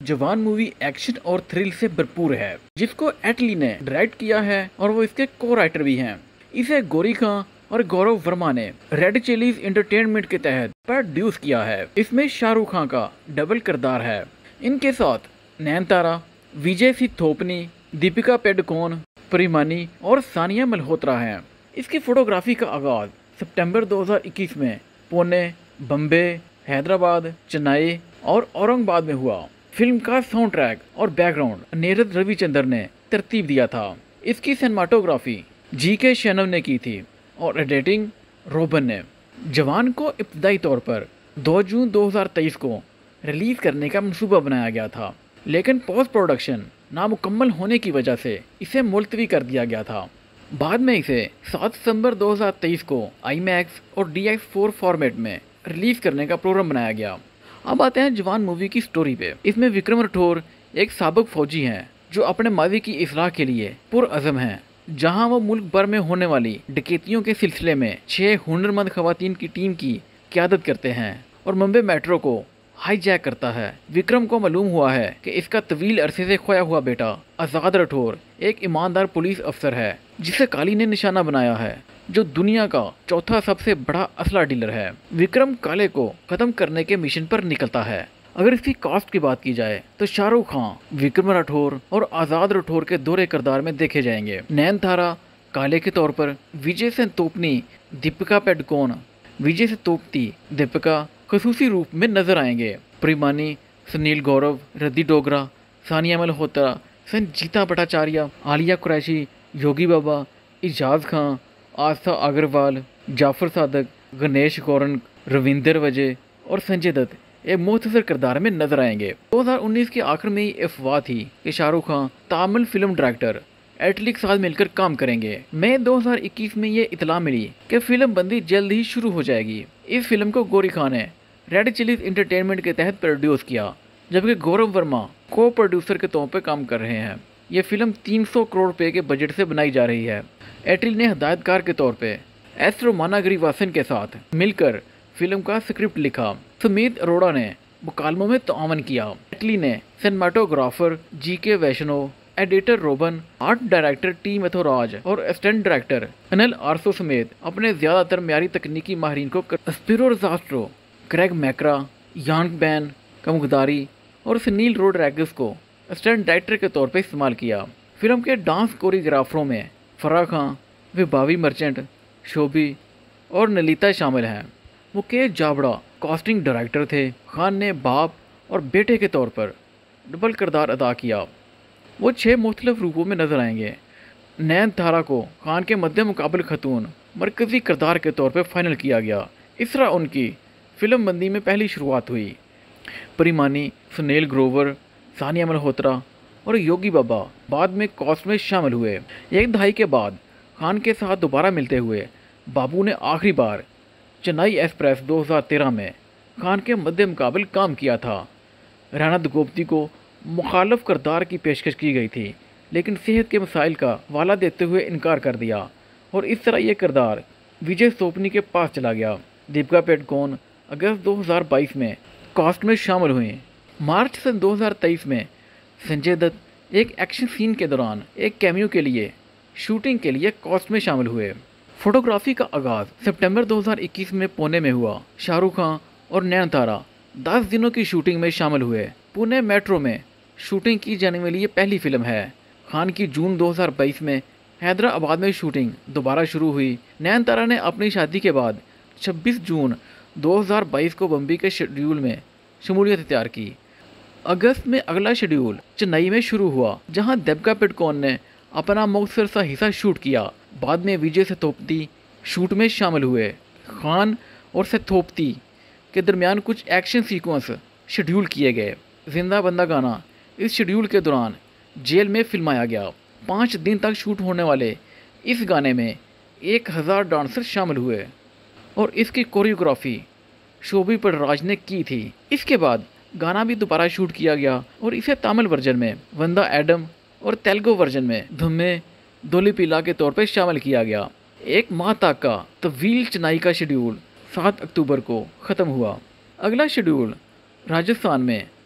जवान movie action और thrill से भरपूर है, जिसको एटली ने डायरेक्ट किया है और वो इसके को राइटर भी हैं। इसे गौरी खान और गौरव वर्मा ने रेड चिलीज एंटरटेनमेंट के तहत प्रोड्यूस किया है। इसमें शाहरुख खान का डबल किरदार है। इनके साथ नयनतारा, विजय सिंह थोपनी, दीपिका पादुकोण, प्रिमानी और सानिया मल्होत्रा हैं। इसकी फोटोग्राफी का आगाज सितंबर 2021 में पुणे, बम्बे, हैदराबाद, चेन्नई और औरंगाबाद में हुआ। फिल्म का साउंड ट्रैक और बैकग्राउंड नीरज रविचंद्र ने तरतीब दिया था। इसकी सिनेमाटोग्राफी जी.के. शैनन ने की थी और एडिटिंग रोबन ने। जवान को इब्तदाई तौर पर 2 जून 2023 को रिलीज करने का मंसूबा बनाया गया था, लेकिन पोस्ट प्रोडक्शन नामुकम्मल होने की वजह से इसे मुलतवी कर दिया गया था। बाद में इसे 7 दिसंबर 2023 को IMAX और DX4 फॉर्मेट में रिलीज करने का प्रोग्राम बनाया गया। अब आते हैं जवान मूवी की स्टोरी पे। इसमें विक्रम राठौर एक साबिक फौजी हैं जो अपने माजी की इस्लाह के लिए पुरअज़म हैं, जहां वो मुल्क भर में होने वाली डकैतियों के सिलसिले में 6 हुनरमंद खवातीन की टीम की क़यादत करते हैं और मुंबई मेट्रो को हाईजैक करता है। विक्रम को मालूम हुआ है कि इसका तवील अरसे से खोया हुआ बेटा आज़ाद राठौर एक ईमानदार पुलिस अफसर है, जिसे काली ने निशाना बनाया है, जो दुनिया का चौथा सबसे बड़ा असला डीलर है। विक्रम काले को खत्म करने के मिशन पर निकलता है। अगर इसकी कास्ट की बात की जाए तो शाहरुख खान, विक्रम राठौर और आज़ाद राठौर के दोहरे किरदार में देखे जाएंगे। नयनतारा काले के तौर पर, विजय सिंह थोपनी, दीपिका पादुकोण, विजय सिंह थोपनी, दीपिका खसूसी रूप में नजर आएंगे। प्रिमानी, सुनील गौरव, रद्दी डोगरा, सानिया मल्होत्रा, संजीता भट्टाचार्य, आलिया कुरैशी, योगी बाबा, इजाज खान, आस्था अग्रवाल, जाफर सादक, गणेश गौरन, रविंदर वजह और संजय दत्त एक मुख्तसर किरदार में नजर आएंगे। 2019 के आखिर में ही अफवाह थी कि शाहरुख खान तामिल फिल्म डायरेक्टर एटली के साथ मिलकर काम करेंगे। मई 2021 में ये इतला मिली कि फिल्म बंदी जल्द ही शुरू हो जाएगी। इस फिल्म को गौरी खान ने रेड चिलीज एंटरटेनमेंट के तहत प्रोड्यूस किया, जबकि गौरव वर्मा को प्रोड्यूसर के तौर पर काम कर रहे हैं। ये फिल्म 300 करोड़ रुपए के बजट से बनाई जा रही है। एटली ने हिदायतकार के तौर पे एस रोमाना गिरिवासन के साथ मिलकर फिल्म का स्क्रिप्ट लिखा। सुमित अरोड़ा ने मुकालमों में ताअवुन किया। एटली ने cinematographer G K. Vaishnav, editor robin, art director T Muthuraj और असिस्टेंट डायरेक्टर अनिल आरसो समेत अपने ज्यादातर म्यारी तकनीकी माहिरीन को स्पिरो रजास्ट्रो, ग्रेग मैकरा, यांग बैन कमुगदारी और सुनील रोड्रिगेज को असिस्टेंट डायरेक्टर के तौर पर इस्तेमाल किया। फिल्म के डांस कोरियोग्राफरों में फराह खान, विभावी मर्चेंट, शोभी और नलिता शामिल हैं। मुकेश जाबड़ा कास्टिंग डायरेक्टर थे। खान ने बाप और बेटे के तौर पर डबल किरदार अदा किया। वो 6 मुख्तलिफ रूपों में नजर आएंगे। नयनतारा को खान के मध्य मुकाबल खतून मरकजी किरदार के तौर पर फाइनल किया गया। इस तरह उनकी फिल्म बंदी में पहली शुरुआत हुई। प्रिमानी, सुनील ग्रोवर, सानिया मल्होत्रा और योगी बाबा बाद में कास्ट में शामिल हुए। एक दहाई के बाद खान के साथ दोबारा मिलते हुए बाबू ने आखिरी बार चेन्नई एक्सप्रेस 2013 में खान के मध्य मुकाबल काम किया था। राणा दुगोपती को मुखालफ किरदार की पेशकश की गई थी, लेकिन सेहत के मसाइल का वाला देते हुए इनकार कर दिया और इस तरह यह किरदार विजय थोपनी के पास चला गया। दीपिका पादुकोण अगस्त 2022 में कास्ट में शामिल हुई। मार्च सन 2023 में संजय दत्त एक एक्शन सीन के दौरान एक कैमियो के लिए शूटिंग के लिए कास्ट में शामिल हुए। फोटोग्राफी का आगाज सितंबर 2021 में पुणे में हुआ। शाहरुख खान और नयनतारा 10 दिनों की शूटिंग में शामिल हुए। पुणे मेट्रो में शूटिंग की जाने वाली ये पहली फिल्म है। खान की जून 2022 में हैदराबाद में शूटिंग दोबारा शुरू हुई। नयनतारा ने अपनी शादी के बाद 26 जून 2022 को बम्बई के शेड्यूल में शमूलियत इख्तियार की। अगस्त में अगला शेड्यूल चेन्नई में शुरू हुआ, जहां दीपिका पादुकोण ने अपना मुख्तसर सा हिस्सा शूट किया। बाद में विजय सिंह थोपनी शूट में शामिल हुए। खान और थोपनी के दरमियान कुछ एक्शन सीक्वेंस शेड्यूल किए गए। जिंदा बंदा गाना इस शेड्यूल के दौरान जेल में फिल्माया गया। 5 दिन तक शूट होने वाले इस गाने में 1000 डांसर शामिल हुए और इसकी कोरियोग्राफी शोभी पटराज ने की थी। इसके बाद गाना भी दोबारा शूट किया गया और इसे तमिल वर्जन में वंदा एडम और तेलुगु वर्जन में धुम्मे दोलीपिला के तौर पर शामिल किया गया। 1 माह तक का तवील चेन्नई का शेड्यूल 7 अक्टूबर को ख़त्म हुआ। अगला शेड्यूल राजस्थान में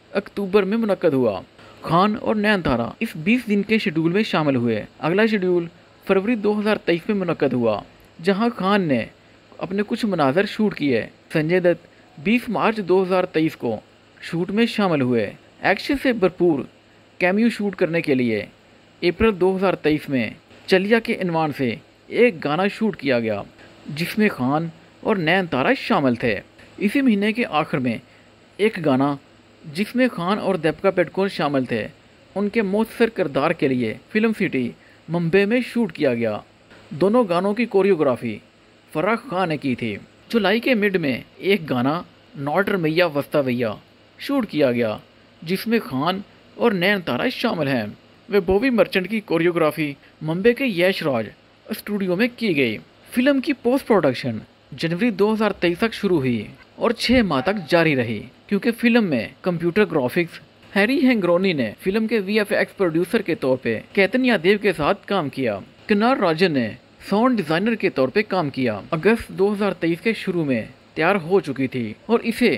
अक्टूबर में मुनक्कद हुआ। खान और नयनतारा इस 20 दिन के शेड्यूल में शामिल हुए। अगला शेड्यूल फरवरी 2023 में मुनक्कद हुआ, जहां खान ने अपने कुछ मनाजर शूट किए। संजय दत्त 20 मार्च 2023 को शूट में शामिल हुए। एक्शन से भरपूर कैमियो शूट करने के लिए अप्रैल 2023 में चलिया के इनवान से एक गाना शूट किया गया, जिसमें खान और नयनतारा शामिल थे। इसी महीने के आखिर में एक गाना जिसमें खान और दीपिका पादुकोण शामिल थे, उनके मौसर किरदार के लिए फिल्म सिटी मुंबई में शूट किया गया। दोनों गानों की कोरियोग्राफी फराह खान ने की थी। जुलाई के मिड में एक गाना नॉट रमैया वस्ता भैया शूट किया गया, जिसमें खान और नयनतारा शामिल हैं। वे बॉबी मर्चेंट की कोरियोग्राफी मुंबई के यश राज स्टूडियो में की गई। फिल्म की पोस्ट प्रोडक्शन जनवरी 2023 तक शुरू हुई और 6 माह तक जारी रही, क्योंकि फिल्म में कंप्यूटर ग्राफिक्स हैरी हैंग्रोनी ने फिल्म के VFX प्रोड्यूसर के तौर पे केतन यादव के साथ काम किया। किन्नार राजन ने साउंड डिजाइनर के तौर पे काम किया। अगस्त 2023 के शुरू में तैयार हो चुकी थी और इसे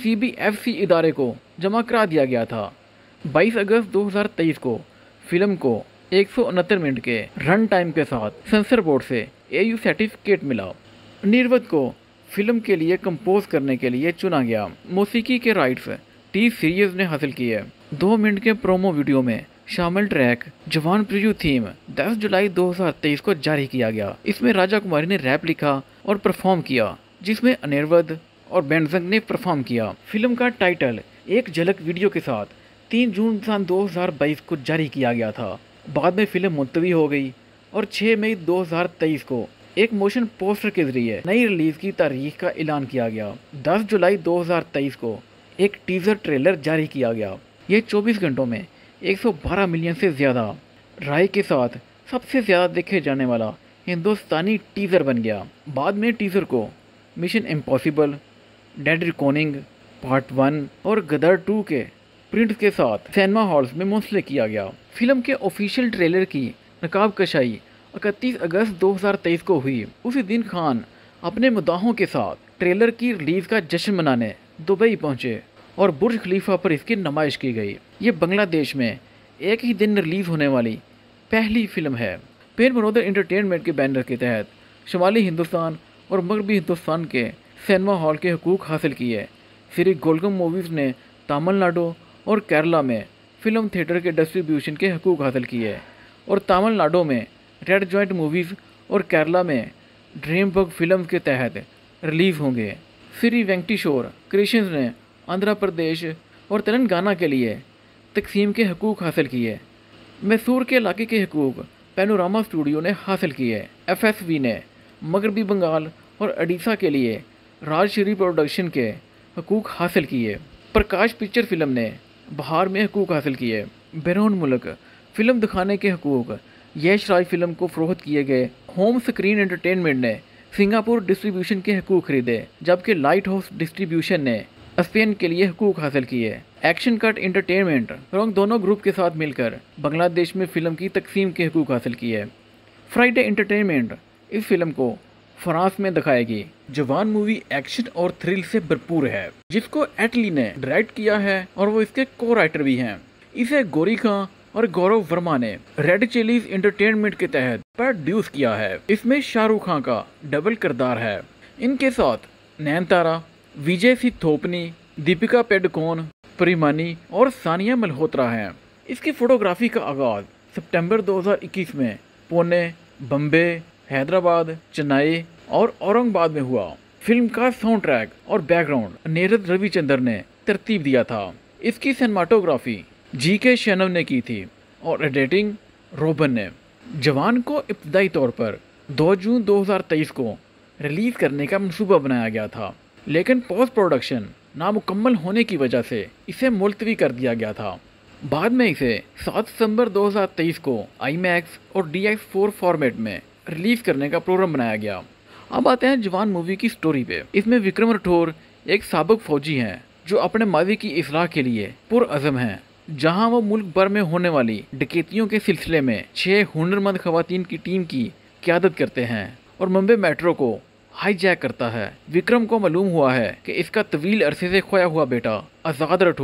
CBFC इदारे को जमा करा दिया गया था। 22 अगस्त 2023 को फिल्म को 169 मिनट के रन टाइम के साथ सेंसर बोर्ड से AU सर्टिफिकेट मिला। निर्वत को फिल्म के लिए कंपोज करने के लिए चुना गया। मौसीकी के राइट्स टी सीरीज ने हासिल किए। 2 मिनट के प्रोमो वीडियो में शामिल ट्रैक जवान प्रिव्यू थीम 10 जुलाई 2023 को जारी किया गया। इसमें राजा कुमारी ने रैप लिखा और परफॉर्म किया, जिसमें अनिरुद्ध और बेंजंग ने परफॉर्म किया। फिल्म का टाइटल एक झलक वीडियो के साथ 3 जून सन 2022 को जारी किया गया था। बाद में फिल्म मुलतवी हो गई और 6 मई 2023 को एक मोशन पोस्टर के जरिए नई रिलीज की तारीख का ऐलान किया गया। 10 जुलाई 2023 को एक टीजर ट्रेलर जारी किया गया। ये 24 घंटों में 112 मिलियन से ज़्यादा राय के साथ सबसे ज़्यादा देखे जाने वाला हिंदुस्तानी टीजर बन गया। बाद में टीजर को Mission Impossible, Dead recording Part 1 और गदर 2 के प्रिंट के साथ सिनेमा हॉल्स में मुंसलिक किया गया। फिल्म के ऑफिशियल ट्रेलर की नकाब कशाई 31 अगस्त 2023 को हुई। उसी दिन खान अपने मुद्दाहों के साथ ट्रेलर की रिलीज का जश्न मनाने दुबई पहुंचे और बुर्ज खलीफा पर इसकी नुमाइश की गई। ये बांग्लादेश में एक ही दिन रिलीज होने वाली पहली फिल्म है। पेन मनोदर एंटरटेनमेंट के बैनर के तहत शुमाली हिंदुस्तान और मगरबी हिंदुस्तान के सिनेमा हॉल के हकूक हासिल किए। श्री गोलगम मूवीज़ ने तमिलनाडु और केरला में फिल्म थिएटर के डिस्ट्रीब्यूशन के हकूक हासिल किए और तमिलनाडु में रेड जॉइंट मूवीज़ और केरला में ड्रीमबर्ग फिल्म के तहत रिलीज होंगे। श्री वेंकटेश्वर क्रिएशंस ने आंध्र प्रदेश और तेलंगाना के लिए तकसीम के हकूक हासिल किए। मैसूर के इलाके के हकूक पैनोरामा स्टूडियो ने हासिल किए। FSV ने मगरबी बंगाल और उड़ीसा के लिए राजश्री प्रोडक्शन के हकूक हासिल किए। प्रकाश पिक्चर फिल्म ने बिहार में हकूक हासिल किए। बैरून मुल्क फिल्म दिखाने के हकूक यश राज फिल्म को फरोख्त किए गए। होम स्क्रीन एंटरटेनमेंट ने सिंगापुर डिस्ट्रीब्यूशन के हकूक खरीदे, जबकि लाइट हाउस डिस्ट्रीब्यूशन ने स्पेन के लिए हकूक हासिल किए। एक्शन कट एंटरटेनमेंट दोनों ग्रुप के साथ मिलकर बांग्लादेश में फिल्म की तकसीम के हकूक हासिल किए। फ्राइडे एंटरटेनमेंट इस फिल्म को फ्रांस में दिखाएगी। जवान मूवी एक्शन और थ्रिल से भरपूर है, जिसको एटली ने डायरेक्ट किया है और वो इसके को राइटर भी हैं। इसे गौरी खां और गौरव वर्मा ने रेड चिलीज एंटरटेनमेंट के तहत प्रोड्यूस किया है। इसमें शाहरुख खान का डबल किरदार है। इनके साथ नयनतारा, विजय सी थोपनी, दीपिका पादुकोण, परिमानी और सानिया मल्होत्रा हैं। इसकी फोटोग्राफी का आगाज सितंबर 2021 में पुणे, बम्बे, हैदराबाद, चेन्नई और औरंगाबाद में हुआ। फिल्म का साउंड ट्रैक और बैकग्राउंड अनिरुद्ध रविचंद्र ने तरतीब दिया था। इसकी सिनेमाटोग्राफी GK शैनव ने की थी और एडिटिंग रोबन ने। जवान को इब्तदाई तौर पर 2 जून 2023 को रिलीज करने का मंसूबा बनाया गया था, लेकिन पोस्ट प्रोडक्शन नामुकम्मल होने की वजह से इसे मुलतवी कर दिया गया था। बाद में इसे 7 दिसंबर 2023 को IMAX और DX4 फॉर्मेट में रिलीज करने का प्रोग्राम बनाया गया। अब आते हैं जवान मूवी की स्टोरी पे। इसमें विक्रम राठौर एक साबिक फौजी हैं जो अपने माजी की इस्लाह के लिए पुरअज़म हैं, जहां वो मुल्क भर में होने वाली डकैतियों के सिलसिले में 6 हुनरमंद खवातीन की टीम की क़यादत करते हैं और मुंबई मेट्रो को हाईजैक करता है। विक्रम को मालूम हुआ है कि इसका तवील अरसे से खोया हुआ बेटा आज़ाद राठौर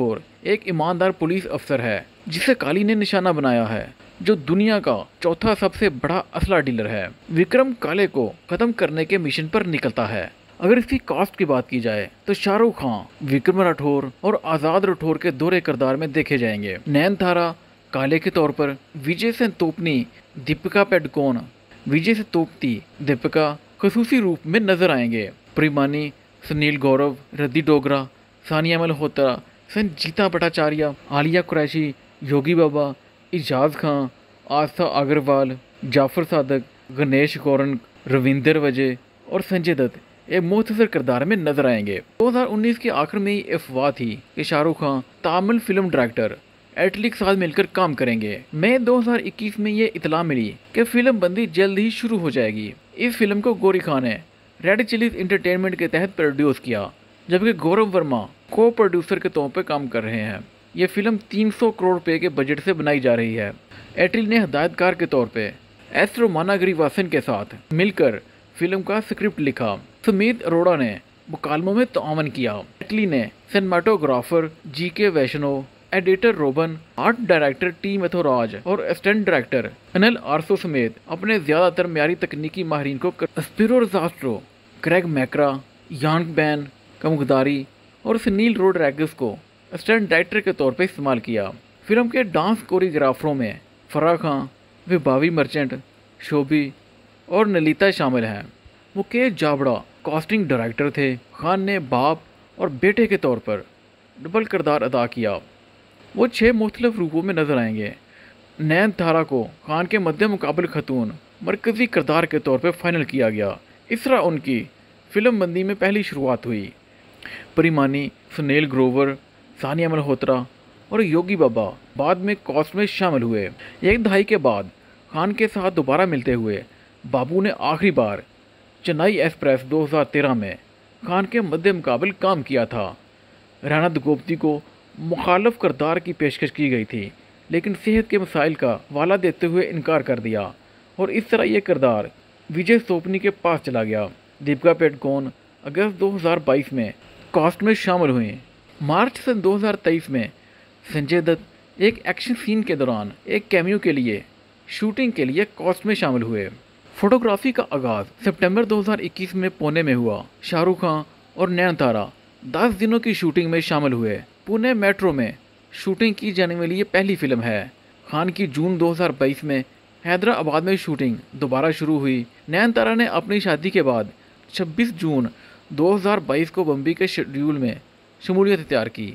एक ईमानदार पुलिस अफसर है जिसे काली ने निशाना बनाया है, जो दुनिया का चौथा सबसे बड़ा असला डीलर है। विक्रम काले को खत्म करने के मिशन पर निकलता है। अगर इसकी कास्ट की बात की जाए तो शाहरुख खान, विक्रम राठौर और आजाद राठौर के दोहरे किरदार में देखे जाएंगे। नयनतारा काले के तौर पर, विजय सेन्तोपनी, दीपिका पादुकोण, विजय सेन्तोपनी, दीपिका खसूसी रूप में नजर आएंगे। प्रिमानी, सुनील गौरव, रिद्धि डोगरा, सानिया मल्होत्रा, संजीता भट्टाचार्य, आलिया कुरैशी, योगी बाबा, इजाज खान, आस्था अग्रवाल, जाफर सादक, गणेश गौरन, रविंदर वजह और संजय दत्त एक मुख्तसर किरदार में नजर आएंगे। 2019 के आखिर में ये अफवाह थी कि शाहरुख खान तामिल फिल्म डायरेक्टर एटली के साथ मिलकर काम करेंगे। मई 2021 में ये इतला मिली कि फिल्म बंदी जल्द ही शुरू हो जाएगी। इस फिल्म को गौरी खान ने रेड चिलीज एंटरटेनमेंट के तहत प्रोड्यूस किया, जबकि गौरव वर्मा को प्रोड्यूसर के तौर पर काम कर रहे हैं। ये फिल्म 300 करोड़ रुपए के बजट से बनाई जा रही है। एटली ने हिदायतकार के तौर पे एस रोमानागिरीवासन के साथ मिलकर फिल्म का स्क्रिप्ट लिखा। सुमित अरोड़ा ने मुकालमों में ताआवन किया। एटली ने cinematographer G K. Vaishnav, editor robin, art director T Muthuraj और असिस्टेंट डायरेक्टर अनिल आरसो समेत अपने ज्यादातर म्यारी तकनीकी माहिरीन को स्पिरो रजास्ट्रो, क्रेग मैकरा, यांग बैन, कमुगदारी और सुनील रोड्रिगेज को असिस्टेंट डायरेक्टर के तौर पर इस्तेमाल किया। फिल्म के डांस कोरियोग्राफरों में फराह खान, विभावी मर्चेंट, शोभी और नलिता शामिल हैं। मुकेश जाबड़ा कास्टिंग डायरेक्टर थे। खान ने बाप और बेटे के तौर पर डबल किरदार अदा किया। वो 6 मुख्तलिफ रूपों में नजर आएंगे। नयनतारा को खान के मध्य मुकाबल खतून मरकजी किरदार के तौर पर फाइनल किया गया। इस तरह उनकी फिल्म बंदी में पहली शुरुआत हुई। परिमानी, सुनील ग्रोवर, सानिया मल्होत्रा और योगी बाबा बाद में कास्ट में शामिल हुए। एक दहाई के बाद खान के साथ दोबारा मिलते हुए बाबू ने आखिरी बार चेन्नई एक्सप्रेस 2013 में खान के मध्य मुकाबल काम किया था। राणा दुगोपती को मुखालफ किरदार की पेशकश की गई थी, लेकिन सेहत के मसाइल का वाला देते हुए इनकार कर दिया और इस तरह यह किरदार विजय सेन्तोपनी के पास चला गया। दीपिका पादुकोण अगस्त 2022 में कास्ट में शामिल हुई। मार्च सन 2023 में संजय दत्त एक एक्शन सीन के दौरान एक कैमियो के लिए शूटिंग के लिए कास्ट में शामिल हुए। फोटोग्राफी का आगाज सितंबर 2021 में पुणे में हुआ। शाहरुख खान और नयनतारा 10 दिनों की शूटिंग में शामिल हुए। पुणे मेट्रो में शूटिंग की जाने वाली ये पहली फिल्म है। खान की जून 2022 में हैदराबाद में शूटिंग दोबारा शुरू हुई। नयनतारा ने अपनी शादी के बाद 26 जून 2022 को बम्बई के शेड्यूल में शमूलियत इख्तियार की।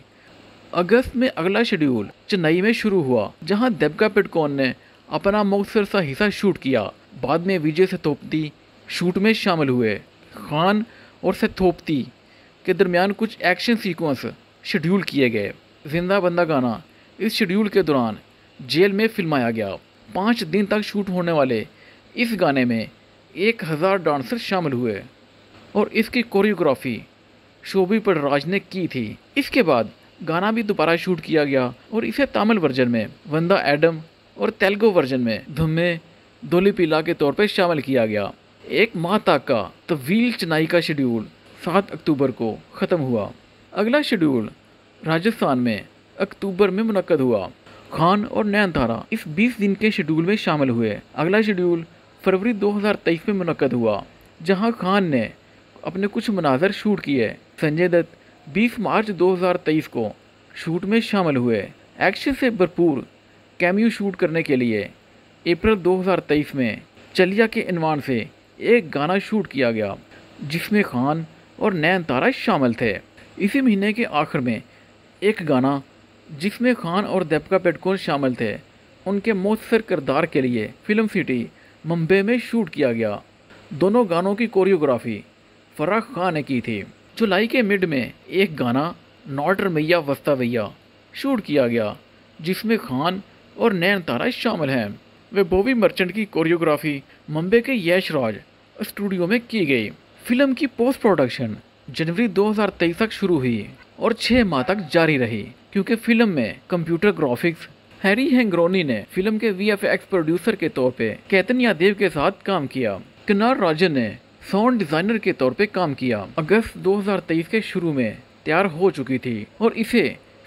अगस्त में अगला शेड्यूल चेन्नई में शुरू हुआ, जहां दीपिका पादुकोण ने अपना मुख्तसर सा हिस्सा शूट किया। बाद में विजय सेन्तोपनी शूट में शामिल हुए। खान और सेन्तोपनी के दरमियान कुछ एक्शन सीक्वेंस शेड्यूल किए गए। जिंदा बंदा गाना इस शेड्यूल के दौरान जेल में फिल्माया गया। 5 दिन तक शूट होने वाले इस गाने में 1000 डांसर शामिल हुए और इसकी कोरियोग्राफी शोभी पटराज ने की थी। इसके बाद गाना भी दोबारा शूट किया गया और इसे तमिल वर्जन में वंदा एडम और तेलुगु वर्जन में धुम्मे दोलीपिला के तौर पर शामिल किया गया। एक माह तक का तवील चेन्नई का शेड्यूल 7 अक्टूबर को ख़त्म हुआ। अगला शेड्यूल राजस्थान में अक्टूबर में मुनक्कद हुआ। खान और नयनतारा इस 20 दिन के शेड्यूल में शामिल हुए। अगला शेड्यूल फरवरी 2023 में मुनक्कद हुआ, जहां खान ने अपने कुछ मनाजर शूट किए। संजय दत्त 20 मार्च 2023 को शूट में शामिल हुए। एक्शन से भरपूर कैमियो शूट करने के लिए अप्रैल 2023 में चलिया के इनवान से एक गाना शूट किया गया, जिसमें खान और नयनतारा शामिल थे। इसी महीने के आखिर में एक गाना जिसमें खान और दीपिका पादुकोण शामिल थे, उनके मुख्तसर किरदार के लिए फिल्म सिटी मुंबई में शूट किया गया। दोनों गानों की कोरियोग्राफी फराह खान ने की थी। जुलाई के मिड में एक गाना नॉट रमैया वस्ता भैया शूट किया गया, जिसमें खान और नयनतारा शामिल हैं। विभावी मर्चेंट की कोरियोग्राफी मुंबई के यश राज स्टूडियो में की गई। फिल्म की पोस्ट प्रोडक्शन जनवरी 2023 तक शुरू हुई और 6 माह तक जारी रही, क्योंकि फिल्म में कंप्यूटर ग्राफिक्स हैरी हैंग्रोनी ने फिल्म के VFX प्रोड्यूसर के तौर पे केतन यादव के साथ काम किया। किन्नार राजन ने साउंड डिजाइनर के तौर पे काम किया। अगस्त 2023 के शुरू में तैयार हो चुकी थी और इसे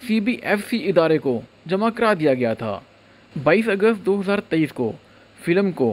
CBFC इदारे को जमा करा दिया गया था। 22 अगस्त 2023 को फिल्म को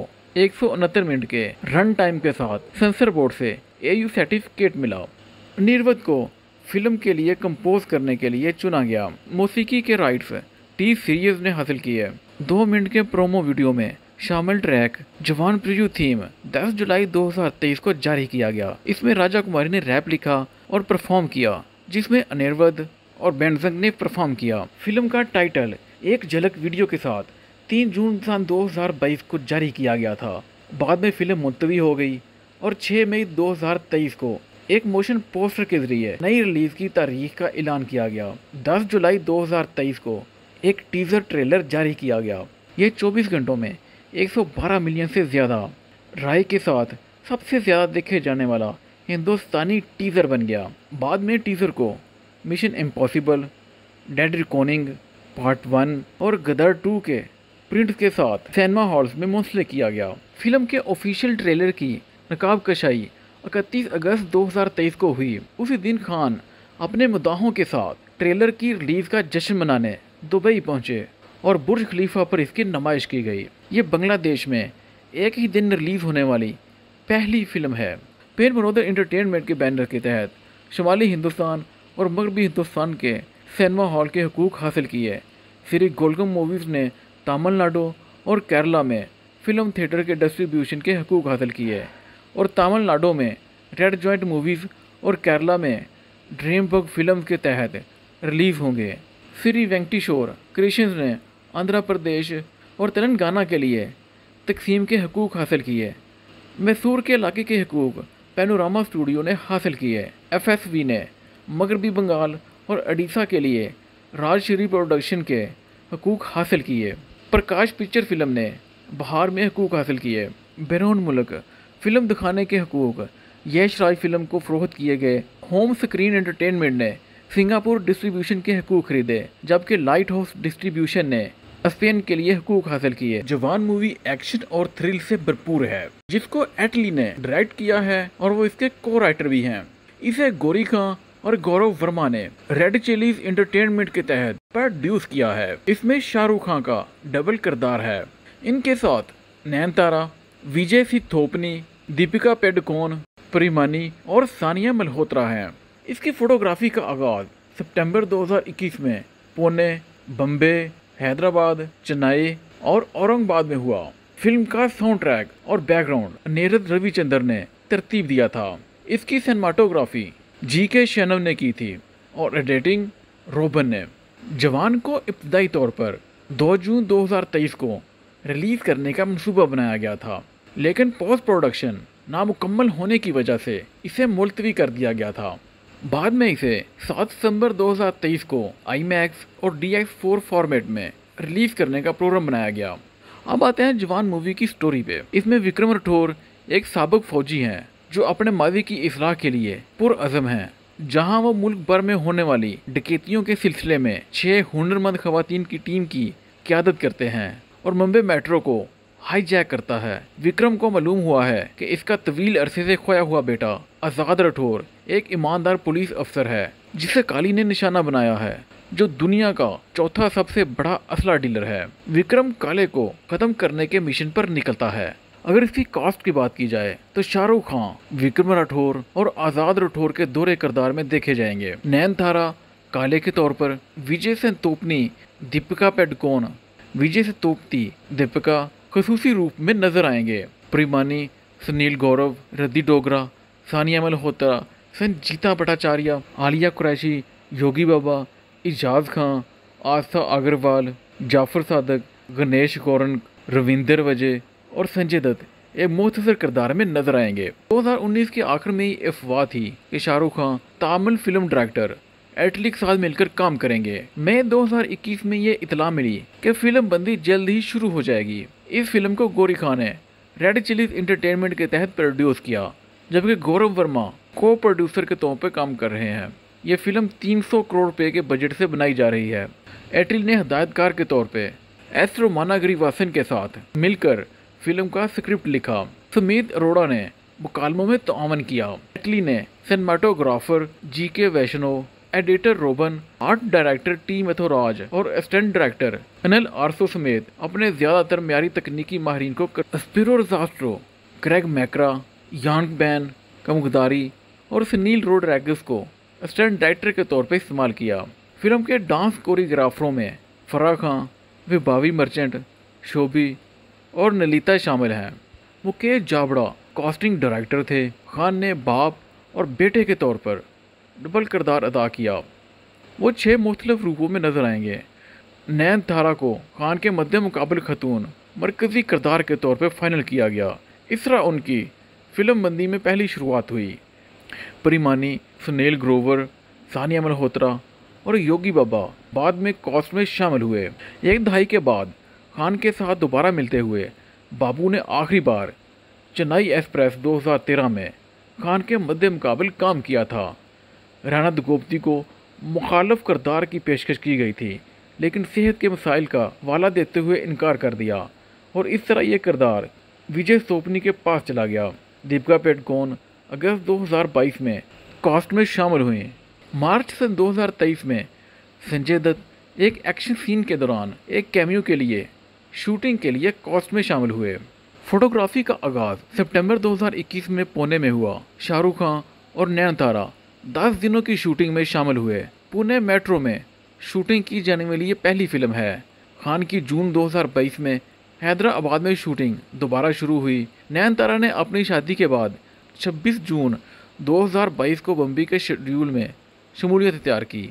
169 मिनट के रन टाइम के साथ सेंसर बोर्ड से AU सर्टिफिकेट मिला। निर्वत को फिल्म के लिए कंपोज करने के लिए चुना गया। मौसीकी के राइट्स टी सीरीज ने हासिल किए। 2 मिनट के प्रोमो वीडियो में शामिल ट्रैक जवान प्रिव्यू थीम 10 जुलाई 2023 को जारी किया गया। इसमें राजा कुमारी ने रैप लिखा और परफॉर्म किया, जिसमें अनिरुद्ध और बेंजंग ने परफॉर्म किया। फिल्म का टाइटल एक झलक वीडियो के साथ 3 जून सन 2022 को जारी किया गया था। बाद में फिल्म मुलतवी हो गई और 6 मई 2023 को एक मोशन पोस्टर के जरिए नई रिलीज की तारीख का ऐलान किया गया। 10 जुलाई 2023 को एक टीजर ट्रेलर जारी किया गया। ये 24 घंटों में 112 मिलियन से ज़्यादा राय के साथ सबसे ज़्यादा देखे जाने वाला हिंदुस्तानी टीजर बन गया। बाद में टीजर को Mission Impossible, Dead recording Part 1 और गदर 2 के प्रिंट के साथ सिनेमा हॉल्स में मुंसलिक किया गया। फिल्म के ऑफिशियल ट्रेलर की नकाब कशाई 31 अगस्त 2023 को हुई। उसी दिन खान अपने मुद्दाहों के साथ ट्रेलर की रिलीज का जश्न मनाने दुबई पहुंचे और बुर्ज खलीफा पर इसकी नुमाइश की गई। ये बांग्लादेश में एक ही दिन रिलीज होने वाली पहली फिल्म है। पेन मनोदर एंटरटेनमेंट के बैनर के तहत शुमाली हिंदुस्तान और मगरबी हिंदुस्तान के सिनेमा हॉल के हकूक हासिल किए। श्री गोलगम मूवीज़ ने तमिलनाडु और केरला में फिल्म थिएटर के डिस्ट्रीब्यूशन के हकूक हासिल किए और तमिलनाडु में रेड जॉइंट मूवीज़ और केरला में ड्रीम बग फिल्म के तहत रिलीज़ होंगे। श्री वेंकटेश्वर क्रिएशंस ने आंध्र प्रदेश और तेलंगाना के लिए तकसीम के हकूक हासिल किए। मैसूर के इलाके के हकूक पैनोरामा स्टूडियो ने हासिल किए। FSV ने मगरबी बंगाल और उड़ीसा के लिए राजश्री प्रोडक्शन के हकूक हासिल किए। प्रकाश पिक्चर फिल्म ने बिहार में हकूक हासिल किए। बैरून मुल्क फिल्म दिखाने के हकूक यश राज फिल्म को फरोख्त किए गए। होम स्क्रीन एंटरटेनमेंट ने सिंगापुर डिस्ट्रीब्यूशन के हकूक खरीदे, जबकि लाइट हाउस डिस्ट्रीब्यूशन ने स्पेन के लिए हकूक हासिल किए। जवान मूवी एक्शन और थ्रिल से भरपूर है, जिसको एटली ने डायरेक्ट किया है और वो इसके को राइटर भी हैं। इसे गौरी खान और गौरव वर्मा ने रेड चिलीज एंटरटेनमेंट के तहत प्रोड्यूस किया है। इसमें शाहरुख खान का डबल किरदार है। इनके साथ नयनतारा, विजय सी थोपनी, दीपिका पादुकोण, प्रिमानी और सानिया मल्होत्रा हैं। इसकी फोटोग्राफी का आगाज सितंबर 2021 में पुणे, बम्बे, हैदराबाद, चेन्नई और औरंगाबाद में हुआ। फिल्म का साउंड ट्रैक और बैकग्राउंड अनिरुद्ध रविचंद्रन ने तरतीब दिया था। इसकी सिनेमाटोग्राफी GK शैनव ने की थी और एडिटिंग रोबन ने। जवान को इब्तदाई तौर पर 2 जून 2023 को रिलीज करने का मंसूबा बनाया गया था, लेकिन पोस्ट प्रोडक्शन नामुकम्मल होने की वजह से इसे मुलतवी कर दिया गया था। बाद में इसे 7 दिसंबर 2023 को IMAX और DX4 फॉर्मेट में रिलीज करने का प्रोग्राम बनाया गया। अब आते हैं जवान मूवी की स्टोरी पे। इसमें विक्रम राठौर एक साबिक फौजी हैं जो अपने माजी की इस्लाह के लिए पुरअज़म हैं, जहां वो मुल्क भर में होने वाली डकैतियों के सिलसिले में 6 हुनरमंद खवातीन की टीम की क़यादत करते हैं और मुंबई मेट्रो को हाईजैक करता है। विक्रम को मालूम हुआ है कि इसका तवील अरसे से खोया हुआ बेटा आज़ाद राठौर एक ईमानदार पुलिस अफसर है, जिसे काली ने निशाना बनाया है, जो दुनिया का चौथा सबसे बड़ा असला डीलर है। विक्रम काले को खत्म करने के मिशन पर निकलता है। अगर इसकी कास्ट की बात की जाए तो शाहरुख खान, विक्रम राठौर और आज़ाद राठौर के दोहरे किरदार में देखे जाएंगे। नयनतारा काले के तौर पर, विजय से तोपनी, दीपिका पादुकोण, विजय से तोपती दीपिका खसूसी रूप में नजर आएंगे। प्रिमानी, सुनील गौरव, रद्दी डोगरा, सानिया मल्होत्रा, संजीता भट्टाचार्य, आलिया कुरैशी, योगी बाबा, इजाज खान, आस्था अग्रवाल, जाफर सादक, गणेश गौरन, रविंदर वजह और संजय दत्त एक मुख्तसर किरदार में नजर आएंगे। 2019 के आखिर में ही अफवाह थी कि शाहरुख खान तमिल फिल्म डायरेक्टर एटली के साथ मिलकर काम करेंगे। मई 2021 में ये इतला मिली कि फिल्म बंदी जल्द ही शुरू हो जाएगी। इस फिल्म को गौरी खान ने रेड चिलीज एंटरटेनमेंट के तहत प्रोड्यूस किया, जबकि गौरव वर्मा को प्रोड्यूसर के तौर पर काम कर रहे हैं। ये फिल्म 300 करोड़ रुपए के बजट से बनाई जा रही है। एटली ने हिदायतकार के तौर पे एस रोमाना गिरिवासन के साथ मिलकर फिल्म का स्क्रिप्ट लिखा। सुमित अरोड़ा ने मुकालमों में तावन किया। एटली ने cinematographer GK Vaishnav, editor robin, art director T Muthuraj और असिस्टेंट डायरेक्टर अनिल आर्सो समेत अपने ज्यादातर म्यारी तकनीकी माहिरीन को स्पिरो रोजास्ट्रो, क्रेग मैकरा, यांग बैन कमुगदारी और सुनील रोड्रिगेज को असिस्टेंट डायरेक्टर के तौर पर इस्तेमाल किया। फिल्म के डांस कोरियोग्राफरों में फराह खान, विभावी मर्चेंट, शोभी और नलिता शामिल हैं। मुकेश जाबड़ा कास्टिंग डायरेक्टर थे। खान ने बाप और बेटे के तौर पर डबल किरदार अदा किया। वो 6 मुख्तलिफ रूपों में नजर आएंगे। नयनतारा को खान के मध्य मुकाबल खतून मरकजी किरदार के तौर पर फाइनल किया गया। इस तरह उनकी फिल्म बंदी में पहली शुरुआत हुई। परिमानी, सुनील ग्रोवर, सानिया मल्होत्रा और योगी बाबा बाद में कास्ट में शामिल हुए। एक दहाई के बाद खान के साथ दोबारा मिलते हुए बाबू ने आखिरी बार चेन्नई एक्सप्रेस 2013 में खान के मध्य मुकाबल काम किया था। राना गोपती को मुखालफ किरदार की पेशकश की गई थी, लेकिन सेहत के मसाइल का वाला देते हुए इनकार कर दिया और इस तरह यह किरदार विजय सोपनी के पास चला गया। दीपिका पादुकोण अगस्त 2022 में कास्ट में शामिल हुई। मार्च सन 2023 में संजय दत्त एक एक्शन सीन के दौरान एक कैमियो के लिए शूटिंग के लिए कास्ट में शामिल हुए। फोटोग्राफी का आगाज सितंबर 2021 में पुणे में हुआ। शाहरुख खान और नयनतारा 10 दिनों की शूटिंग में शामिल हुए। पुणे मेट्रो में शूटिंग की जाने वाली ये पहली फिल्म है। खान की जून 2022 में हैदराबाद में शूटिंग दोबारा शुरू हुई। नयनतारा ने अपनी शादी के बाद 26 जून 2022 को बम्बई के शेड्यूल में शमूलियत इख्तियार की।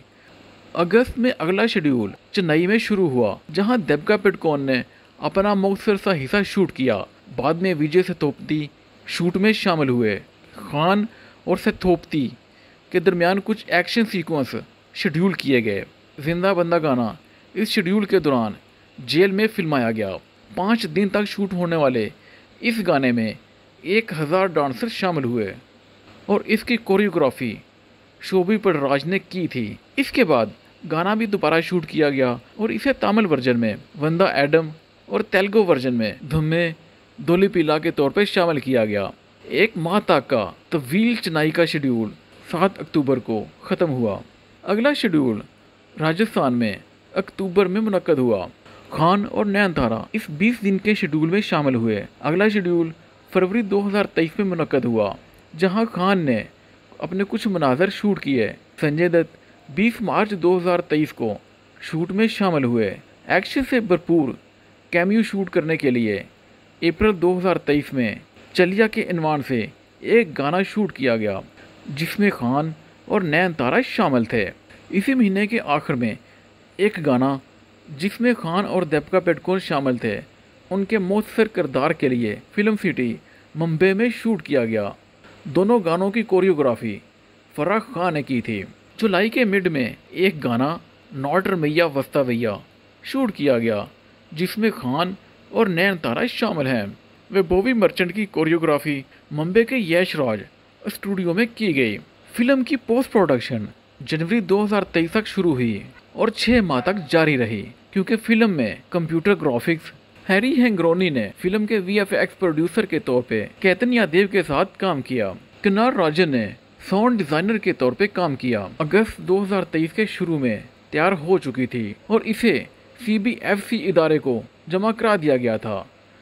अगस्त में अगला शेड्यूल चेन्नई में शुरू हुआ, जहां दीपिका पादुकोण ने अपना मुख्तसर सा हिस्सा शूट किया। बाद में विजय सेतुपति शूट में शामिल हुए। खान और सेतुपति के दरमियान कुछ एक्शन सीक्वेंस शेड्यूल किए गए। जिंदा बंदा गाना इस शेड्यूल के दौरान जेल में फिल्माया गया। 5 दिन तक शूट होने वाले इस गाने में 1000 डांसर शामिल हुए और इसकी कोरियोग्राफी शोभी पटराज ने की थी। इसके बाद गाना भी दोबारा शूट किया गया और इसे तमिल वर्जन में वंदा एडम और तेलुगु वर्जन में धम्मे दोलिपिला के तौर पर शामिल किया गया। एक माह तक का तवील चेन्नई का शेड्यूल 7 अक्टूबर को ख़त्म हुआ। अगला शेड्यूल राजस्थान में अक्टूबर में मुनक्कद हुआ। खान और नयनतारा इस 20 दिन के शेड्यूल में शामिल हुए। अगला शेड्यूल फरवरी 2023 में मुनक्कद हुआ, जहां खान ने अपने कुछ मनाजर शूट किए। संजय दत्त 20 मार्च 2023 को शूट में शामिल हुए। एक्शन से भरपूर कैमियो शूट करने के लिए अप्रैल 2023 में चलिया के इनवान से एक गाना शूट किया गया, जिसमें खान और नयनतारा शामिल थे। इसी महीने के आखिर में एक गाना जिसमें खान और दीपिका पादुकोण शामिल थे, उनके मुख्तसर किरदार के लिए फिल्म सिटी मुंबई में शूट किया गया। दोनों गानों की कोरियोग्राफी फराह खान ने की थी। जुलाई के मिड में एक गाना नॉटर मैया वस्ता भैया शूट किया गया, जिसमें खान और नयनतारा शामिल हैं। विभावी मर्चेंट की कोरियोग्राफी मुंबई के यश राज स्टूडियो में की गई। फिल्म की पोस्ट प्रोडक्शन जनवरी 2023 तक शुरू हुई और 6 माह तक जारी रही, क्योंकि फिल्म में कंप्यूटर ग्राफिक्स हैरी हैंग्रोनी ने फिल्म के VFX प्रोड्यूसर के तौर पे कैतन यादव के साथ काम किया। किन्नार राजन ने साउंड डिजाइनर के तौर पे काम किया। अगस्त 2023 के शुरू में तैयार हो चुकी थी और इसे CBFC इदारे को जमा करा दिया गया था।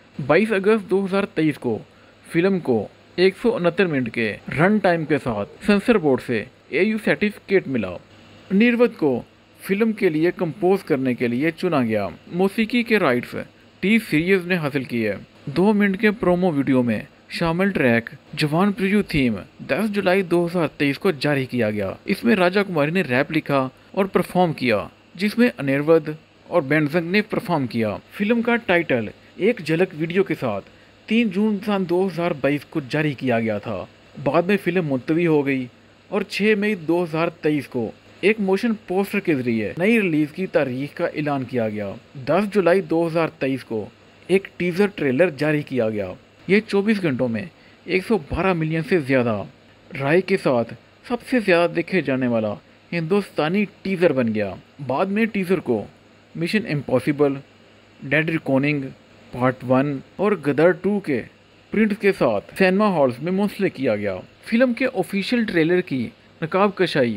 22 अगस्त 2023 को फिल्म को 169 मिनट के रन टाइम के साथ सेंसर बोर्ड से AU सर्टिफिकेट मिला। निर्वत को फिल्म के लिए कंपोज करने के लिए चुना गया। मौसीकी के राइट्स टी सीरीज ने हासिल की है। 2 मिनट के प्रोमो वीडियो में शामिल ट्रैक जवान प्रिव्यू थीम 10 जुलाई 2023 को जारी किया गया। इसमें राजा कुमारी ने रैप लिखा और परफॉर्म किया, जिसमें अनिरुद्ध और बेंजंग ने परफॉर्म किया। फिल्म का टाइटल एक झलक वीडियो के साथ 3 जून सन 2022 को जारी किया गया था। बाद में फिल्म मुलतवी हो गई और 6 मई 2023 को एक मोशन पोस्टर के जरिए नई रिलीज की तारीख का ऐलान किया गया। 10 जुलाई 2023 को एक टीजर ट्रेलर जारी किया गया। ये 24 घंटों में 112 मिलियन से ज़्यादा राय के साथ सबसे ज़्यादा देखे जाने वाला हिंदुस्तानी टीजर बन गया। बाद में टीजर को Mission Impossible, Dead recording Part 1 और गदर 2 के प्रिंट के साथ सिनेमा हॉल्स में मुंसलिक किया गया। फिल्म के ऑफिशियल ट्रेलर की नकाब कशाई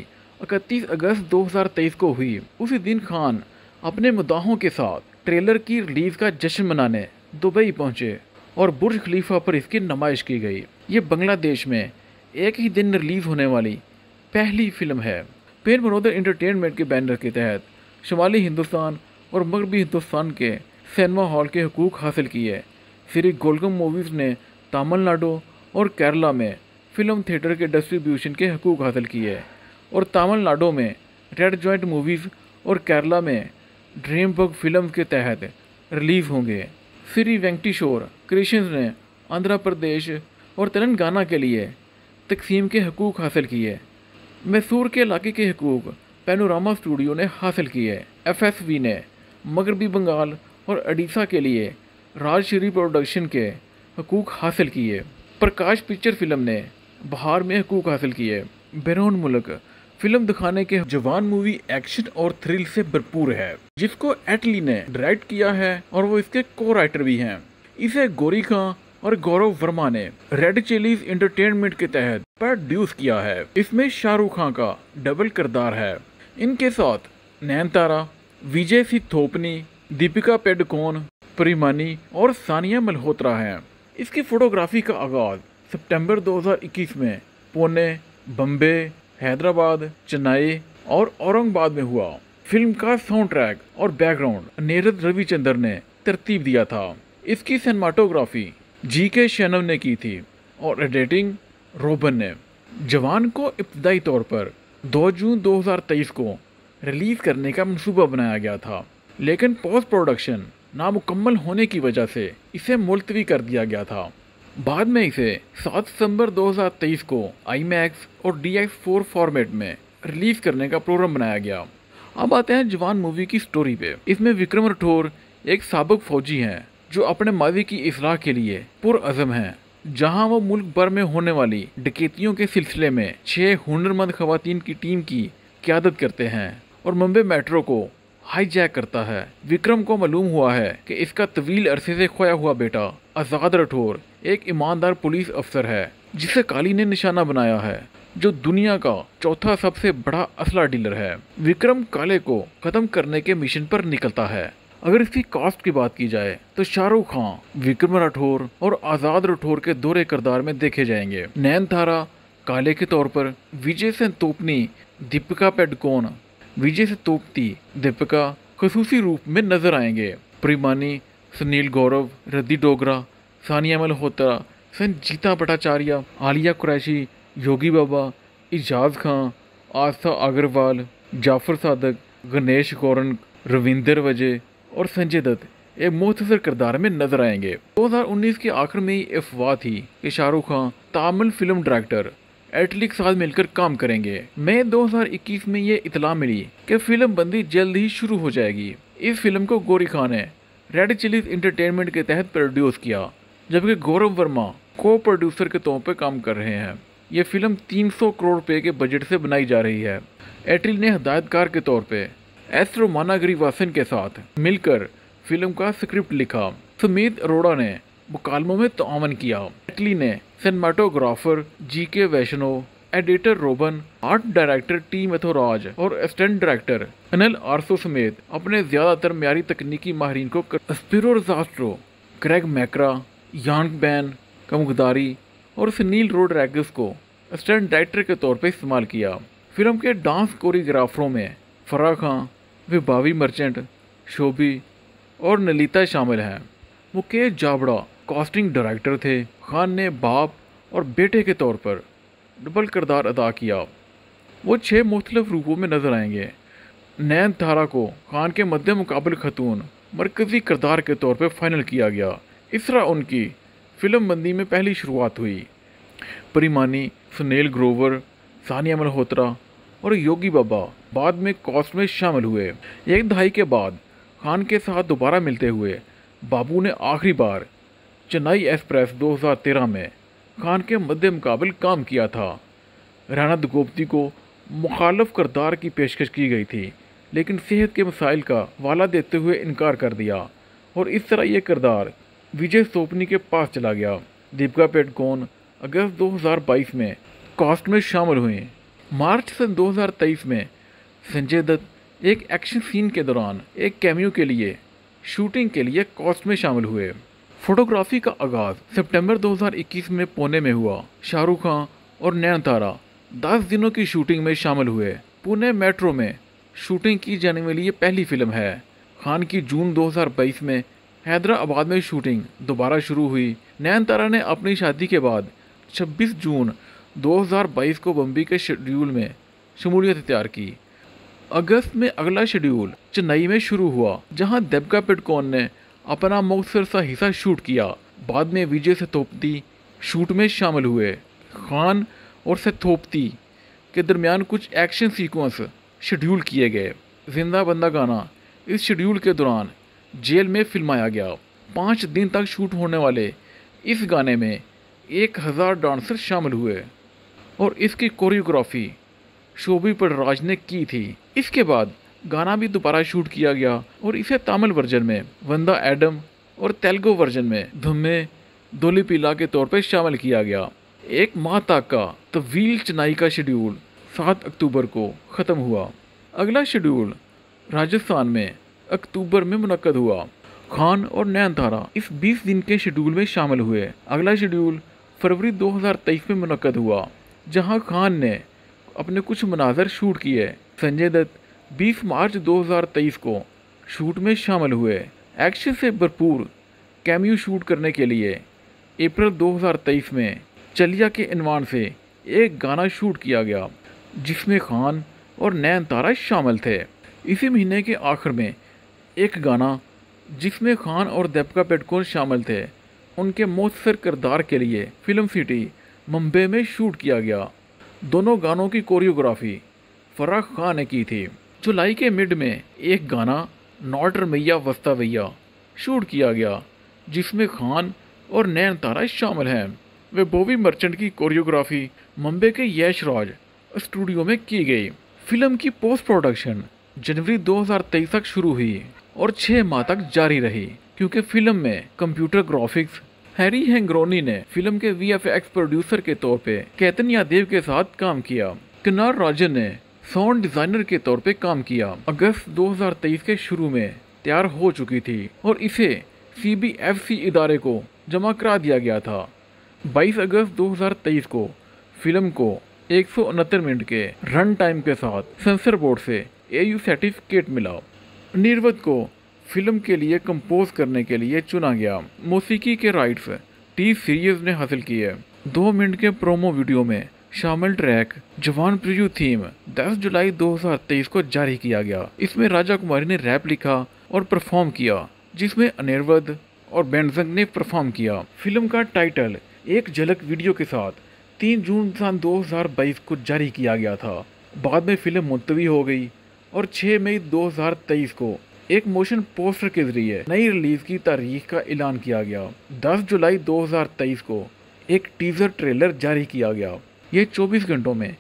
31 अगस्त 2023 को हुई। उसी दिन खान अपने मुद्दाहों के साथ ट्रेलर की रिलीज का जश्न मनाने दुबई पहुंचे और बुर्ज खलीफा पर इसकी नुमाइश की गई। ये बांग्लादेश में एक ही दिन रिलीज होने वाली पहली फिल्म है। पेन मनोदर एंटरटेनमेंट के बैनर के तहत शुमाली हिंदुस्तान और मगरबी हिंदुस्तान के सिनेमा हॉल के हुकूक हासिल किए। श्री गोलगम मूवीज़ ने तमिलनाडु और केरला में फिल्म थिएटर के डिस्ट्रीब्यूशन के हुकूक हासिल किए और तमिलनाडु में रेड जॉइंट मूवीज़ और केरला में ड्रीम बग फिल्म के तहत रिलीज़ होंगे। श्री वेंकटेश्वर क्रिएशंस ने आंध्र प्रदेश और तेलंगाना के लिए तकसीम के हुकूक हासिल किए। मैसूर के इलाके के हुकूक पैनोरामा स्टूडियो ने हासिल किए। FSV ने मगरबी बंगाल और उड़ीसा के लिए राजश्री प्रोडक्शन के हुकूक हासिल किए। प्रकाश पिक्चर फिल्म ने बिहार में हुकूक हासिल किए। बैरून मुल्क फिल्म दिखाने के जवान मूवी एक्शन और थ्रिल से भरपूर है, जिसको एटली ने डायरेक्ट किया है और वो इसके को राइटर भी हैं। इसे गोरी खां और गौरव वर्मा ने रेड चिलीज एंटरटेनमेंट के तहत प्रोड्यूस किया है। इसमें शाहरुख खान का डबल किरदार है। इनके साथ नयनतारा, विजय सिंह थोपनी, दीपिका पादुकोण, प्रिमानी और सानिया मल्होत्रा हैं। इसकी फोटोग्राफी का आगाज सितंबर 2021 में पुणे, बम्बे, हैदराबाद, चेन्नई और औरंगाबाद में हुआ। फिल्म का साउंड ट्रैक और बैकग्राउंड अनिरुद्ध रविचंद्र ने तरतीब दिया था। इसकी सिनेमाटोग्राफी GK शैनव ने की थी और एडिटिंग रोबन ने। जवान को इब्तदाई तौर पर 2 जून 2023 को रिलीज करने का मंसूबा बनाया गया था, लेकिन पोस्ट प्रोडक्शन नामुकम्मल होने की वजह से इसे मुलतवी कर दिया गया था। बाद में इसे 7 दिसंबर 2023 को IMAX और DX4 फॉर्मेट में रिलीज करने का प्रोग्राम बनाया गया। अब आते हैं जवान मूवी की स्टोरी पे। इसमें विक्रम राठौर एक साबिक फौजी हैं जो अपने माजी की इस्लाह के लिए पुरअज़म हैं। जहां वो मुल्क भर में होने वाली डकैतियों के सिलसिले में 6 हुनरमंद खवातीन की टीम की क़यादत करते हैं और मुंबई मेट्रो को हाईजैक करता है। विक्रम को मालूम हुआ है कि इसका तवील अरसे से खोया हुआ बेटा आज़ाद राठौर एक ईमानदार पुलिस अफसर है, जिसे काली ने निशाना बनाया है, जो दुनिया का चौथा सबसे बड़ा असला डीलर है। विक्रम काले को खत्म करने के मिशन पर निकलता है। अगर इसकी कास्ट की बात की जाए तो शाहरुख खान, विक्रम राठौर और आज़ाद राठौर के दोहरे किरदार में देखे जाएंगे। नयनतारा काले के तौर पर, विजय सिंह तोपनी, दीपिका पादुकोण, विजय से तोपती दीपिका खसूसी रूप में नजर आएंगे। प्रिमानी, सुनील गौरव, रद्दी डोगरा, सानिया मल्होत्रा, संजीता भट्टाचार्य, आलिया कुरैशी, योगी बाबा, इजाज खान, आस्था अग्रवाल, जाफर सादक, गणेश गौरन, रविंदर वजह और संजय दत्त एक मुख्तसर किरदार में नजर आएंगे। 2019 के आखिर में ही अफवाह थी कि शाहरुख खान तमिल फिल्म डायरेक्टर एटली के साथ मिलकर काम करेंगे। मई 2021 में ये इतला मिली कि फिल्म बंदी जल्द ही शुरू हो जाएगी। इस फिल्म को गोरी खान ने रेड चिलीज एंटरटेनमेंट के तहत प्रोड्यूस किया, जबकि गौरव वर्मा को प्रोड्यूसर के तौर पर काम कर रहे हैं। ये फिल्म 300 करोड़ रुपए के बजट से बनाई जा रही है। एटली ने हिदायतकार के तौर पे एस रोमाना गिरिवासन के साथ मिलकर फिल्म का स्क्रिप्ट लिखा। सुमित अरोड़ा ने मुकालमों में तावन किया। एटली ने cinematographer GK Vaishnav, editor robin, art director T Muthuraj और असिस्टेंट डायरेक्टर अनिल आरसो समेत अपने ज्यादातर म्यारी तकनीकी माहिरीन को स्पिरो रजास्ट्रो, क्रेग मैकरा, यांग बैन कमुगदारी और सुनील रोड्रिगेज को असिस्टेंट डायरेक्टर के तौर पर इस्तेमाल किया। फिल्म के डांस कोरियोग्राफरों में फराह खान, विभावी मर्चेंट, शोभी और नलिता शामिल हैं। मुकेश जाबड़ा कास्टिंग डायरेक्टर थे। खान ने बाप और बेटे के तौर पर डबल किरदार अदा किया। वो 6 मुख्तलिफ रूपों में नजर आएंगे। नयनतारा को खान के मध्य मुकाबल खतून मरकजी किरदार के तौर पर फाइनल किया गया। इस तरह उनकी फिल्म बंदी में पहली शुरुआत हुई। परिमानी, सुनील ग्रोवर, सानिया मल्होत्रा और योगी बाबा बाद में कास्ट में शामिल हुए। एक दहाई के बाद खान के साथ दोबारा मिलते हुए बाबू ने आखिरी बार चेन्नई एक्सप्रेस 2013 में खान के मध्य मुकाबल काम किया था। राणा दुगोपती को मुखालफ किरदार की पेशकश की गई थी, लेकिन सेहत के मसाइल का वाला देते हुए इनकार कर दिया और इस तरह यह किरदार विजय सोपनी के पास चला गया। दीपिका पादुकोण अगस्त 2022 में कास्ट में शामिल हुई। मार्च सन 2023 में संजय दत्त एक एक्शन सीन के दौरान एक कैमियो के लिए शूटिंग के लिए कॉस्ट में शामिल हुए। फोटोग्राफी का आगाज सितंबर 2021 में पुणे में हुआ। शाहरुख खान और नयनतारा 10 दिनों की शूटिंग में शामिल हुए। पुणे मेट्रो में शूटिंग की जाने वाली ये पहली फिल्म है। खान की जून 2022 में हैदराबाद में शूटिंग दोबारा शुरू हुई। नयनतारा ने अपनी शादी के बाद 26 जून 2022 को बम्बई के शेड्यूल में शमूलियत इख्तियार की। अगस्त में अगला शेड्यूल चेन्नई में शुरू हुआ, जहां देविका पादुकोण ने अपना मुख्तसर सा हिस्सा शूट किया। बाद में विजय सेतुपति शूट में शामिल हुए। खान और सेतुपति के दरमियान कुछ एक्शन सीक्वेंस शेड्यूल किए गए। जिंदा बंदा गाना इस शेड्यूल के दौरान जेल में फिल्माया गया। 5 दिन तक शूट होने वाले इस गाने में 1000 डांसर शामिल हुए और इसकी कोरियोग्राफी शोभी पटराज ने की थी। इसके बाद गाना भी दोबारा शूट किया गया और इसे तमिल वर्जन में वंदा एडम और तेलुगु वर्जन में धुम्मे दोली पीला के तौर पर शामिल किया गया। एक माह तक का तवील चेन्नई का शेड्यूल 7 अक्टूबर को ख़त्म हुआ। अगला शेड्यूल राजस्थान में अक्टूबर में मुनक्कद हुआ। खान और नयनतारा इस 20 दिन के शेड्यूल में शामिल हुए। अगला शेड्यूल फरवरी 2023 में मुनक्कद हुआ, जहां खान ने अपने कुछ मनाजर शूट किए। संजय दत्त 20 मार्च 2023 को शूट में शामिल हुए। एक्शन से भरपूर कैमियो शूट करने के लिए अप्रैल 2023 में चलिया के इनवान से एक गाना शूट किया गया, जिसमें खान और नयनतारा शामिल थे। इसी महीने के आखिर में एक गाना जिसमें खान और देविका पादुकोण शामिल थे, उनके मुख्तसर किरदार के लिए फिल्म सिटी मुंबई में शूट किया गया। दोनों गानों की कोरियोग्राफी फराह खान ने की थी। जुलाई के मिड में एक गाना नॉटर मैया वस्ता भैया शूट किया गया, जिसमें खान और नयनतारा शामिल हैं। वे बॉबी मर्चेंट की कोरियोग्राफी मुंबई के यश राज स्टूडियो में की गई। फिल्म की पोस्ट प्रोडक्शन जनवरी 2023 तक शुरू हुई और 6 माह तक जारी रही, क्योंकि फिल्म में कंप्यूटर ग्राफिक्स हैरी हैंगरोनी ने फिल्म के VFX प्रोड्यूसर के तौर पे केतन यादव के साथ काम किया। किन्नार राजन ने साउंड डिजाइनर के तौर पे काम किया। अगस्त 2023 के शुरू में तैयार हो चुकी थी और इसे CBFC इदारे को जमा करा दिया गया था। 22 अगस्त 2023 को फिल्म को 169 मिनट के रन टाइम के साथ सेंसर बोर्ड से AU सर्टिफिकेट मिला। निर्वत को फिल्म के लिए कंपोज करने के लिए चुना गया। मौसीकी के राइट्स टी सीरीज ने हासिल किए। 2 मिनट के प्रोमो वीडियो में शामिल ट्रैक जवान प्रिव्यू थीम 10 जुलाई 2023 को जारी किया गया। इसमें राजा कुमारी ने रैप लिखा और परफॉर्म किया, जिसमें अनिरुद्ध और बेंजंग ने परफॉर्म किया। फिल्म का टाइटल एक झलक वीडियो के साथ 3 जून सन 2022 को जारी किया गया था। बाद में फिल्म मुलतवी हो गई और 6 मई 2023 को एक मोशन पोस्टर के जरिए नई रिलीज की तारीख का ऐलान किया गया। 10 जुलाई 2023 को एक टीजर ट्रेलर जारी किया गया। ये 24 घंटों में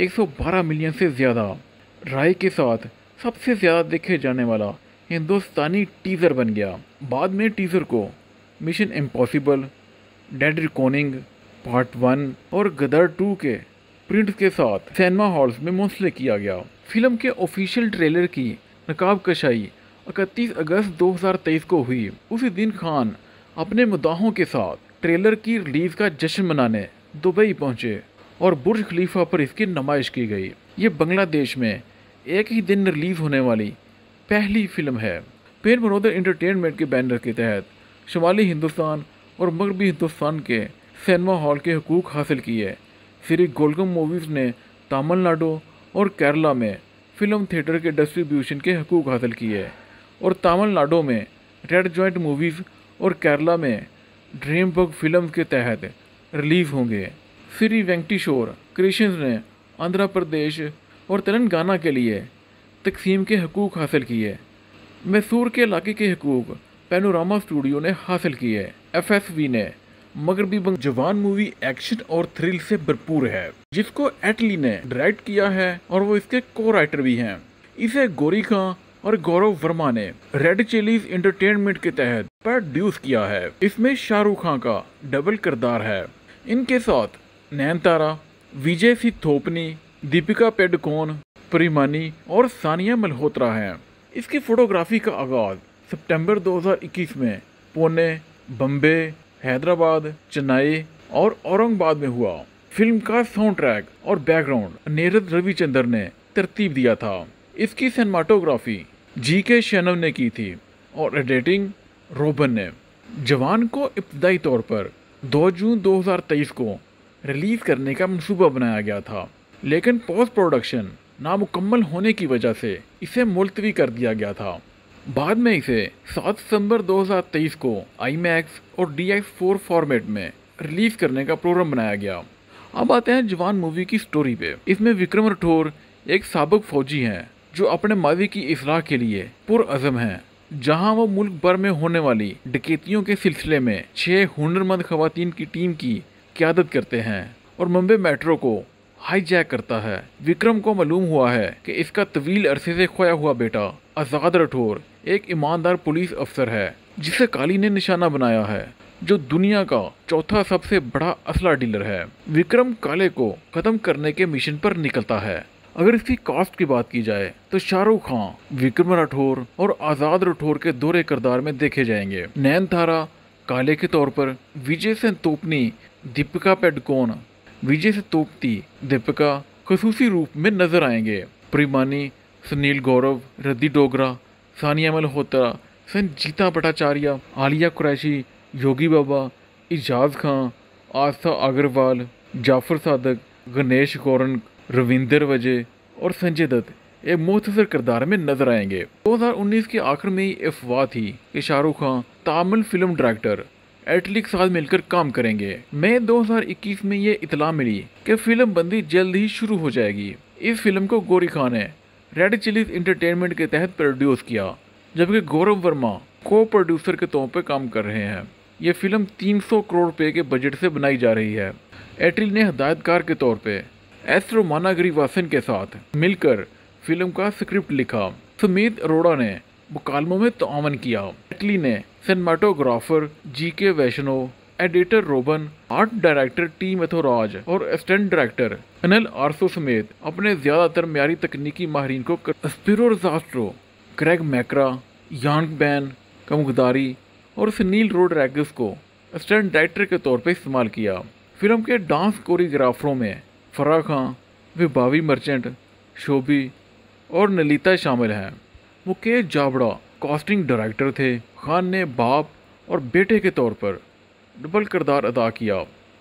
112 मिलियन से ज़्यादा राय के साथ सबसे ज़्यादा देखे जाने वाला हिंदुस्तानी टीजर बन गया। बाद में टीजर को Mission Impossible, Dead recording Part 1 और गदर 2 के प्रिंट के साथ सिनेमा हॉल्स में मुंसलिक किया गया। फिल्म के ऑफिशियल ट्रेलर की नकाब कशाई 31 अगस्त 2023 को हुई। उसी दिन खान अपने मुद्दाहों के साथ ट्रेलर की रिलीज का जश्न मनाने दुबई पहुंचे और बुर्ज खलीफा पर इसकी नुमाइश की गई। ये बांग्लादेश में एक ही दिन रिलीज होने वाली पहली फिल्म है। पेन मनोदर एंटरटेनमेंट के बैनर के तहत शुमाली हिंदुस्तान और मगरबी हिंदुस्तान के सिनेमा हॉल के हुकूक हासिल किए। श्री गोलगम मूवीज़ ने तमिलनाडु और केरला में फिल्म थिएटर के डिस्ट्रीब्यूशन के हुकूक हासिल किए और तमिलनाडु में रेड जॉइंट मूवीज़ और केरला में ड्रीमबर्ग फिल्म के तहत रिलीज होंगे। श्री वेंकटेश्वर क्रिएशंस ने आंध्र प्रदेश और तेलंगाना के लिए तकसीम के हुकूक हासिल किए। मैसूर के इलाके के हुकूक पैनोरामा स्टूडियो ने हासिल किए। FSV ने मगरबी जवान मूवी एक्शन और थ्रिल से भरपूर है, जिसको एटली ने डायरेक्ट किया है और वो इसके को राइटर भी हैं। इसे गौरी खान और गौरव वर्मा ने रेड चिलीज एंटरटेनमेंट के तहत प्रोड्यूस किया है। इसमें शाहरुख खान का डबल किरदार है। इनके साथ नयनतारा, विजय सेतुपति, दीपिका पादुकोण, प्रिमानी और सानिया मल्होत्रा हैं। इसकी फोटोग्राफी का आगाज सितंबर 2021 में पुणे, बम्बे, हैदराबाद, चेन्नई और औरंगाबाद में हुआ। फिल्म का साउंड ट्रैक और बैकग्राउंड अनिरुद्ध रविचंद्रन ने तरतीब दिया था। इसकी सिनेमाटोग्राफी जी.के. शेनन ने की थी और एडिटिंग रोबन ने। जवान को इब्तदाई तौर पर 2 जून 2023 को रिलीज करने का मंसूबा बनाया गया था, लेकिन पोस्ट प्रोडक्शन नामुकम्मल होने की वजह से इसे मुलतवी कर दिया गया था। बाद में इसे 7 दिसंबर 2023 को IMAX और DX4 फॉर्मेट में रिलीज करने का प्रोग्राम बनाया गया। अब आते हैं जवान मूवी की स्टोरी पे। इसमें विक्रम राठौर एक साबिक फौजी हैं जो अपने माजी की इस्लाह के लिए पुरअज़म हैं। जहां वो मुल्क भर में होने वाली डकैतियों के सिलसिले में 6 हुनरमंद खवातीन की टीम की क़यादत करते हैं और मुंबई मेट्रो को हाईजैक करता है। विक्रम को मालूम हुआ है कि इसका तवील अरसे से खोया हुआ बेटा आज़ाद राठौर एक ईमानदार पुलिस अफसर है जिसे काली ने निशाना बनाया है, जो दुनिया का चौथा सबसे बड़ा असला डीलर है। विक्रम काले को खत्म करने के मिशन पर निकलता है। अगर इसकी कास्ट की बात की जाए तो शाहरुख खान, विक्रम राठौर और आज़ाद राठौर के दोहरे किरदार में देखे जाएंगे। नयनतारा काले के तौर पर, विजय सेनतोपनी दीपिका पादुकोण, विजय सेनतोपनी दीपिका खसूसी रूप में नजर आएंगे। प्रिमानी सुनील गौरव, रिद्धि डोगरा, सानिया मल्होत्रा, संजीता भट्टाचार्य, आलिया कुरैशी, योगी बाबा, इजाज़ खान, आस्था अग्रवाल, जाफर सादक, गणेश कौरन, रविंदर वजह और संजय दत्त एक मुख्तसर किरदार में नजर आएंगे। 2019 के आखिर में ही अफवाह थी कि शाहरुख खान तामिल फिल्म डायरेक्टर एटली के साथ मिलकर काम करेंगे। मई 2021 में ये इतला मिली कि फिल्म बंदी जल्द ही शुरू हो जाएगी। इस फिल्म को गौरी खान ने रेड चिलीज एंटरटेनमेंट के तहत प्रोड्यूस किया, जबकि गौरव वर्मा को प्रोड्यूसर के तौर पर काम कर रहे हैं। ये फिल्म 300 करोड़ रुपए के बजट से बनाई जा रही है। एटली ने हिदायतकार के तौर पे एस रोमानागिरीवासन के साथ मिलकर फिल्म का स्क्रिप्ट लिखा। सुमित अरोड़ा ने मुकालमों में ताआवन किया। एटली ने cinematographer G K. Vaishnav, editor robin, art director T Muthuraj और असिस्टेंट डायरेक्टर अनिल आरसो समेत अपने ज्यादातर म्यारी तकनीकी माहिरीन को स्पिरो रोजास्ट्रो, ग्रेग मैकरा, यांग बैन, कमुगदारी और सुनील रोड्रिगेज को असिस्टेंट डायरेक्टर के तौर पर इस्तेमाल किया। फिल्म के डांस कोरियोग्राफरों में फराह खान, विभावी मर्चेंट, शोभी और नलिता शामिल हैं। मुकेश जाबड़ा कास्टिंग डायरेक्टर थे। खान ने बाप और बेटे के तौर पर डबल किरदार अदा किया।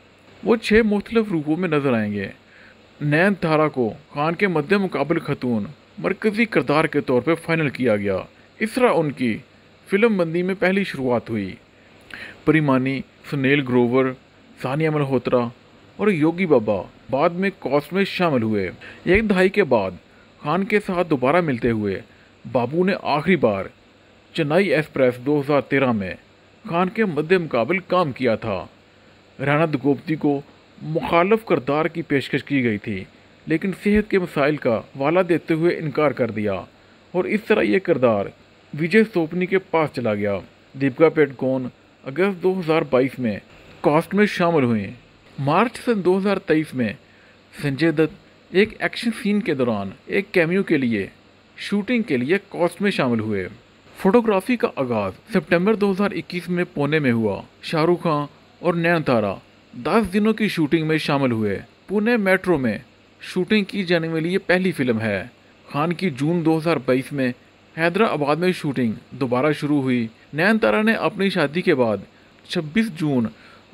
वो 6 मुख्तलिफ रूपों में नजर आएंगे। नयनतारा को खान के मध्य मुकाबल खतून मरकजी किरदार के तौर पर फाइनल किया गया। इस तरह उनकी फिल्म बंदी में पहली शुरुआत हुई। प्रिमानी, सुनील ग्रोवर, सानिया मल्होत्रा और योगी बाबा बाद में कास्ट में शामिल हुए। एक दहाई के बाद खान के साथ दोबारा मिलते हुए बाबू ने आखिरी बार चेन्नई एक्सप्रेस 2013 में खान के मध्य मुकाबल काम किया था। राणा दुगोपती को मुखालफ किरदार की पेशकश की गई थी, लेकिन सेहत के मसाइल का हवाला देते हुए इनकार कर दिया और इस तरह ये किरदार विजय सेनतोपनी के पास चला गया। दीपिका पादुकोण अगस्त 2022 में कास्ट में शामिल हुई। मार्च सन 2023 में संजय दत्त एक एक्शन सीन के दौरान एक कैमियो के लिए शूटिंग के लिए कास्ट में शामिल हुए। फोटोग्राफी का आगाज सितंबर 2021 में पुणे में हुआ। शाहरुख खान और नयनतारा 10 दिनों की शूटिंग में शामिल हुए। पुणे मेट्रो में शूटिंग की जाने वाली ये पहली फिल्म है। खान की जून 2022 में हैदराबाद में शूटिंग दोबारा शुरू हुई। नयनतारा ने अपनी शादी के बाद 26 जून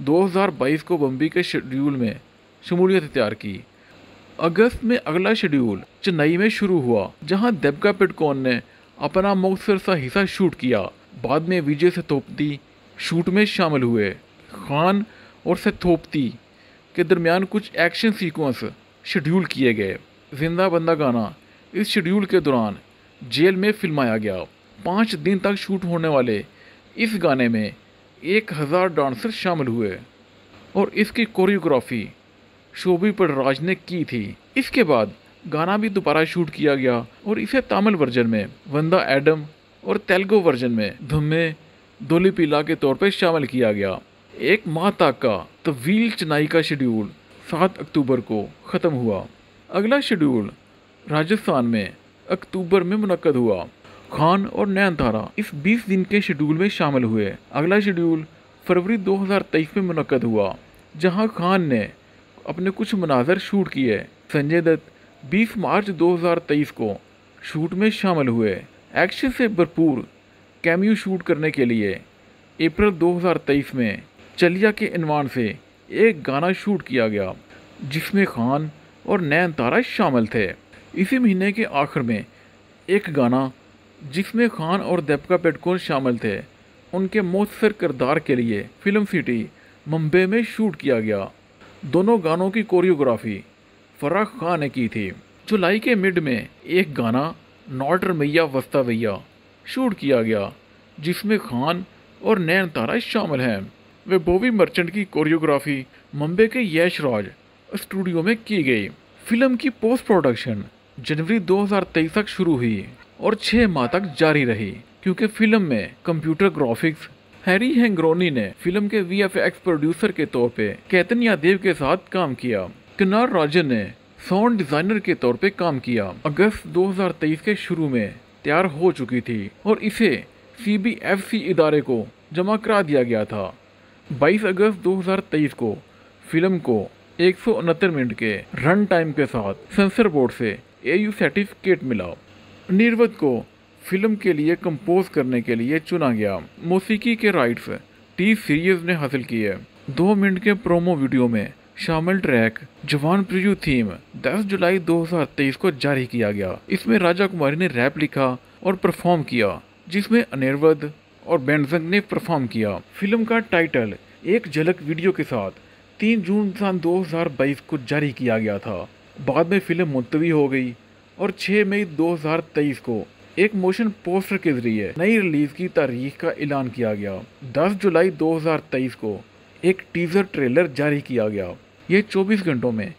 2022 को बम्बई के शेड्यूल में शमूलियत इख्तियार की। अगस्त में अगला शेड्यूल चेन्नई में शुरू हुआ, जहां दीपिका पादुकोण ने अपना मुख्तसर सा हिस्सा शूट किया। बाद में विजय सेनतोपनी शूट में शामिल हुए। खान और सेनतोपनी के दरमियान कुछ एक्शन सीक्वेंस शेड्यूल किए गए। जिंदा बंदा गाना इस शेड्यूल के दौरान जेल में फिल्माया गया। 5 दिन तक शूट होने वाले इस गाने में 1000 डांसर शामिल हुए और इसकी कोरियोग्राफी शोभी पटराज ने की थी। इसके बाद गाना भी दोबारा शूट किया गया और इसे तमिल वर्जन में वंदा एडम और तेलुगु वर्जन में धुम्मे दोली पीला के तौर पर शामिल किया गया। 1 माह तक का तवील चेन्नई का शेड्यूल 7 अक्टूबर को ख़त्म हुआ। अगला शेड्यूल राजस्थान में अक्टूबर में मुनक्कद हुआ। खान और नयनतारा इस 20 दिन के शेड्यूल में शामिल हुए। अगला शेड्यूल फरवरी 2023 में मुनक्कद हुआ, जहां खान ने अपने कुछ मनाजर शूट किए। संजय दत्त 20 मार्च 2023 को शूट में शामिल हुए। एक्शन से भरपूर कैमियो शूट करने के लिए अप्रैल 2023 में चलिया के इनवान से एक गाना शूट किया गया, जिसमें खान और नयनतारा शामिल थे। इसी महीने के आखिर में एक गाना जिसमें खान और दीपिका पादुकोण शामिल थे, उनके मौसर किरदार के लिए फिल्म सिटी मुंबई में शूट किया गया। दोनों गानों की कोरियोग्राफी फराह खान ने की थी। जुलाई के मिड में एक गाना नॉट मैया वस्ता भैया शूट किया गया, जिसमें खान और नयनतारा शामिल हैं। वे बॉबी मर्चेंट की कोरियोग्राफी मुंबई के यश राज स्टूडियो में की गई। फिल्म की पोस्ट प्रोडक्शन जनवरी 2023 तक शुरू हुई और 6 माह तक जारी रही, क्योंकि फिल्म में कंप्यूटर ग्राफिक्स हैरी हैंग्रोनी ने फिल्म के VFX प्रोड्यूसर के तौर पे केतन यादव के साथ काम किया। किन्नार राजन ने साउंड डिजाइनर के तौर पे काम किया। अगस्त 2023 के शुरू में तैयार हो चुकी थी और इसे CBFC इदारे को जमा करा दिया गया था। 22 अगस्त 2023 को फिल्म को 169 मिनट के रन टाइम के साथ सेंसर बोर्ड से AU सर्टिफिकेट मिला। निर्वत को फिल्म के लिए कंपोज करने के लिए चुना गया। मौसीकी के राइट्स टी सीरीज ने हासिल किए। 2 मिनट के प्रोमो वीडियो में शामिल ट्रैक जवान प्रिव्यू थीम 10 जुलाई 2023 को जारी किया गया। इसमें राजा कुमारी ने रैप लिखा और परफॉर्म किया, जिसमें अनिरुद्ध और बेंजंग ने परफॉर्म किया। फिल्म का टाइटल एक झलक वीडियो के साथ 3 जून सन 2022 को जारी किया गया था। बाद में फिल्म मुलतवी हो गई और 6 मई 2023 को एक मोशन पोस्टर के जरिए नई रिलीज की तारीख का ऐलान किया गया। 10 जुलाई 2023 को एक टीजर ट्रेलर जारी किया गया। ये 24 घंटों में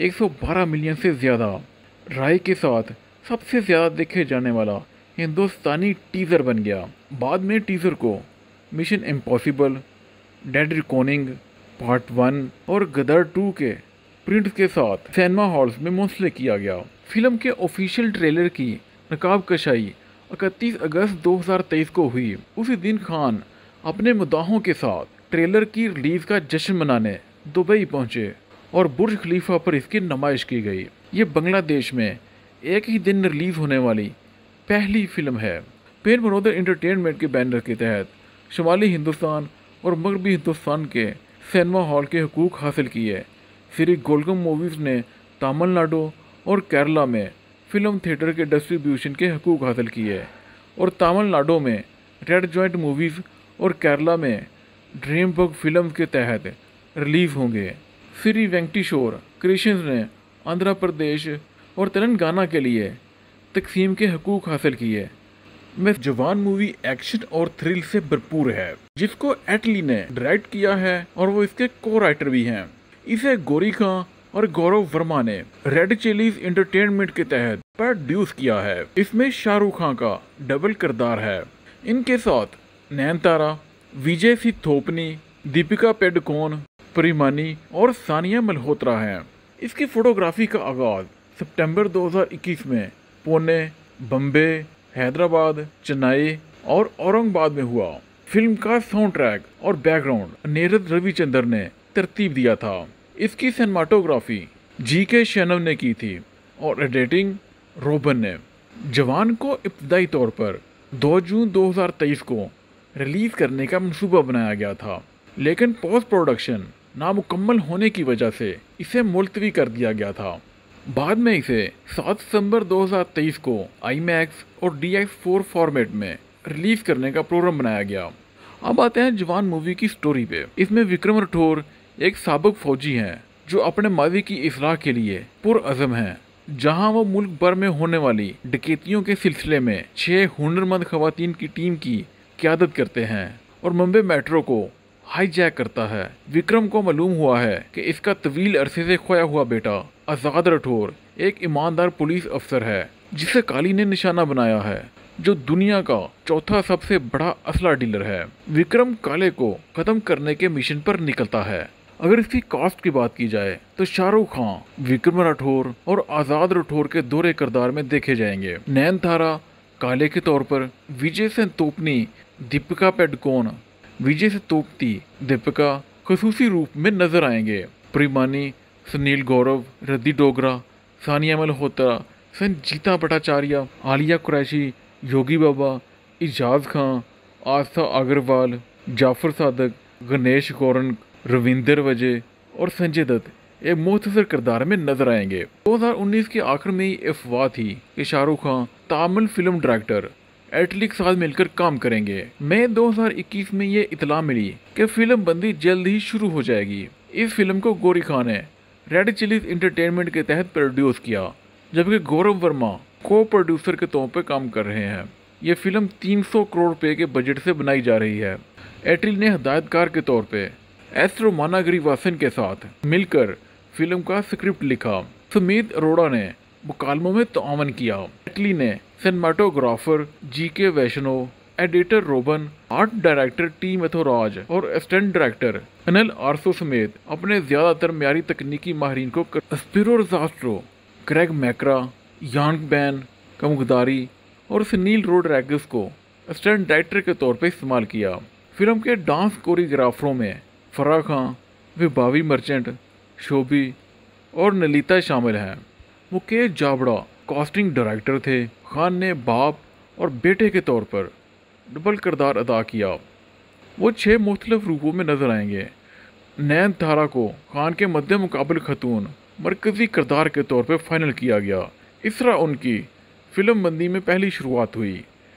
112 मिलियन से ज़्यादा राय के साथ सबसे ज़्यादा देखे जाने वाला हिंदुस्तानी टीजर बन गया। बाद में टीजर को Mission Impossible, Dead recording Part 1 और गदर 2 के प्रिंट के साथ सिनेमा हॉल्स में मुंसलिक किया गया। फिल्म के ऑफिशियल ट्रेलर की नकाब कशाई 31 अगस्त 2023 को हुई। उसी दिन खान अपने मुद्दाहों के साथ ट्रेलर की रिलीज का जश्न मनाने दुबई पहुंचे और बुर्ज खलीफा पर इसकी नुमाइश की गई। ये बांग्लादेश में एक ही दिन रिलीज होने वाली पहली फिल्म है। पेन मनोदर एंटरटेनमेंट के बैनर के तहत शुमाली हिंदुस्तान और मगरबी हिंदुस्तान के सिनेमा हॉल के हुकूक हासिल किए। श्री गोलगम मूवीज़ ने तमिलनाडु और केरला में फिल्म थिएटर के डिस्ट्रीब्यूशन के हकूक हासिल किए और तमिलनाडु में रेड जॉइंट मूवीज़ और केरला में ड्रीम बग फिल्म के तहत रिलीज होंगे। श्री वेंकटेश्वर क्रिएशंस ने आंध्र प्रदेश और तेलंगाना के लिए तकसीम के हकूक हासिल किए। में जवान मूवी एक्शन और थ्रिल से भरपूर है, जिसको एटली ने डायरेक्ट किया है और वो इसके को राइटर भी हैं। इसे गौरी खान और गौरव वर्मा ने रेड चिलीज एंटरटेनमेंट के तहत प्रोड्यूस किया है। इसमें शाहरुख खान का डबल किरदार है। इनके साथ नयनतारा, विजय सी थोपनी, दीपिका पादुकोण, परिमानी और सानिया मल्होत्रा हैं। इसकी फोटोग्राफी का आगाज सितंबर 2021 में पुणे, बम्बे, हैदराबाद, चेन्नई और औरंगाबाद में हुआ। फिल्म का साउंड ट्रैक और बैकग्राउंड अनिरुद्ध रविचंद्र ने तरतीब दिया था। इसकी सिनेमाटोग्राफी GK शैनव ने की थी और एडिटिंग रोबन ने। जवान को इब्तदाई तौर पर 2 जून 2023 को रिलीज करने का मंसूबा बनाया गया था, लेकिन पोस्ट प्रोडक्शन नामुकम्मल होने की वजह से इसे मुलतवी कर दिया गया था। बाद में इसे 7 दिसंबर 2023 को IMAX और DX4 फॉर्मेट में रिलीज करने का प्रोग्राम बनाया गया। अब आते हैं जवान मूवी की स्टोरी पे। इसमें विक्रम राठौर एक साबिक फौजी हैं जो अपने माजी की इस्लाह के लिए पुरअज़म हैं, जहां वो मुल्क भर में होने वाली डकैतियों के सिलसिले में 6 हुनरमंद खवातीन की टीम की क़यादत करते हैं और मुंबई मेट्रो को हाईजैक करता है। विक्रम को मालूम हुआ है कि इसका तवील अरसे से खोया हुआ बेटा आज़ाद राठौर एक ईमानदार पुलिस अफसर है, जिसे काली ने निशाना बनाया है, जो दुनिया का चौथा सबसे बड़ा असला डीलर है। विक्रम काले को खत्म करने के मिशन पर निकलता है अगर इसकी कास्ट की बात की जाए तो शाहरुख खान विक्रम राठौर और आजाद राठौर के दोहरे किरदार में देखे जाएंगे। नयनतारा काले के तौर पर, विजय सेनतोपनी दीपिका पादुकोण, विजय सेनतोपती दीपिका खसूसी रूप में नजर आएंगे। प्रिमानी सुनील गौरव, रद्दी डोगरा, सानिया मल्होत्रा, संजीता भट्टाचार्य, आलिया कुरैशी, योगी बाबा, इजाज खान, आस्था अग्रवाल, जाफर सादक, गणेश गौरन, रविंदर वजह और संजय दत्त एक मुख्तसर किरदार में नजर आएंगे। 2019 के आखिर में ये अफवाह थी कि शाहरुख खान तामिल फिल्म डायरेक्टर एटली के साथ मिलकर काम करेंगे। मई 2021 में ये इतला मिली कि फिल्म बंदी जल्द ही शुरू हो जाएगी। इस फिल्म को गौरी खान ने रेड चिलीज एंटरटेनमेंट के तहत प्रोड्यूस किया, जबकि गौरव वर्मा को प्रोड्यूसर के तौर पर काम कर रहे हैं। ये फिल्म 300 करोड़ रुपए के बजट से बनाई जा रही है। एटली ने हिदायतकार के तौर पे एस रोमानागिरीवासन के साथ मिलकर फिल्म का स्क्रिप्ट लिखा। सुमित अरोड़ा ने मुकालमों में ताअवन किया। एटली ने cinematographer G K Vaishnav, editor robin, art director T Muthuraj और असिस्टेंट डायरेक्टर अनिल आरसो समेत अपने ज्यादातर म्यारी तकनीकी माहिरीन को स्पिरो रजास्ट्रो, क्रेग मैकरा, यांग बैन कमुगदारी और सुनील रोड्रिगेज को असिस्टेंट डायरेक्टर के तौर पर इस्तेमाल किया। फिल्म के डांस कोरियोग्राफरों में फराह खान, विभावी मर्चेंट, शोभी और नलिता शामिल हैं। मुकेश जाबड़ा कास्टिंग डायरेक्टर थे। खान ने बाप और बेटे के तौर पर डबल किरदार अदा किया। वो 6 मुख्तलिफ रूपों में नजर आएंगे। नयनतारा को खान के मध्य मुकाबल खतून मरकजी किरदार के तौर पर फाइनल किया गया। इस तरह उनकी फिल्म बंदी में पहली शुरुआत हुई।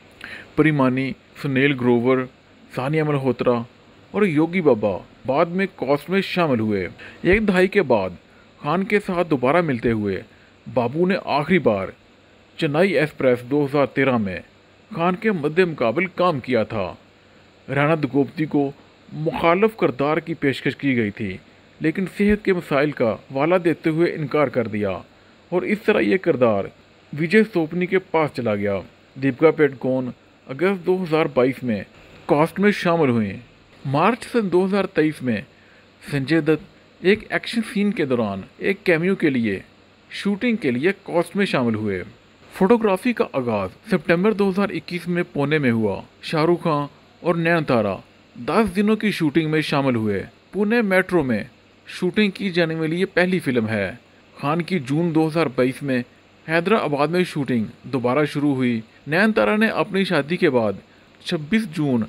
परिमानी, सुनील ग्रोवर, सानिया मल्होत्रा और योगी बाबा बाद में कास्ट में शामिल हुए। एक दहाई के बाद खान के साथ दोबारा मिलते हुए बाबू ने आखिरी बार चेन्नई एक्सप्रेस 2013 में खान के मध्य मुकाबल काम किया था। राणा दुगोपती को मुखालफ किरदार की पेशकश की गई थी, लेकिन सेहत के मसाइल का वाला देते हुए इनकार कर दिया और इस तरह यह किरदार विजय सेनतोपनी के पास चला गया। दीपिका पादुकोण अगस्त 2022 में कास्ट में शामिल हुई। मार्च सन 2023 में संजय दत्त एक एक्शन सीन के दौरान एक कैमियो के लिए शूटिंग के लिए कास्ट में शामिल हुए। फोटोग्राफी का आगाज सितंबर 2021 में पुणे में हुआ। शाहरुख खान और नयनतारा 10 दिनों की शूटिंग में शामिल हुए। पुणे मेट्रो में शूटिंग की जाने वाली ये पहली फिल्म है। खान की जून 2022 में हैदराबाद में शूटिंग दोबारा शुरू हुई। नयनतारा ने अपनी शादी के बाद 26 जून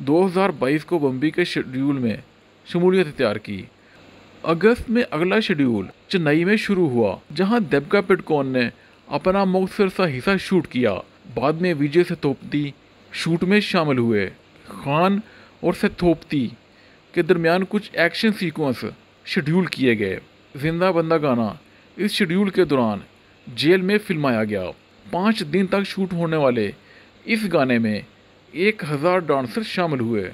2022 को बम्बई के शेड्यूल में शमूलियत इख्तियार की। अगस्त में अगला शेड्यूल चेन्नई में शुरू हुआ, जहां दीपिका पादुकोण ने अपना मुख्तसर सा हिस्सा शूट किया। बाद में विजय सेनतोपती शूट में शामिल हुए। खान और सेनतोपती के दरमियान कुछ एक्शन सीक्वेंस शेड्यूल किए गए। जिंदा बंदा गाना इस शेड्यूल के दौरान जेल में फिल्माया गया। 5 दिन तक शूट होने वाले इस गाने में 1000 डांसर शामिल हुए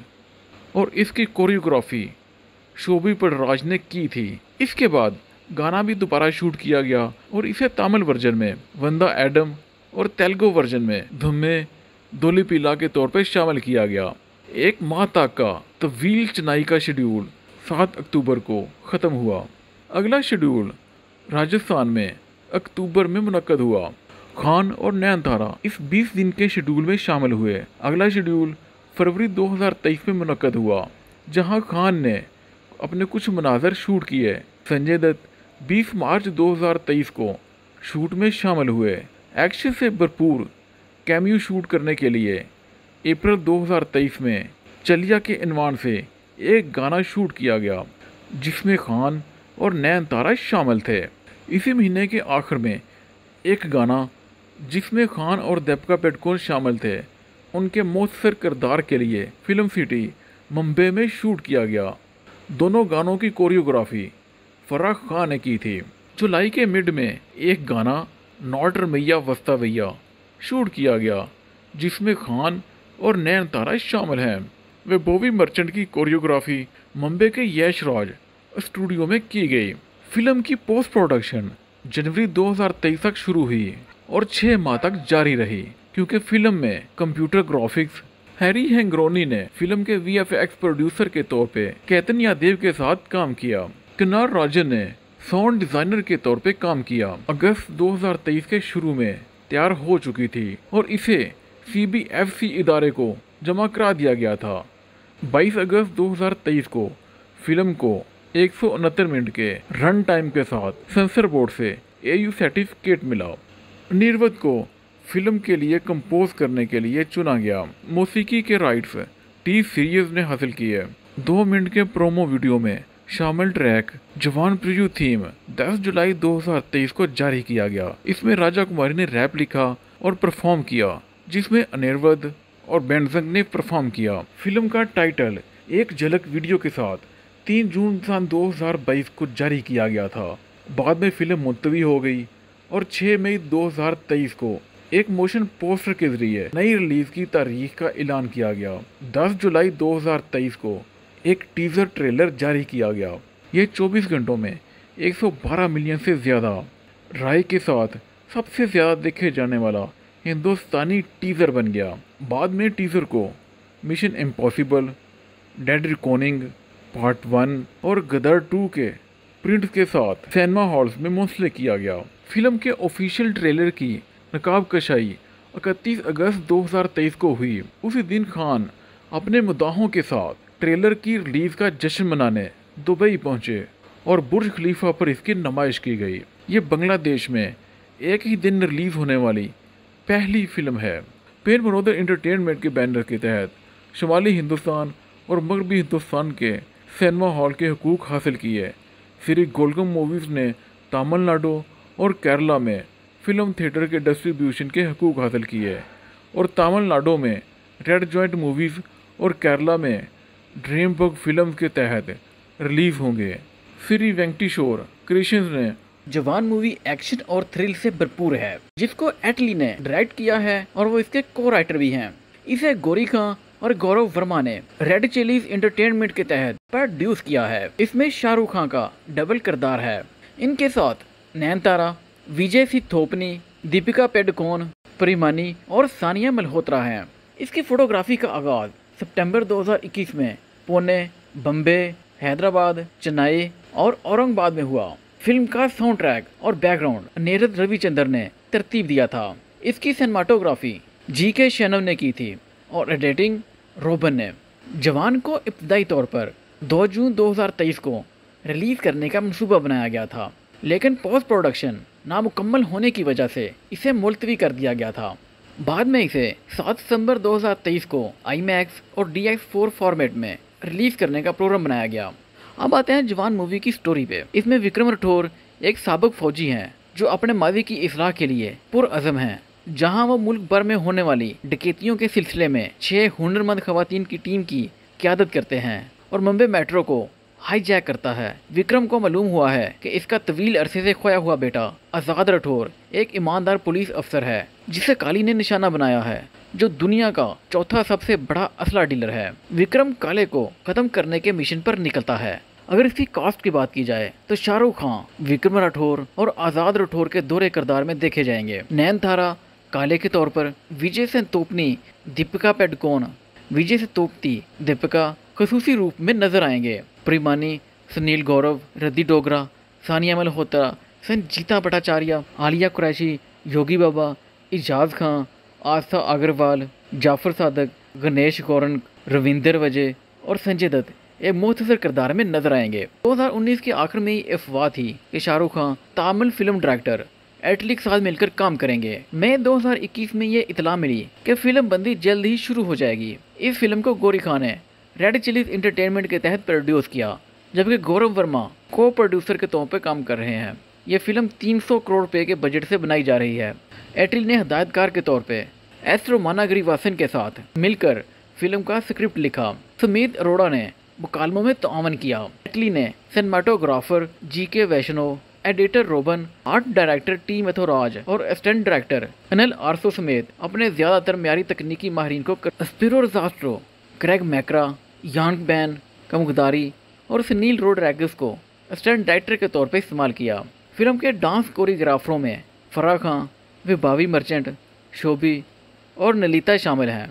और इसकी कोरियोग्राफी शोभी पटराज ने की थी। इसके बाद गाना भी दोबारा शूट किया गया और इसे तमिल वर्जन में वंदा एडम और तेलुगु वर्जन में धुम्मे दोलीपिला के तौर पर शामिल किया गया। एक माह तक का तवील चेन्नई का शेड्यूल 7 अक्टूबर को ख़त्म हुआ। अगला शेड्यूल राजस्थान में अक्टूबर में मुनक्कद हुआ। खान और नयनतारा इस 20 दिन के शेड्यूल में शामिल हुए। अगला शेड्यूल फरवरी 2023 में मुनक्कद हुआ, जहां खान ने अपने कुछ मनाजर शूट किए। संजय दत्त 20 मार्च 2023 को शूट में शामिल हुए। एक्शन से भरपूर कैमियो शूट करने के लिए अप्रैल 2023 में चलिया के इनवान से एक गाना शूट किया गया, जिसमें खान और नयनतारा शामिल थे। इसी महीने के आखिर में एक गाना जिसमें खान और दीपिका पादुकोण शामिल थे, उनके मुख्तसर किरदार के लिए फिल्म सिटी मुंबई में शूट किया गया। दोनों गानों की कोरियोग्राफी फराह खान ने की थी। जुलाई के मिड में एक गाना नॉट रमैया वस्ता भैया शूट किया गया, जिसमें खान और नयनतारा शामिल हैं। वे बॉबी मर्चेंट की कोरियोग्राफी मुंबई के यश राज स्टूडियो में की गई। फिल्म की पोस्ट प्रोडक्शन जनवरी 2023 तक शुरू हुई और 6 माह तक जारी रही, क्योंकि फिल्म में कंप्यूटर ग्राफिक्स, हैरी हैंग्रोनी ने फिल्म के VFX प्रोड्यूसर के तौर पे कैतन यादेव के साथ काम किया। किन्नार राजन ने साउंड डिजाइनर के तौर पे काम किया। अगस्त 2023 के शुरू में तैयार हो चुकी थी और इसे CBFC इदारे को जमा करा दिया गया था। 22 अगस्त 2023 को फिल्म को 169 मिनट के रन टाइम के साथ सेंसर बोर्ड से AU सर्टिफिकेट मिला। निर्वत को फिल्म के लिए कंपोज करने के लिए चुना गया। मौसीकी के राइट्स टी सीरीज ने हासिल किए। 2 मिनट के प्रोमो वीडियो में शामिल ट्रैक जवान प्रिव्यू थीम 10 जुलाई 2023 को जारी किया गया। इसमें राजा कुमारी ने रैप लिखा और परफॉर्म किया, जिसमें अनिरुद्ध और बेंजंग ने परफॉर्म किया। फिल्म का टाइटल एक झलक वीडियो के साथ 3 जून सन 2022 को जारी किया गया था। बाद में फिल्म मुलतवी हो गई और 6 मई 2023 को एक मोशन पोस्टर के जरिए नई रिलीज की तारीख का ऐलान किया गया। 10 जुलाई 2023 को एक टीजर ट्रेलर जारी किया गया। ये 24 घंटों में 112 मिलियन से ज़्यादा राय के साथ सबसे ज़्यादा देखे जाने वाला हिंदुस्तानी टीजर बन गया। बाद में टीजर को Mission Impossible, Dead recording Part 1 और गदर 2 के प्रिंट के साथ सिनेमा हॉल्स में मुंसलिक किया गया। फिल्म के ऑफिशियल ट्रेलर की नकाब कशाई 31 अगस्त 2023 को हुई। उसी दिन खान अपने मुद्दाहों के साथ ट्रेलर की रिलीज का जश्न मनाने दुबई पहुंचे और बुर्ज खलीफा पर इसकी नुमाइश की गई। ये बांग्लादेश में एक ही दिन रिलीज होने वाली पहली फिल्म है। पेन मनोदर एंटरटेनमेंट के बैनर के तहत शुमाली हिंदुस्तान और मगरबी हिंदुस्तान के सिनेमा हॉल के हुकूक हासिल किए। श्री गोलगम मूवीज़ ने तमिलनाडु और केरला में फिल्म थिएटर के डिस्ट्रीब्यूशन के हुकूक हासिल किए और तमिलनाडु में रेड जॉइंट मूवीज़ और केरला में ड्रीम बग फिल्म के तहत रिलीज होंगे। श्री वेंकटेश्वर क्रिएशंस ने जवान मूवी एक्शन और थ्रिल से भरपूर है, जिसको एटली ने डायरेक्ट किया है और वो इसके को राइटर भी हैं। इसे गौरी खां और गौरव वर्मा ने रेड चिलीज एंटरटेनमेंट के तहत प्रोड्यूस किया है। इसमें शाहरुख खान का डबल किरदार है। इनके साथ नयनतारा, विजय सिंह थोपनी, दीपिका पादुकोण, प्रिमानी और सानिया मल्होत्रा हैं। इसकी फोटोग्राफी का आगाज सितंबर 2021 में पुणे, बम्बे, हैदराबाद, चेन्नई और औरंगाबाद में हुआ। फिल्म का साउंड ट्रैक और बैकग्राउंड अनिरुद्ध रविचंद्र ने तरतीब दिया था। इसकी सिनेमाटोग्राफी GK शैनम ने की थी और एडिटिंग रोबन ने। जवान को इब्तदाई तौर पर 2 जून 2023 को रिलीज करने का मंसूबा बनाया गया था, लेकिन पोस्ट प्रोडक्शन नामुकम्मल होने की वजह से इसे मुलतवी कर दिया गया था। बाद में इसे 7 दिसंबर 2023 को IMAX और DX4 फॉर्मेट में रिलीज करने का प्रोग्राम बनाया गया। अब आते हैं जवान मूवी की स्टोरी पे। इसमें विक्रम राठौर एक साबिक फौजी हैं जो अपने माजी की इस्लाह के लिए पुरअज़म हैं। जहां वो मुल्क भर में होने वाली डकैतियों के सिलसिले में 6 हुनरमंद खवातीन की टीम की क़यादत करते हैं और मुंबई मेट्रो को हाईजैक करता है। विक्रम को मालूम हुआ है कि इसका तवील अरसे से खोया हुआ बेटा आज़ाद राठौर एक ईमानदार पुलिस अफसर है, जिसे काली ने निशाना बनाया है, जो दुनिया का चौथा सबसे बड़ा असला डीलर है। विक्रम काले को खत्म करने के मिशन पर निकलता है। अगर इसकी कास्ट की बात की जाए तो शाहरुख खान, विक्रम राठौर और आज़ाद राठौर के दोहरे किरदार में देखे जाएंगे। नयनतारा काले के तौर पर, विजय सिंह तोपनी, दीपिका पादुकोण, विजय सिंह तोपती, दीपिका खसूसी रूप में नजर आएंगे। प्रिमानी, सुनील गौरव, रद्दी डोगरा, सानिया मल्होत्रा, संजीता भट्टाचार्य, आलिया कुरैशी, योगी बाबा, इजाज खान, आस्था अग्रवाल, जाफर सादक, गणेश गौरन, रविंदर वजह और संजय दत्त एक मुख्तसर किरदार में नजर आएंगे। 2019 के आखिर में ये अफवाह थी कि शाहरुख खान तमिल फिल्म डायरेक्टर एटली के साथ मिलकर काम करेंगे। मई 2021 में ये इतला मिली कि फिल्म बंदी जल्द ही शुरू हो जाएगी। इस फिल्म को गौरी खान ने रेड चिलीज एंटरटेनमेंट के तहत प्रोड्यूस किया, जबकि गौरव वर्मा को प्रोड्यूसर के तौर पर काम कर रहे हैं। ये फिल्म 300 करोड़ रुपए के बजट से बनाई जा रही है। एटली ने हदायतकार के तौर पे एस रोमाना गिरिवासन के साथ मिलकर फिल्म का स्क्रिप्ट लिखा। सुमित अरोड़ा ने मुकालमों में तावन किया। एटली ने cinematographer GK Vaishnav, editor robin, art director T Muthuraj और असिस्टेंट डायरेक्टर अनिल आरसो समेत अपने ज्यादातर म्यारी तकनीकी माहिरीन को स्पिरो रजास्ट्रो, क्रेग मैकरा, यांग बैन कमुगदारी और सुनील रोड्रिगेज को असिस्टेंट डायरेक्टर के तौर पर इस्तेमाल किया। फिल्म के डांस कोरियोग्राफरों में फराह खान, विभावी मर्चेंट, शोभी और नलिता शामिल हैं।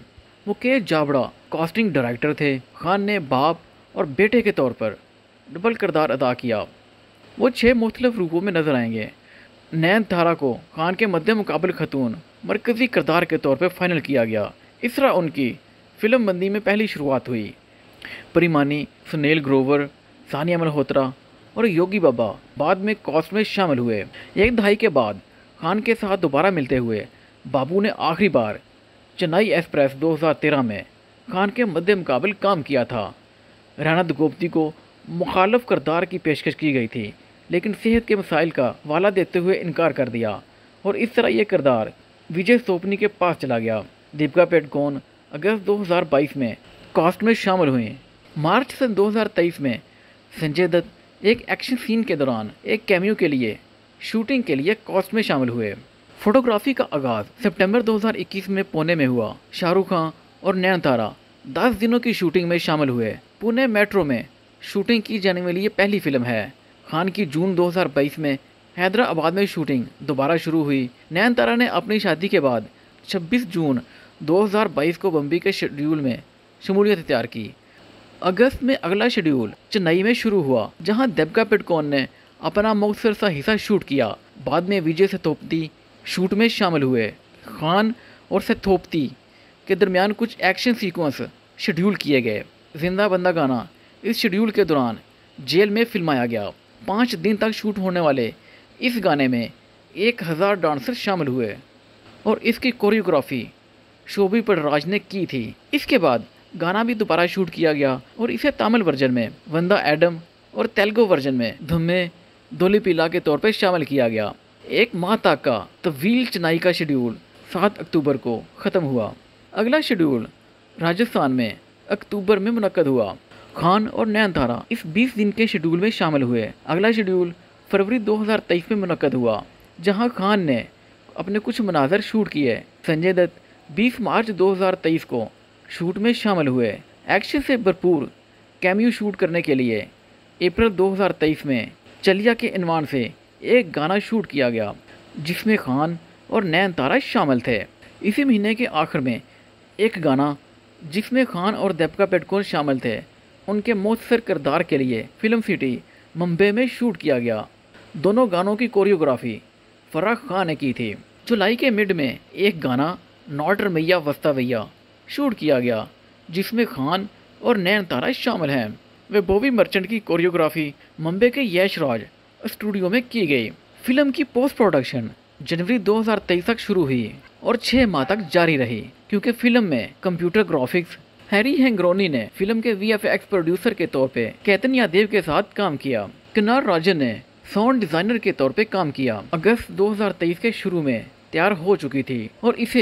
मुकेश जावड़ा कास्टिंग डायरेक्टर थे। खान ने बाप और बेटे के तौर पर डबल किरदार अदा किया। वो 6 मुख्तलिफ रूपों में नजर आएंगे। नयनतारा को खान के मद्दे मुकाबले खतून मरकजी किरदार के तौर पर फाइनल किया गया। इस तरह उनकी फिल्म बंदी में पहली शुरुआत हुई। परिमानी, सुनील ग्रोवर, सानिया मल्होत्रा और योगी बाबा बाद में कास्ट में शामिल हुए। एक दहाई के बाद खान के साथ दोबारा मिलते हुए बाबू ने आखिरी बार चेन्नई एक्सप्रेस 2013 में खान के मद्दे मुकाबले काम किया था। राणा दुगोपती को मुखालफ किरदार की पेशकश की गई थी, लेकिन सेहत के मसाइल का वाला देते हुए इनकार कर दिया और इस तरह यह किरदार विजय सोपनी के पास चला गया। दीपिका पादुकोण अगस्त 2022 में कास्ट में शामिल हुई। मार्च सन 2023 में संजय दत्त एक एक्शन सीन के दौरान एक कैमियो के लिए शूटिंग के लिए कास्ट में शामिल हुए। फोटोग्राफी का आगाज सितंबर 2021 में पुणे में हुआ। शाहरुख खान और नयनतारा 10 दिनों की शूटिंग में शामिल हुए। पुणे मेट्रो में शूटिंग की जाने वाली ये पहली फिल्म है। खान की जून 2022 में हैदराबाद में शूटिंग दोबारा शुरू हुई। नयनतारा ने अपनी शादी के बाद 26 जून 2022 को बम्बई के शेड्यूल में शमूलियत इख्तियार की। अगस्त में अगला शेड्यूल चेन्नई में शुरू हुआ, जहां दीपिका पादुकोण ने अपना मुख्तसर सा हिस्सा शूट किया। बाद में विजय सेतुपति शूट में शामिल हुए। खान और सेतुपति के दरमियान कुछ एक्शन सीक्वेंस शेड्यूल किए गए। जिंदा बंदा गाना इस शेड्यूल के दौरान जेल में फिल्माया गया। 5 दिन तक शूट होने वाले इस गाने में 1000 डांसर शामिल हुए और इसकी कोरियोग्राफी शोभी पटराज ने की थी। इसके बाद गाना भी दोबारा शूट किया गया और इसे तमिल वर्जन में वंदा एडम और तेलुगु वर्जन में धम्मे दोली पिला के तौर पर शामिल किया गया। एक माह तक का तवील चेन्नई का शेड्यूल 7 अक्टूबर को ख़त्म हुआ। अगला शेड्यूल राजस्थान में अक्टूबर में मुनक्कद हुआ। खान और नयनतारा इस 20 दिन के शेड्यूल में शामिल हुए। अगला शेड्यूल फरवरी 2023 में मुनक्कद हुआ, जहां खान ने अपने कुछ मनाजर शूट किए। संजय दत्त 20 मार्च 2023 को शूट में शामिल हुए। एक्शन से भरपूर कैमियो शूट करने के लिए अप्रैल 2023 में चलिया के इनवान से एक गाना शूट किया गया, जिसमें खान और नयनतारा शामिल थे। इसी महीने के आखिर में एक गाना जिसमें खान और दीपिका पादुकोण शामिल थे, उनके मुख्तसर किरदार के लिए फिल्म सिटी मुंबई में शूट किया गया। दोनों गानों की कोरियोग्राफी फराह खान ने की थी। जुलाई के मिड में एक गाना नॉटर मैया वस्ता भैया शूट किया गया, जिसमें खान और नयनतारा शामिल हैं। वे बॉबी मर्चेंट की कोरियोग्राफी मुंबई के यश राज स्टूडियो में की गई। फिल्म की पोस्ट प्रोडक्शन जनवरी 2023 तक शुरू हुई और 6 माह तक जारी रही, क्योंकि फिल्म में कंप्यूटर ग्राफिक्स हैरी हैंग्रोनी ने फिल्म के VFX प्रोड्यूसर के तौर पे केतन यादव के साथ काम किया। किन्नार राजन ने साउंड डिजाइनर के तौर पे काम किया। अगस्त 2023 के शुरू में तैयार हो चुकी थी और इसे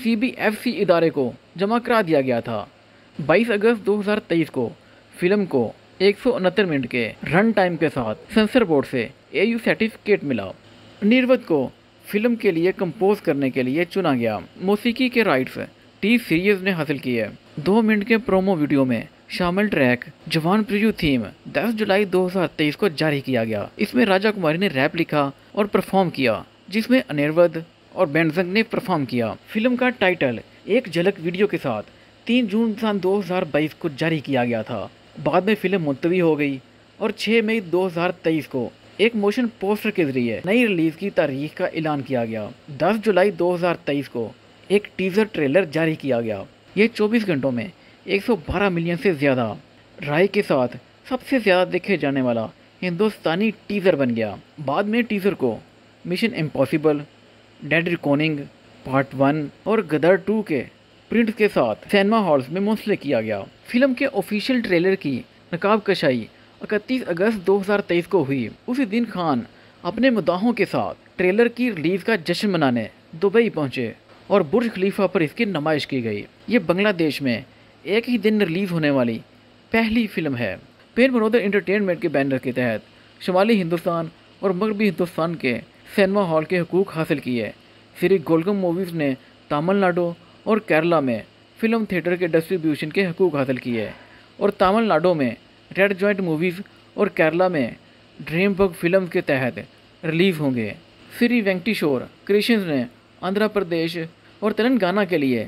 CBFC इदारे को जमा करा दिया गया था। 22 अगस्त 2023 को फिल्म को 169 मिनट के रन टाइम के साथ सेंसर बोर्ड से AU सर्टिफिकेट मिला। निर्वत को फिल्म के लिए कंपोज करने के लिए चुना गया। मौसीकी के राइट्स टी सीरीज ने हासिल किए। 2 मिनट के प्रोमो वीडियो में शामिल ट्रैक जवान प्रिव्यू थीम 10 जुलाई 2023 को जारी किया गया। इसमें राजा कुमारी ने रैप लिखा और परफॉर्म किया, जिसमें अनिरुद्ध और बेंजंग ने परफॉर्म किया। फिल्म का टाइटल एक झलक वीडियो के साथ 3 जून सन 2022 को जारी किया गया था। बाद में फिल्म मुलतवी हो गई और 6 मई 2023 को एक मोशन पोस्टर के जरिए नई रिलीज की तारीख का ऐलान किया गया। 10 जुलाई 2023 को एक टीजर ट्रेलर जारी किया गया। ये 24 घंटों में 112 मिलियन से ज़्यादा राय के साथ सबसे ज़्यादा देखे जाने वाला हिंदुस्तानी टीजर बन गया। बाद में टीजर को Mission Impossible, Dead recording Part 1 और गदर 2 के प्रिंट के साथ सिनेमा हॉल्स में मुंसलिक किया गया। फिल्म के ऑफिशियल ट्रेलर की नकाब कशाई 31 अगस्त 2023 को हुई। उसी दिन खान अपने मुद्दाहों के साथ ट्रेलर की रिलीज का जश्न मनाने दुबई पहुंचे और बुर्ज खलीफा पर इसकी नुमाइश की गई। ये बांग्लादेश में एक ही दिन रिलीज होने वाली पहली फिल्म है। पेन मनोदर एंटरटेनमेंट के बैनर के तहत शुमाली हिंदुस्तान और मगरबी हिंदुस्तान के सिनेमा हॉल के हुकूक हासिल किए। श्री गोलगम मूवीज़ ने तमिलनाडु और केरला में फिल्म थिएटर के डिस्ट्रीब्यूशन के हुकूक हासिल किए और तमिलनाडु में रेड जॉइंट मूवीज़ और केरला में ड्रीम बग फिल्म के तहत रिलीज़ होंगे। श्री वेंकटेश्वर क्रिएशंस ने आंध्र प्रदेश और तेलंगाना के लिए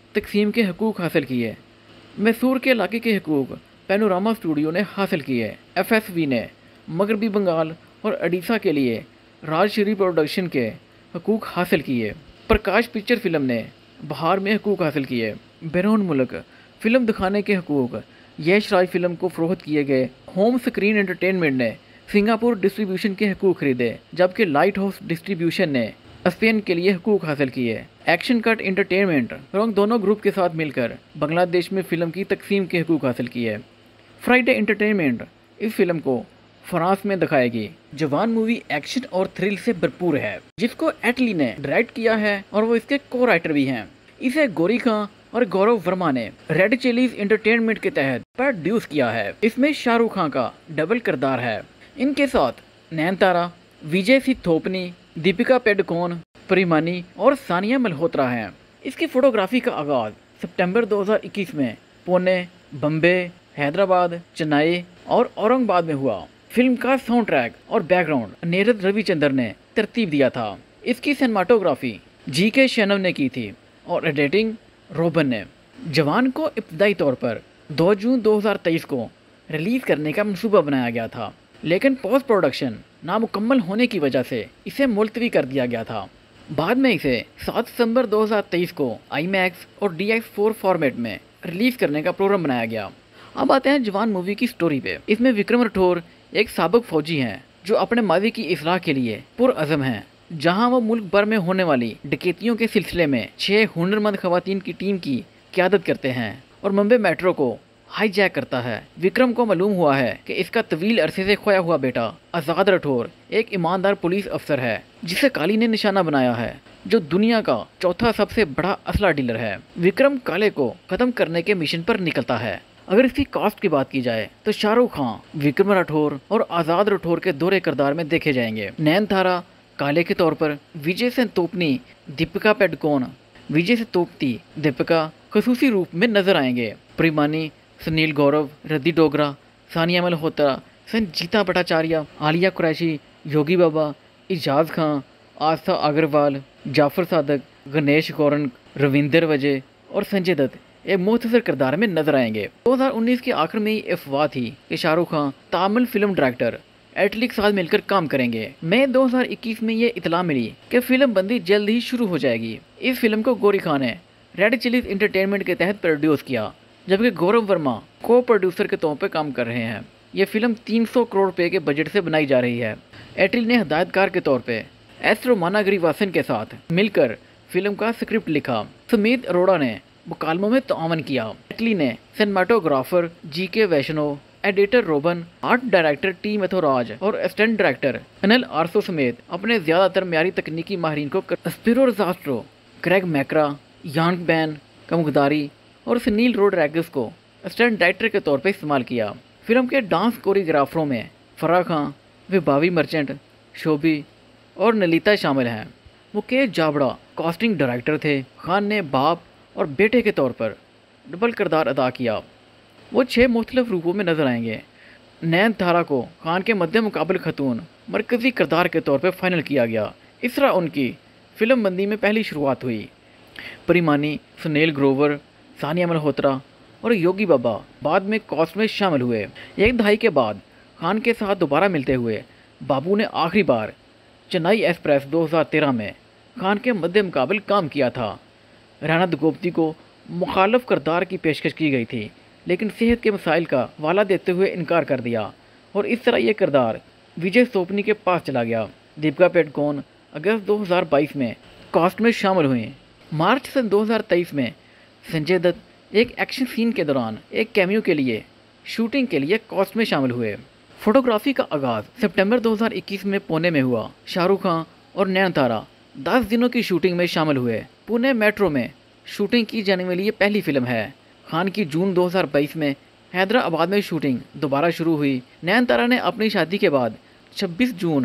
तकसीम के हकूक़ हासिल किए। मैसूर के इलाके के हकूक़ पैनोरामा स्टूडियो ने हासिल किए। FSV ने मगरबी बंगाल और उड़ीसा के लिए राजश्री प्रोडक्शन के हकूक़ हासिल किए। प्रकाश पिक्चर फिल्म ने बिहार में हकूक़ हासिल किए। बैरून मुल्क फिल्म दिखाने के हकूक़ यश राज फिल्म को फ़रोख्त किए गए। होम स्क्रीन एंटरटेनमेंट ने सिंगापुर डिस्ट्रीब्यूशन के हकूक़ खरीदे, जबकि लाइट हाउस डिस्ट्रीब्यूशन ने स्पेन के लिए हकूक़ हासिल किए। एक्शन कट एंटरटेनमेंट रंग दोनों ग्रुप के साथ मिलकर बांग्लादेश में फ़िल्म की तकसीम के हकूक़ हासिल किए। फ्राइडे एंटरटेनमेंट इस फिल्म को फ्रांस में दिखाएगी। जवान मूवी एक्शन और थ्रिल से भरपूर है, जिसको एटली ने डायरेक्ट किया है और वो इसके को राइटर भी हैं। इसे गौरी खां और गौरव वर्मा ने रेड चिलीज एंटरटेनमेंट के तहत प्रोड्यूस किया है। इसमें शाहरुख खान का डबल किरदार है। इनके साथ नयनतारा, विजय सी थोपनी, दीपिका पेडकोन, परिमानी और सानिया मल्होत्रा हैं। इसकी फोटोग्राफी का आगाज सितंबर 2021 में पुणे, बम्बे, हैदराबाद, चेन्नई और औरंगाबाद में हुआ। फिल्म का साउंड ट्रैक और बैकग्राउंड नीरज रविचंद्र ने तरतीब दिया था। इसकी सिनेमाटोग्राफी GK शैनव ने की थी और एडिटिंग रोबन ने। जवान को इब्तदाई तौर पर 2 जून 2023 को रिलीज़ करने का मंसूबा बनाया गया था, लेकिन पोस्ट प्रोडक्शन नामुकम्मल होने की वजह से इसे मुलतवी कर दिया गया था। बाद में इसे 7 दिसंबर 2023 को IMAX और DX4 फॉर्मेट में रिलीज़ करने का प्रोग्राम बनाया गया। अब आते हैं जवान मूवी की स्टोरी पे। इसमें विक्रम राठौर एक साबिक फौजी हैं जो अपने माजी की इस्लाह के लिए पुरअज़म हैं। जहां वो मुल्क भर में होने वाली डकैतियों के सिलसिले में 6 हुनरमंद खवातीन की टीम की क़यादत करते हैं और मुंबई मेट्रो को हाईजैक करता है। विक्रम को मालूम हुआ है कि इसका तवील अरसे से खोया हुआ बेटा आज़ाद राठौर एक ईमानदार पुलिस अफसर है, जिसे काली ने निशाना बनाया है, जो दुनिया का चौथा सबसे बड़ा असला डीलर है। विक्रम काले को खत्म करने के मिशन पर निकलता है। अगर इसकी कास्ट की बात की जाए तो शाहरुख खान, विक्रम राठौर और आज़ाद राठौर के दोहरे किरदार में देखे जाएंगे। नयनतारा काले के तौर पर, विजय से तोपनी, दीपिका पेडकोन, विजय से तोपती, दीपिका खसूसी रूप में नजर आएंगे। प्रिमानी, सुनील गौरव, रद्दी डोगरा, सानिया मल्होत्रा, संजीता भट्टाचार्य, आलिया कुरैशी, योगी बाबा, इजाज़ खां, आस्था अग्रवाल, जाफर सादक, गणेश गौरन, रविंदर वजह और संजय दत्त एक मुख्तसर किरदार में नजर आएंगे। 2019 के आखिर में ये अफवाह थी कि शाहरुख खान तामिल फिल्म डायरेक्टर एटली के साथ मिलकर काम करेंगे। मई 2021 में ये इतला मिली कि फिल्म बंदी जल्द ही शुरू हो जाएगी। इस फिल्म को गौरी खान ने रेड चिलीज एंटरटेनमेंट के तहत प्रोड्यूस किया, जबकि गौरव वर्मा को प्रोड्यूसर के तौर पर काम कर रहे हैं। ये फिल्म 300 करोड़ रुपए के बजट से बनाई जा रही है। एटली ने हिदायतकार के तौर पे एस रोमाना गिरिवासन के साथ मिलकर फिल्म का स्क्रिप्ट लिखा। सुमित अरोड़ा ने मुकालमों में तावन किया। एटली ने cinematographer GK Vaishnav, editor robin, art director T Muthuraj और असिस्टेंट डायरेक्टर अनिल आरसो समेत अपने ज़्यादातर म्यारी तकनीकी माहिरीन को स्पिरो रोजास्ट्रो, क्रेग मैकरा, यांग बैन कमुगदारी और सुनील रोड्रिगेज को असिस्टेंट डायरेक्टर के तौर पर इस्तेमाल किया। फिल्म के डांस कोरियोग्राफरों में फराह खान, विभावी मर्चेंट, शोभी और नलिता शामिल हैं। मुकेश जाबड़ा कास्टिंग डायरेक्टर थे। खान ने बाप और बेटे के तौर पर डबल किरदार अदा किया। वो 6 मुख्तलिफ रूपों में नजर आएंगे। नयनतारा को खान के मध्य मुकाबल खतून मरकज़ी किरदार के तौर पर फाइनल किया गया। इस तरह उनकी फिल्म बंदी में पहली शुरुआत हुई। परिमानी, सुनील ग्रोवर, सानिया मल्होत्रा और योगी बाबा बाद में कास्ट में शामिल हुए। एक दहाई के बाद खान के साथ दोबारा मिलते हुए बाबू ने आखिरी बार चेन्नई एक्सप्रेस 2013 में खान के मध्य मुकाबल काम किया था। राणा दुगोपती को मुखालफ किरदार की पेशकश की गई थी, लेकिन सेहत के मसाइल का हवाला देते हुए इनकार कर दिया और इस तरह यह किरदार विजय सोपनी के पास चला गया। दीपिका पेडकोन अगस्त 2022 में कास्ट में शामिल हुई। मार्च सन 2023 में संजय दत्त एक एक्शन सीन के दौरान एक कैमियो के लिए शूटिंग के लिए कास्ट में शामिल हुए। फोटोग्राफी का आगाज सितंबर 2021 में पुणे में हुआ। शाहरुख खान और नयनतारा 10 दिनों की शूटिंग में शामिल हुए। पुणे मेट्रो में शूटिंग की जाने वाली ये पहली फिल्म है। खान की जून 2022 में हैदराबाद में शूटिंग दोबारा शुरू हुई। नयनतारा ने अपनी शादी के बाद 26 जून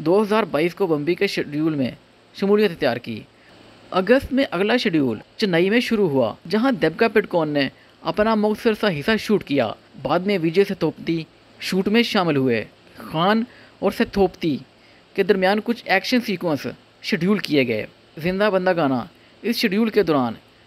2022 को बम्बई के शेड्यूल में शमूलियत इख्तियार की। अगस्त में अगला शेड्यूल चेन्नई में शुरू हुआ, जहां दीपिका पेडकोन ने अपना मुख्तसर सा हिस्सा शूट किया। बाद में विजय सेतोपती शूट में शामिल हुए। खान और सेतोपती के दरमियान कुछ एक्शन सीक्वेंस शेड्यूल किए गए। जिंदा बंदा गाना इस शेड्यूल के दौरान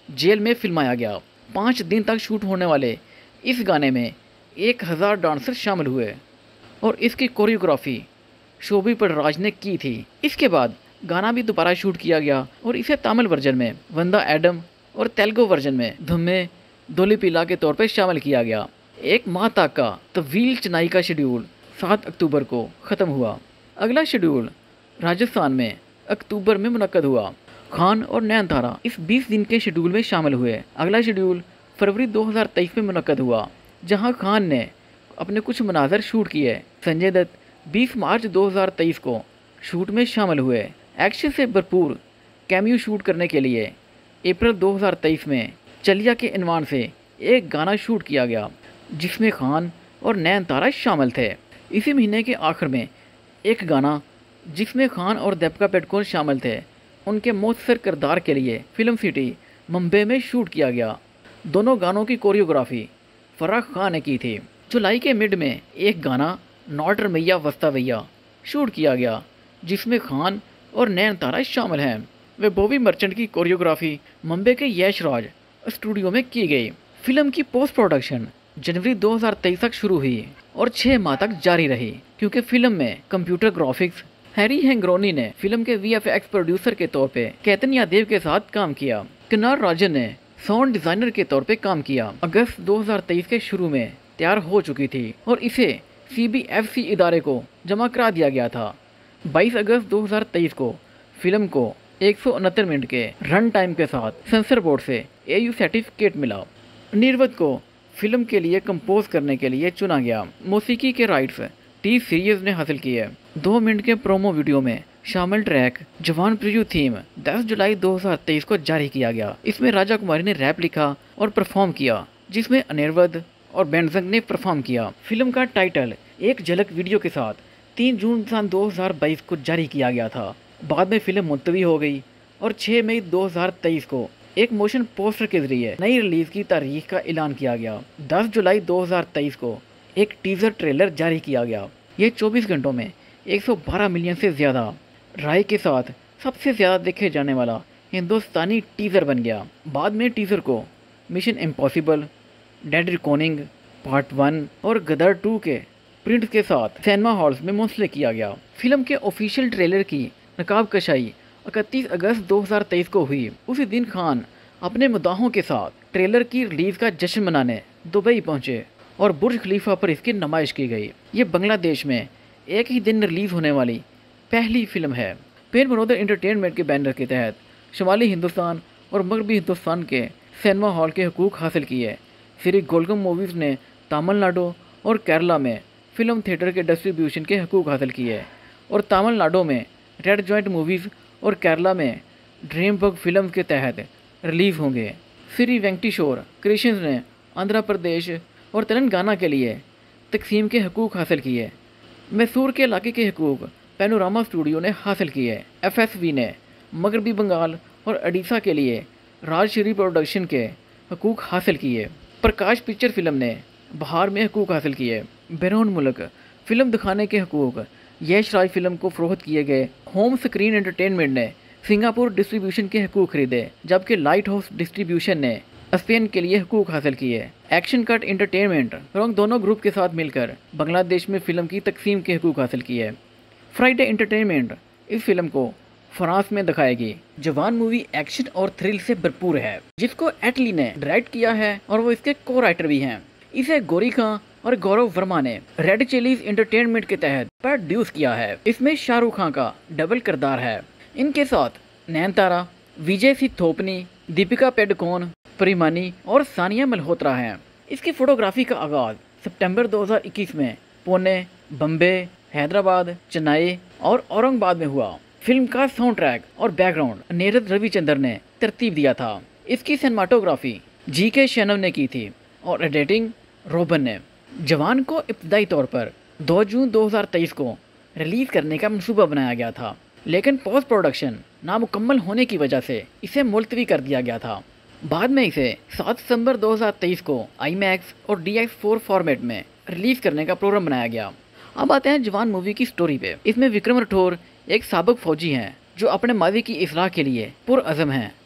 जेल में फिल्माया गया। 5 दिन तक शूट होने वाले इस गाने में 1000 डांसर शामिल हुए और इसकी कोरियोग्राफी शोभी पटराज ने की थी। इसके बाद गाना भी दोबारा शूट किया गया और इसे तमिल वर्जन में वंदा एडम और तेलुगु वर्जन में धुम्मे दोलीपिला के तौर पर शामिल किया गया। एक माह तक का तवील चेन्नई का शेड्यूल 7 अक्टूबर को ख़त्म हुआ। अगला शेड्यूल राजस्थान में अक्टूबर में मुनक्कद हुआ। खान और नयनतारा इस 20 दिन के शेड्यूल में शामिल हुए। अगला शेड्यूल फरवरी 2023 में मुनक्कद हुआ, जहां खान ने अपने कुछ मनाजर शूट किए। संजय दत्त 20 मार्च 2023 को शूट में शामिल हुए। एक्शन से भरपूर कैमियो शूट करने के लिए अप्रैल 2023 में चलिया के इनवान से एक गाना शूट किया गया, जिसमें खान और नयनतारा शामिल थे। इसी महीने के आखिर में एक गाना जिसमें खान और दीपिका पादुकोण शामिल थे, उनके मौसर किरदार के लिए फिल्म सिटी मुंबई में शूट किया गया। दोनों गानों की कोरियोग्राफी फराह खान ने की थी। जुलाई के मिड में एक गाना नॉटर मैया वस्ता भैया शूट किया गया, जिसमें खान और नयनतारा शामिल हैं। वे बॉबी मर्चेंट की कोरियोग्राफी मुंबई के यश राज स्टूडियो में की गई। फिल्म की पोस्ट प्रोडक्शन जनवरी 2023 तक शुरू हुई और 6 माह तक जारी रही, क्योंकि फिल्म में कंप्यूटर ग्राफिक्स हैरी हैंग्रोनी ने फिल्म के VFX प्रोड्यूसर के तौर पे कैतन यादव के साथ काम किया। किन्नार राजन ने साउंड डिजाइनर के तौर पे काम किया। अगस्त 2023 के शुरू में तैयार हो चुकी थी और इसे CBFC इदारे को जमा करा दिया गया था। 22 अगस्त 2023 को फिल्म को 169 मिनट के रन टाइम के साथ सेंसर बोर्ड से AU सर्टिफिकेट मिला। निर्वत को फिल्म के लिए कंपोज करने के लिए चुना गया। मौसीकी के राइट्स टी सीरीज ने हासिल किए। 2 मिनट के प्रोमो वीडियो में शामिल ट्रैक जवान प्रिव्यू थीम 10 जुलाई 2023 को जारी किया गया। इसमें राजा कुमारी ने रैप लिखा और परफॉर्म किया, जिसमें अनिर्वद और बेंजंग ने परफॉर्म किया। फिल्म का टाइटल एक झलक वीडियो के साथ 3 जून सन 2022 को जारी किया गया था। बाद में फिल्म मुलतवी हो गई और 6 मई 2023 को एक मोशन पोस्टर के जरिए नई रिलीज की तारीख का ऐलान किया गया। 10 जुलाई 2023 को एक टीजर ट्रेलर जारी किया गया। ये 24 घंटों में 112 मिलियन से ज़्यादा राय के साथ सबसे ज़्यादा देखे जाने वाला हिंदुस्तानी टीजर बन गया। बाद में टीजर को Mission Impossible, Dead recording Part 1 और गदर 2 के प्रिंट के साथ सिनेमा हॉल्स में मुंसलिक किया गया। फिल्म के ऑफिशियल ट्रेलर की नकाब कशाई 31 अगस्त 2023 को हुई। उसी दिन खान अपने मुद्दाहों के साथ ट्रेलर की रिलीज का जश्न मनाने दुबई पहुंचे और बुर्ज खलीफा पर इसकी नुमाइश की गई। ये बांग्लादेश में एक ही दिन रिलीज होने वाली पहली फिल्म है। पेन मनोदर एंटरटेनमेंट के बैनर के तहत शुमाली हिंदुस्तान और मगरबी हिंदुस्तान के सिनेमा हॉल के हकूक हासिल किए। श्री गोलगम मूवीज़ ने तमिलनाडु और केरला में फिल्म थिएटर के डिस्ट्रीब्यूशन के हकूक हासिल किए और तमिलनाडु में रेड जॉइंट मूवीज़ और केरला में ड्रीम बग फिल्म के तहत रिलीज होंगे। श्री वेंकटेश्वर क्रिएशंस ने आंध्र प्रदेश और तेलंगाना के लिए तकसीम के हकूक हासिल किए। मैसूर के इलाके के हकूक पैनोरामा स्टूडियो ने हासिल किए। FSV ने मगरबी बंगाल और उड़ीसा के लिए राजश्री प्रोडक्शन के हकूक हासिल किए। प्रकाश पिक्चर फिल्म ने बिहार में हकूक हासिल किए। बैरून मुल्क फिल्म दिखाने के हकूक यश राज फिल्म को फरोख्त किए गए। होम स्क्रीन एंटरटेनमेंट ने सिंगापुर डिस्ट्रीब्यूशन के हकूक खरीदे, जबकि लाइट हाउस डिस्ट्रीब्यूशन ने स्पेन के लिए हकूक हासिल किए। एक्शन कट एंटरटेनमेंट और दोनों ग्रुप के साथ मिलकर बांग्लादेश में फिल्म की तकसीम के हकूक हासिल किए। फ्राइडे एंटरटेनमेंट इस फिल्म को फ्रांस में दिखाएगी। जवान मूवी एक्शन और थ्रिल से भरपूर है, जिसको एटली ने डायरेक्ट किया है और वो इसके को राइटर भी हैं। इसे गौरी खान और गौरव वर्मा ने रेड चिलीज एंटरटेनमेंट के तहत प्रोड्यूस किया है। इसमें शाहरुख खान का डबल किरदार है। इनके साथ नयनतारा, विजय सी थोपनी, दीपिका पादुकोण, परिमानी और सानिया मल्होत्रा हैं। इसकी फोटोग्राफी का आगाज सितंबर 2021 में पुणे, बम्बे, हैदराबाद, चेन्नई और औरंगाबाद में हुआ। फिल्म का साउंड ट्रैक और बैकग्राउंड नीरज रविचंद्र ने तरतीब दिया था। इसकी सिनेमाटोग्राफी GK शैनव ने की थी और एडिटिंग रोबन ने। जवान को इब्तदाई तौर पर 2 जून 2023 को रिलीज करने का मंसूबा बनाया गया था, लेकिन पोस्ट प्रोडक्शन नामुकम्मल होने की वजह से इसे मुलतवी कर दिया गया था। बाद में इसे 7 दिसंबर 2023 को IMAX और DX4 फॉर्मेट में रिलीज करने का प्रोग्राम बनाया गया। अब आते हैं जवान मूवी की स्टोरी पे। इसमें विक्रम राठौर एक साबिक फौजी हैं जो अपने माजी की इस्लाह के लिए पुरअज़म हैं।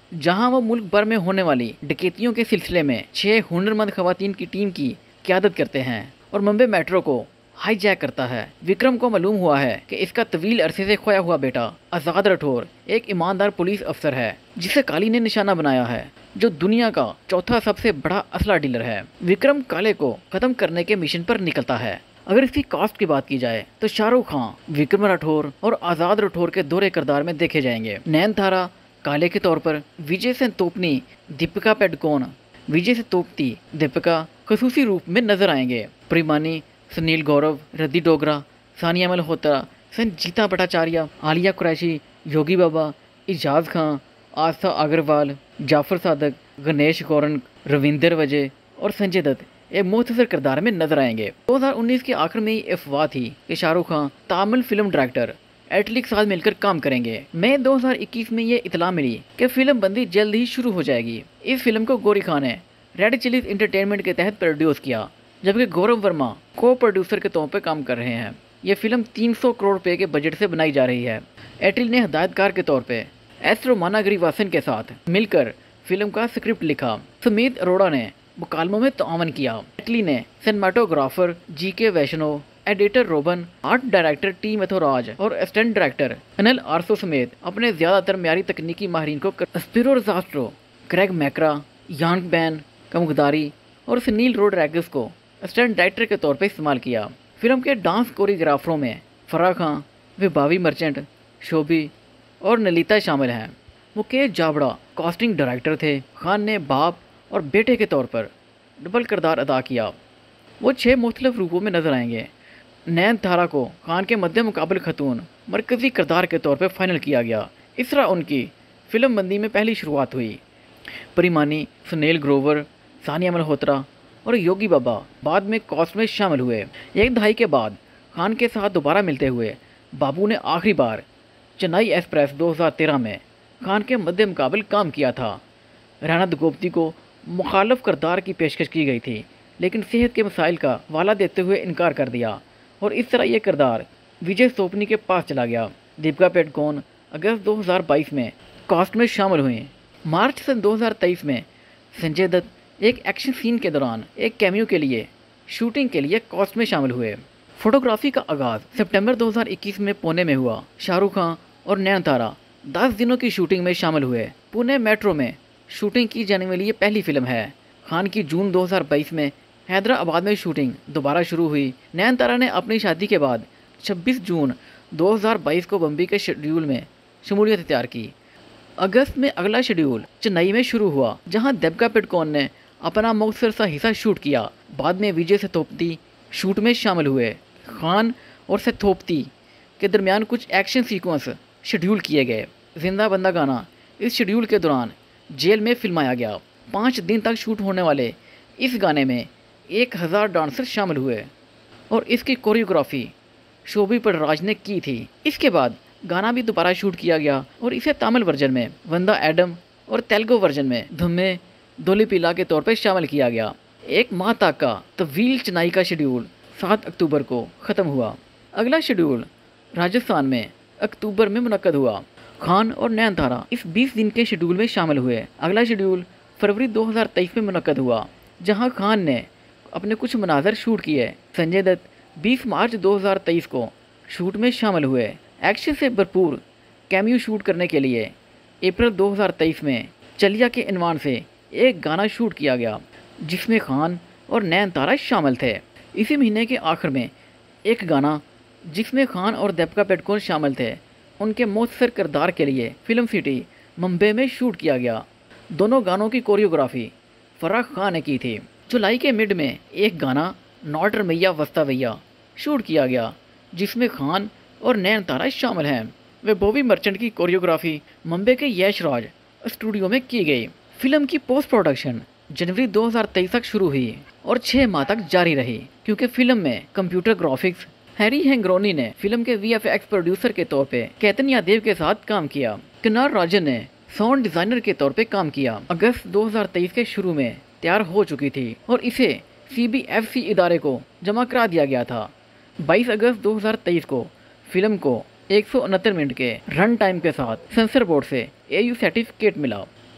जहां वो मुल्क भर में होने वाली डकैतियों के सिलसिले में 6 हुनरमंद खवातीन की टीम की क़यादत करते हैं और मुंबई मेट्रो को हाईजैक करता है। विक्रम को मालूम हुआ है कि इसका तवील अरसे से खोया हुआ बेटा आज़ाद राठौर एक ईमानदार पुलिस अफसर है जिसे काली ने निशाना बनाया है, जो दुनिया का चौथा सबसे बड़ा असला डीलर है। विक्रम काले को खत्म करने के मिशन पर निकलता है। अगर इसकी कास्ट की बात की जाए तो शाहरुख खान विक्रम राठौर और आज़ाद राठौर के दोहरे किरदार में देखे जाएंगे। नयनतारा काले के तौर पर, विजय सेनतोपनी दीपिका पादुकोण विजय सेनतोपती दीपिका खसूसी रूप में नजर आएंगे। प्रिमानी सुनील गौरव, रद्दी डोगरा, सानिया मल्होत्रा, संजीता भट्टाचार्य, आलिया कुरैशी, योगी बाबा, इजाज़ खान, आस्था अग्रवाल, जाफर सादक, गणेश गौरन, रविंदर वजह और संजय दत्त एक मुख्तसर किरदार में नजर आएंगे। 2019 के आखिर में ये अफवाह थी कि शाहरुख खान तामिल फिल्म डायरेक्टर एटली के साथ मिलकर काम करेंगे। मई 2021 में ये इतला मिली कि फिल्म बंदी जल्द ही शुरू हो जाएगी। इस फिल्म को गौरी खान ने रेड चिलीज एंटरटेनमेंट के तहत प्रोड्यूस किया, जबकि गौरव वर्मा को प्रोड्यूसर के तौर पर काम कर रहे हैं। ये फिल्म 300 करोड़ रुपए के बजट से बनाई जा रही है। एटली ने हिदायतकार के तौर पे एस रोमाना गिरिवासन के साथ मिलकर फिल्म का स्क्रिप्ट लिखा। सुमित अरोड़ा ने मुकालमों में तावन किया। एटली ने cinematographer GK Vaishnav, editor robin, art director T Muthuraj और असिस्टेंट डायरेक्टर अनिल आरसो समेत अपने ज्यादातर म्यारी तकनीकी माहिरीन को स्पिरो रजास्ट्रो, ग्रेग मैकरा, यांग बैन कमुगदारी और सुनील रोड्रिगेज को असिस्टेंट डायरेक्टर के तौर पर इस्तेमाल किया। फिल्म के डांस कोरियोग्राफरों में फराह खान, विभावी मर्चेंट, शोभी और नलिता शामिल हैं। मुकेश जावड़ा कास्टिंग डायरेक्टर थे। खान ने बाप और बेटे के तौर पर डबल किरदार अदा किया। वो 6 मुख्तलिफ रूपों में नजर आएंगे। नयनतारा को खान के मध्य मुकाबल खतून मरकजी किरदार के तौर पर फाइनल किया गया। इस तरह उनकी फिल्म बंदी में पहली शुरुआत हुई। परिमानी, सुनील ग्रोवर, सानिया मल्होत्रा और योगी बाबा बाद में कास्ट में शामिल हुए। एक दहाई के बाद खान के साथ दोबारा मिलते हुए बाबू ने आखिरी बार चेन्नई एक्सप्रेस 2013 में खान के मध्य मुकाबल काम किया था। राणा दुगोपती को मुखालफ किरदार की पेशकश की गई थी, लेकिन सेहत के मसाइल का वाला देते हुए इनकार कर दिया और इस तरह यह किरदार विजय सोपनी के पास चला गया। दीपिका पादुकोण अगस्त 2022 में कास्ट में शामिल हुई। मार्च सन 2023 में संजय दत्त एक एक्शन सीन के दौरान एक कैमियो के लिए शूटिंग के लिए कास्ट में शामिल हुए। फोटोग्राफी का आगाज सितंबर 2021 में पुणे में हुआ। शाहरुख खान और नयनतारा 10 दिनों की शूटिंग में शामिल हुए। पुणे मेट्रो में शूटिंग की जाने वाली ये पहली फिल्म है। खान की जून 2022 में हैदराबाद में शूटिंग दोबारा शुरू हुई। नयनतारा ने अपनी शादी के बाद 26 जून 2022 को बम्बई के शेड्यूल में शमूलियत इख्तियार की। अगस्त में अगला शेड्यूल चेन्नई में शुरू हुआ, जहां दीपिका पादुकोण ने अपना मुख्तसर सा हिस्सा शूट किया। बाद में विजय सेनतोपती शूट में शामिल हुए। खान और सेनतोपती के दरमियान कुछ एक्शन सीक्वेंस शेड्यूल किए गए। जिंदा बंदा गाना इस शेड्यूल के दौरान जेल में फिल्माया गया। 5 दिन तक शूट होने वाले इस गाने में 1000 डांसर शामिल हुए और इसकी कोरियोग्राफी शोभी पटराज ने की थी। इसके बाद गाना भी दोबारा शूट किया गया और इसे तमिल वर्जन में वंदा एडम और तेलुगु वर्जन में धम्मे दोलिपिला के तौर पर शामिल किया गया। एक माह तक का तवील चेन्नई का शेड्यूल 7 अक्टूबर को ख़त्म हुआ। अगला शेड्यूल राजस्थान में अक्टूबर में मुनक्कद हुआ। खान और नयनतारा इस 20 दिन के शेड्यूल में शामिल हुए। अगला शेड्यूल फरवरी 2023 में मुनक्कद हुआ, जहां खान ने अपने कुछ मनाजर शूट किए। संजय दत्त 20 मार्च 2023 को शूट में शामिल हुए। एक्शन से भरपूर कैमियो शूट करने के लिए अप्रैल 2023 में चलिया के इनवान से एक गाना शूट किया गया, जिसमें खान और नयनतारा शामिल थे। इसी महीने के आखिर में एक गाना जिसमें खान और दीपिका पादुकोण शामिल थे, उनके मुख्तसर किरदार के लिए फिल्म सिटी मुंबई में शूट किया गया। दोनों गानों की कोरियोग्राफी फराह खान ने की थी। जुलाई के मिड में एक गाना नॉटर मैया वस्ता भैया शूट किया गया, जिसमें खान और नयनतारा शामिल हैं। वे बॉबी मर्चेंट की कोरियोग्राफी मुंबई के यश राज स्टूडियो में की गई। फिल्म की पोस्ट प्रोडक्शन जनवरी 2023 तक शुरू हुई और 6 माह तक जारी रही, क्योंकि फिल्म में कंप्यूटर ग्राफिक्स हैरी हैंग्रोनी ने फिल्म के VFX प्रोड्यूसर के तौर पे कैतन यादव के साथ काम किया। किन्नार राजन ने साउंड डिजाइनर के तौर पे काम किया। अगस्त 2023 के शुरू में तैयार हो चुकी थी और इसे CBFC इदारे को जमा करा दिया गया था। 22 अगस्त 2023 को फिल्म को 169 मिनट के रन टाइम के साथ सेंसर बोर्ड से AU सर्टिफिकेट मिला।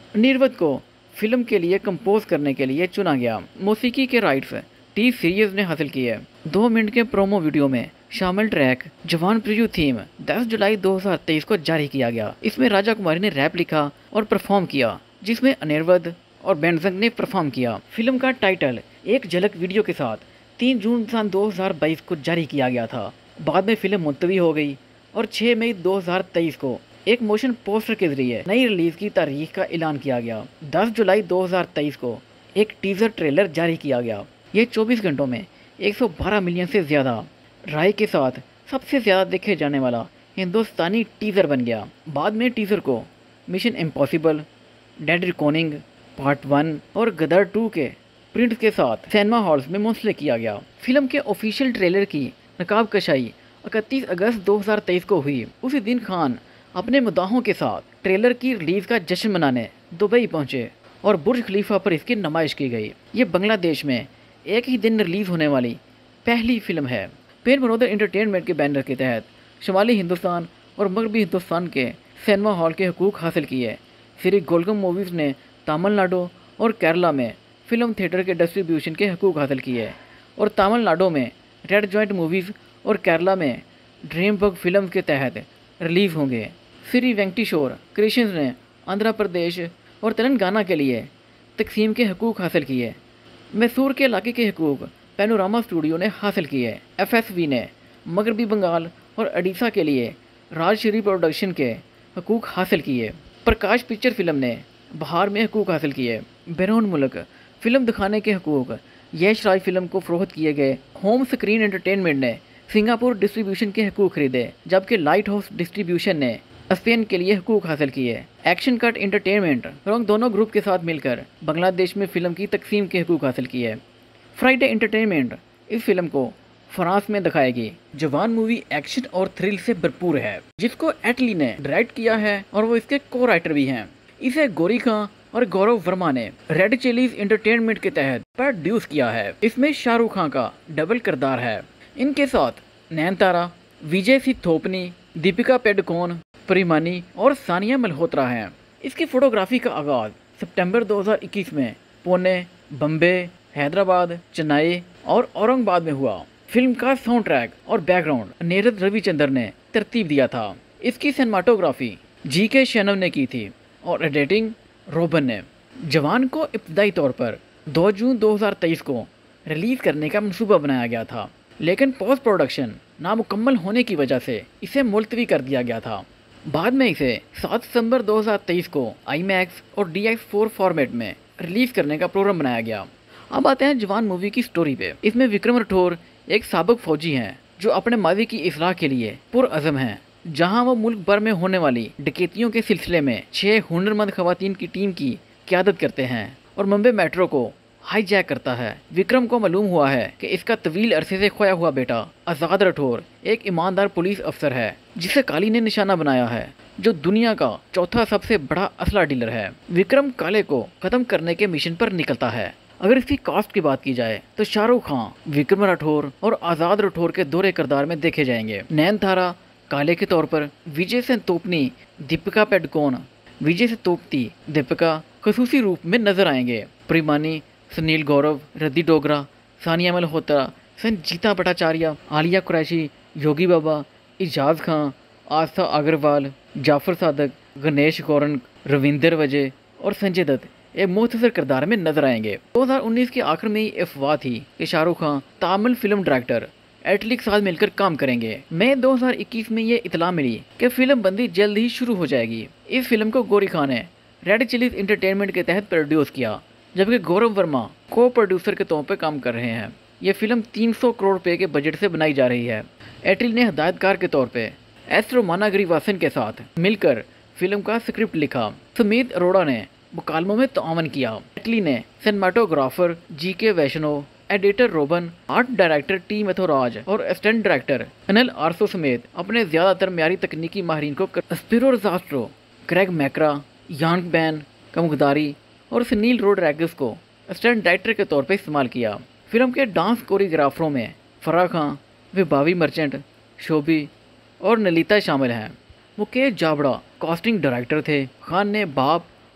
अनिरुद्ध को फिल्म के लिए कंपोज करने के लिए चुना गया। मौसीकी के राइट्स टी सीरीज ने हासिल किए। 2 मिनट के प्रोमो वीडियो में शामिल ट्रैक जवान प्रिव्यू थीम 10 जुलाई 2023 को जारी किया गया। इसमें राजा कुमारी ने रैप लिखा और परफॉर्म किया, जिसमें अनिरुद्ध और बेंजंग ने परफॉर्म किया। फिल्म का टाइटल एक झलक वीडियो के साथ 3 जून सन 2022 को जारी किया गया था। बाद में फिल्म मुलतवी हो गई और 6 मई 2023 को एक मोशन पोस्टर के जरिए नई रिलीज की तारीख का ऐलान किया गया। 10 जुलाई 2023 को एक टीजर ट्रेलर जारी किया गया। ये 24 घंटों में 112 मिलियन से ज़्यादा राय के साथ सबसे ज़्यादा देखे जाने वाला हिंदुस्तानी टीजर बन गया। बाद में टीजर को Mission Impossible, Dead recording Part 1 और गदर 2 के प्रिंट के साथ सिनेमा हॉल्स में मुंसलिक किया गया। फिल्म के ऑफिशियल ट्रेलर की नकाब कशाई 31 अगस्त 2023 को हुई। उसी दिन खान अपने मुद्दाहों के साथ ट्रेलर की रिलीज का जश्न मनाने दुबई पहुंचे और बुर्ज खलीफा पर इसकी नुमाइश की गई। ये बांग्लादेश में एक ही दिन रिलीज होने वाली पहली फिल्म है। पेन मनोदर एंटरटेनमेंट के बैनर के तहत शुमाली हिंदुस्तान और मगरबी हिंदुस्तान के सिनेमा हॉल के हकूक हासिल किए। श्री गोलगम मूवीज़ ने तमिलनाडु और केरला में फिल्म थिएटर के डिस्ट्रीब्यूशन के हकूक हासिल किए और तमिलनाडु में रेड जॉइंट मूवीज़ और केरला में ड्रीम बग फिल्म के तहत रिलीज होंगे। श्री वेंकटेश्वर क्रिएशंस ने आंध्र प्रदेश और तेलंगाना के लिए तकसीम के हकूक हासिल किए। मैसूर के इलाके के हकूक पैनोरामा स्टूडियो ने हासिल किए। FSV ने मगरबी बंगाल और ओडिशा के लिए राजश्री प्रोडक्शन के हकूक हासिल किए। प्रकाश पिक्चर फिल्म ने बिहार में हकूक हासिल किए। बैरून मुल्क फिल्म दिखाने के हकूक यश राज फिल्म को फरोख्त किए गए। होम स्क्रीन एंटरटेनमेंट ने सिंगापुर डिस्ट्रीब्यूशन के हकूक खरीदे, जबकि लाइट हाउस डिस्ट्रीब्यूशन ने स्पेन के लिए हकूक हासिल किए। एक्शन कट एंटरटेनमेंट रंग दोनों ग्रुप के साथ मिलकर बांग्लादेश में फिल्म की तकसीम के हकूक हासिल किए। फ्राइडे एंटरटेनमेंट इस फिल्म को फ्रांस में दिखाएगी। जवान मूवी एक्शन और थ्रिल से भरपूर है, जिसको एटली ने डायरेक्ट किया है और वो इसके को राइटर भी हैं। इसे गौरी खान और गौरव वर्मा ने रेड चिलीज एंटरटेनमेंट के तहत प्रोड्यूस किया है। इसमें शाहरुख खान का डबल किरदार है। इनके साथ नयनतारा, विजय सी थोपनी, दीपिका पेडकोन, परिमानी और सानिया मल्होत्रा हैं। इसकी फोटोग्राफी का आगाज सितंबर 2021 में पुणे, बम्बे, हैदराबाद, चेन्नई और औरंगाबाद में हुआ। फिल्म का साउंड ट्रैक और बैकग्राउंड नीरज रविचंद्र ने तरतीब दिया था। इसकी सिनेमाटोग्राफी GK शैनव ने की थी और एडिटिंग रोबन ने। जवान को इब्तदाई तौर पर 2 जून 2023 को रिलीज करने का मंसूबा बनाया गया था, लेकिन पोस्ट प्रोडक्शन नामुकम्मल होने की वजह से इसे मुलतवी कर दिया गया था। बाद में इसे 7 सितंबर 2023 को IMAX और DX4 फॉर्मेट में रिलीज करने का प्रोग्राम बनाया गया। अब आते हैं जवान मूवी की स्टोरी पे। इसमें विक्रम राठौर एक साबिक फौजी हैं जो अपने माजी की इस्लाह के लिए पुरअज़म हैं। जहां वो मुल्क भर में होने वाली डकैतियों के सिलसिले में 6 हुनरमंद खवातीन की टीम की क़यादत करते हैं और मुंबई मेट्रो को हाईजैक करता है। विक्रम को मालूम हुआ है कि इसका तवील अरसे से खोया हुआ बेटा आज़ाद राठौर एक ईमानदार पुलिस अफसर है, जिसे काली ने निशाना बनाया है, जो दुनिया का चौथा सबसे बड़ा असला डीलर है। विक्रम काले को खत्म करने के मिशन पर निकलता है। अगर इसकी कास्ट की बात की जाए तो शाहरुख खान, विक्रम राठौर और आज़ाद राठौर के दोहरे किरदार में देखे जाएंगे। नयनतारा काले के तौर पर, विजय से तोपनी, दीपिका पेडकोन, विजय से तोपती दीपिका खसूसी रूप में नजर आएंगे। प्रिमानी, सुनील गौरव, रद्दी डोगरा, सानिया मल्होत्रा, संजीता भट्टाचार्य, आलिया कुरैशी, योगी बाबा, इजाज खान, आस्था अग्रवाल, जाफर सादक, गणेश गौरन, रविंदर वजह और संजय दत्त एक मुख्तसर किरदार में नजर आएंगे। 2019 के आखिर में ये अफवाह थी कि शाहरुख खान तामिल फिल्म डायरेक्टर एटली के साथ मिलकर काम करेंगे। मई 2021 में ये इतला मिली कि फिल्म बंदी जल्द ही शुरू हो जाएगी। इस फिल्म को गौरी खान ने रेड चिलीज एंटरटेनमेंट के तहत प्रोड्यूस किया, जबकि गौरव वर्मा को प्रोड्यूसर के तौर पर काम कर रहे हैं। ये फिल्म 300 करोड़ रुपए के बजट से बनाई जा रही है। एटली ने हिदायतकार के तौर पे एस रोमानागिरीवासन के साथ मिलकर फिल्म का स्क्रिप्ट लिखा। सुमित अरोड़ा ने मुकालमों में तावन किया। एटली ने cinematographer GK Vaishnav, editor robin, art director T Muthuraj और असिस्टेंट डायरेक्टर अनिल आरसो समेत अपने ज्यादातर म्यारी तकनीकी माहिरीन को स्पिरो रजास्ट्रो, क्रेग मैकरा, यांग बैन कमुगदारी और सुनील रोड्रिगेज को असिस्टेंट डायरेक्टर के तौर पर इस्तेमाल किया। फिल्म के डांस कोरियोग्राफरों में फराह खान, विभावी मर्चेंट, शोभी और नलिता शामिल हैं। मुकेश जाबड़ा कास्टिंग डायरेक्टर थे। खान ने बाप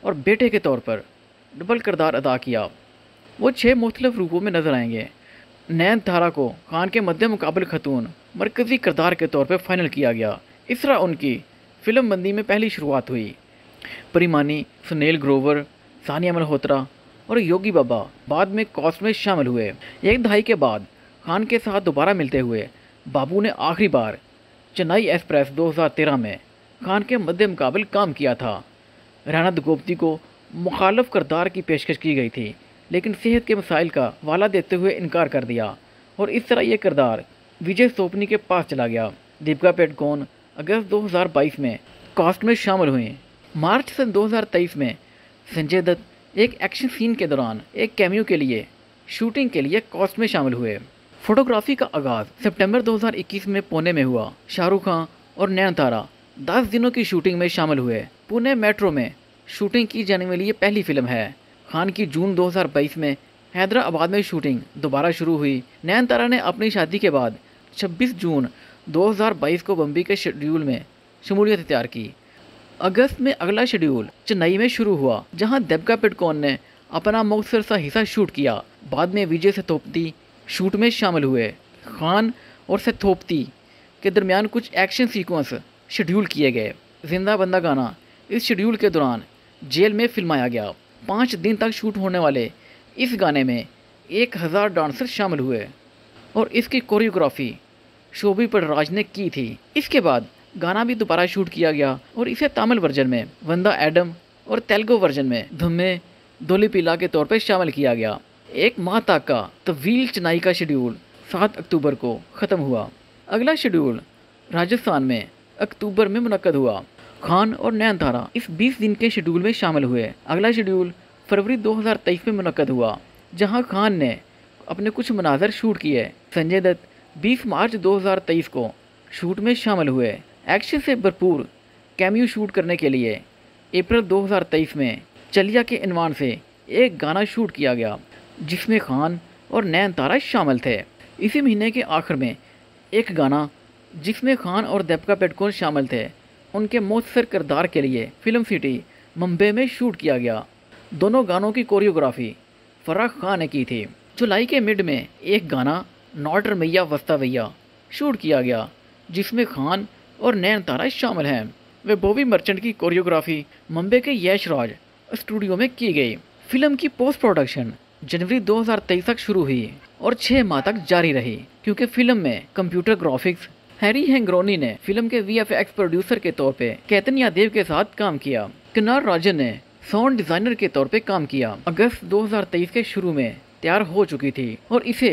और बेटे के तौर पर डबल किरदार अदा किया। वो 6 मुख्तलिफ रूपों में नजर आएंगे। नयनतारा को खान के मद्दे मुकाबले खतून मरकज़ी किरदार के तौर पर फाइनल किया गया। इस तरह उनकी फिल्म बंदी में पहली शुरुआत हुई। परिमानी, सुनील ग्रोवर, सानिया मल्होत्रा और योगी बाबा बाद में कास्ट में शामिल हुए। एक दहाई के बाद खान के साथ दोबारा मिलते हुए बाबू ने आखिरी बार चेन्नई एक्सप्रेस 2013 में खान के मद्दे मुकाबले काम किया था। राणा दुगोपती को मुखालफ किरदार की पेशकश की गई थी, लेकिन सेहत के मसाइल का हवाला देते हुए इनकार कर दिया और इस तरह यह किरदार विजय सोपनी के पास चला गया। दीपिका पादुकोण अगस्त 2022 में कास्ट में शामिल हुई। मार्च सन 2023 में संजय दत्त एक एक्शन सीन के दौरान एक कैमियो के लिए शूटिंग के लिए कास्ट में शामिल हुए। फोटोग्राफी का आगाज सितंबर 2021 में पुणे में हुआ। शाहरुख खान और नयनतारा 10 दिनों की शूटिंग में शामिल हुए। पुणे मेट्रो में शूटिंग की जाने वाली ये पहली फिल्म है। खान की जून 2022 में हैदराबाद में शूटिंग दोबारा शुरू हुई। नयनतारा ने अपनी शादी के बाद 26 जून 2022 को बम्बई के शेड्यूल में शमूलियत इख्तियार की। अगस्त में अगला शेड्यूल चेन्नई में शुरू हुआ, जहां दीपिका पादुकोण ने अपना मुख्तसर सा हिस्सा शूट किया। बाद में विजय सेतुपति शूट में शामिल हुए। खान और सेतुपति के दरमियान कुछ एक्शन सीक्वेंस शेड्यूल किए गए। जिंदा बंदा गाना इस शेड्यूल के दौरान जेल में फिल्माया गया। 5 दिन तक शूट होने वाले इस गाने में 1000 डांसर शामिल हुए और इसकी कोरियोग्राफी शोभी पटराज ने की थी। इसके बाद गाना भी दोबारा शूट किया गया और इसे तमिल वर्जन में वंदा एडम और तेलुगु वर्जन में धुम्मे दोलिपिला के तौर पर शामिल किया गया। एक माह तक का तवील चेन्नई का शेड्यूल 7 अक्टूबर को ख़त्म हुआ। अगला शेड्यूल राजस्थान में अक्टूबर में मुनक्कद हुआ। खान और नयनतारा इस 20 दिन के शेड्यूल में शामिल हुए। अगला शेड्यूल फरवरी 2023 में मुनक्कद हुआ, जहां खान ने अपने कुछ मनाजर शूट किए। संजय दत्त 20 मार्च 2023 को शूट में शामिल हुए। एक्शन से भरपूर कैमियो शूट करने के लिए अप्रैल 2023 में चलिया के इनवान से एक गाना शूट किया गया, जिसमें खान और नयनतारा शामिल थे। इसी महीने के आखिर में एक गाना जिसमें खान और दीपिका पादुकोण शामिल थे, उनके मुख्तसर किरदार के लिए फिल्म सिटी मुंबई में शूट किया गया। दोनों गानों की कोरियोग्राफी फराह खान ने की थी। जुलाई के मिड में एक गाना नॉटर मैया वस्ता भैया शूट किया गया, जिसमें खान और नयनतारा शामिल हैं। वे बॉबी मर्चेंट की कोरियोग्राफी मुंबई के यश राज स्टूडियो में की गई। फिल्म की पोस्ट प्रोडक्शन जनवरी 2023 तक शुरू हुई और 6 माह तक जारी रही, क्योंकि फिल्म में कंप्यूटर ग्राफिक्स हैरी हैंग्रोनी ने फिल्म के VFX प्रोड्यूसर के तौर पे कैतनिया देव के साथ काम किया। किन्नार राजन ने साउंड डिजाइनर के तौर पे काम किया। अगस्त 2023 के शुरू में तैयार हो चुकी थी और इसे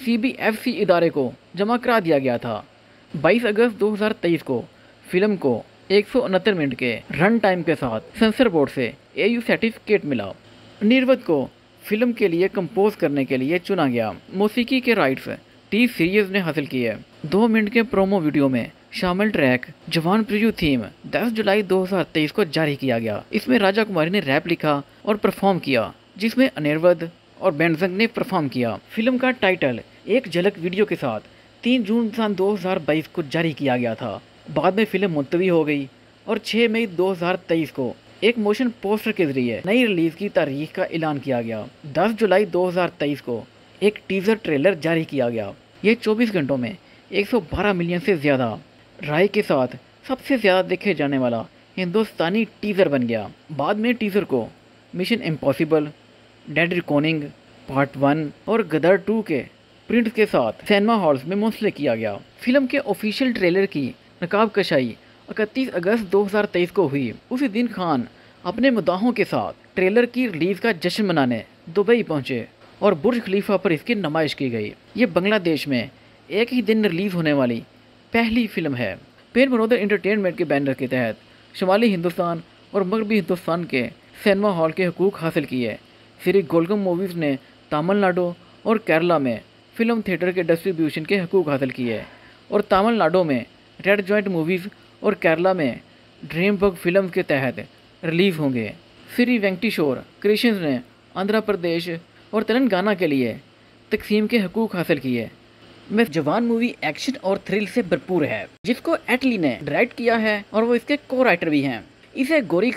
CBFC इदारे को जमा करा दिया गया था। 22 अगस्त 2023 को फिल्म को 169 मिनट के रन टाइम के साथ सेंसर बोर्ड से AU सर्टिफिकेट मिला। निर्वत को फिल्म के लिए कंपोज करने के लिए चुना गया। मौसीकी के राइट्स टी सीरीज ने हासिल किए। 2 मिनट के प्रोमो वीडियो में शामिल ट्रैक जवान प्रिव्यू थीम 10 जुलाई 2023 को जारी किया गया। इसमें राजा कुमारी ने रैप लिखा और परफॉर्म किया, जिसमें अनिर्वद और बेंजंग ने परफॉर्म किया। फिल्म का टाइटल एक झलक वीडियो के साथ 3 जून सन 2022 को जारी किया गया था। बाद में फिल्म मुलतवी हो गई और 6 मई 2023 को एक मोशन पोस्टर के जरिए नई रिलीज की तारीख का ऐलान किया गया। 10 जुलाई 2023 को एक टीजर ट्रेलर जारी किया गया। ये 24 घंटों में 112 मिलियन से ज़्यादा राय के साथ सबसे ज़्यादा देखे जाने वाला हिंदुस्तानी टीजर बन गया। बाद में टीजर को Mission Impossible, Dead recording Part 1 और गदर 2 के प्रिंट के साथ सिनेमा हॉल्स में मुंसलिक किया गया। फिल्म के ऑफिशियल ट्रेलर की नकाब कशाई 31 अगस्त 2023 को हुई। उसी दिन खान अपने मुद्दाहों के साथ ट्रेलर की रिलीज का जश्न मनाने दुबई पहुंचे और बुर्ज खलीफा पर इसकी नुमाइश की गई। ये बांग्लादेश में एक ही दिन रिलीज होने वाली पहली फिल्म है। पेन मनोदर एंटरटेनमेंट के बैनर के तहत शुमाली हिंदुस्तान और मगरबी हिंदुस्तान के सिनेमा हॉल के हकूक हासिल किए। श्री गोलगम मूवीज़ ने तमिलनाडु और केरला में फिल्म थिएटर के डिस्ट्रीब्यूशन के हकूक हासिल किए और तमिलनाडु में रेड जॉइंट मूवीज़ और केरला में ड्रीम बग फिल्म के तहत रिलीज होंगे। श्री वेंकटेश्वर क्रिएशंस ने आंध्र प्रदेश और तेलंगाना के लिए तकसीम के हकूक हासिल किए। में जवान मूवी एक्शन और थ्रिल से भरपूर है, जिसको एटली ने डायरेक्ट किया है और वो इसके को राइटर भी हैं। इसे गौरी खान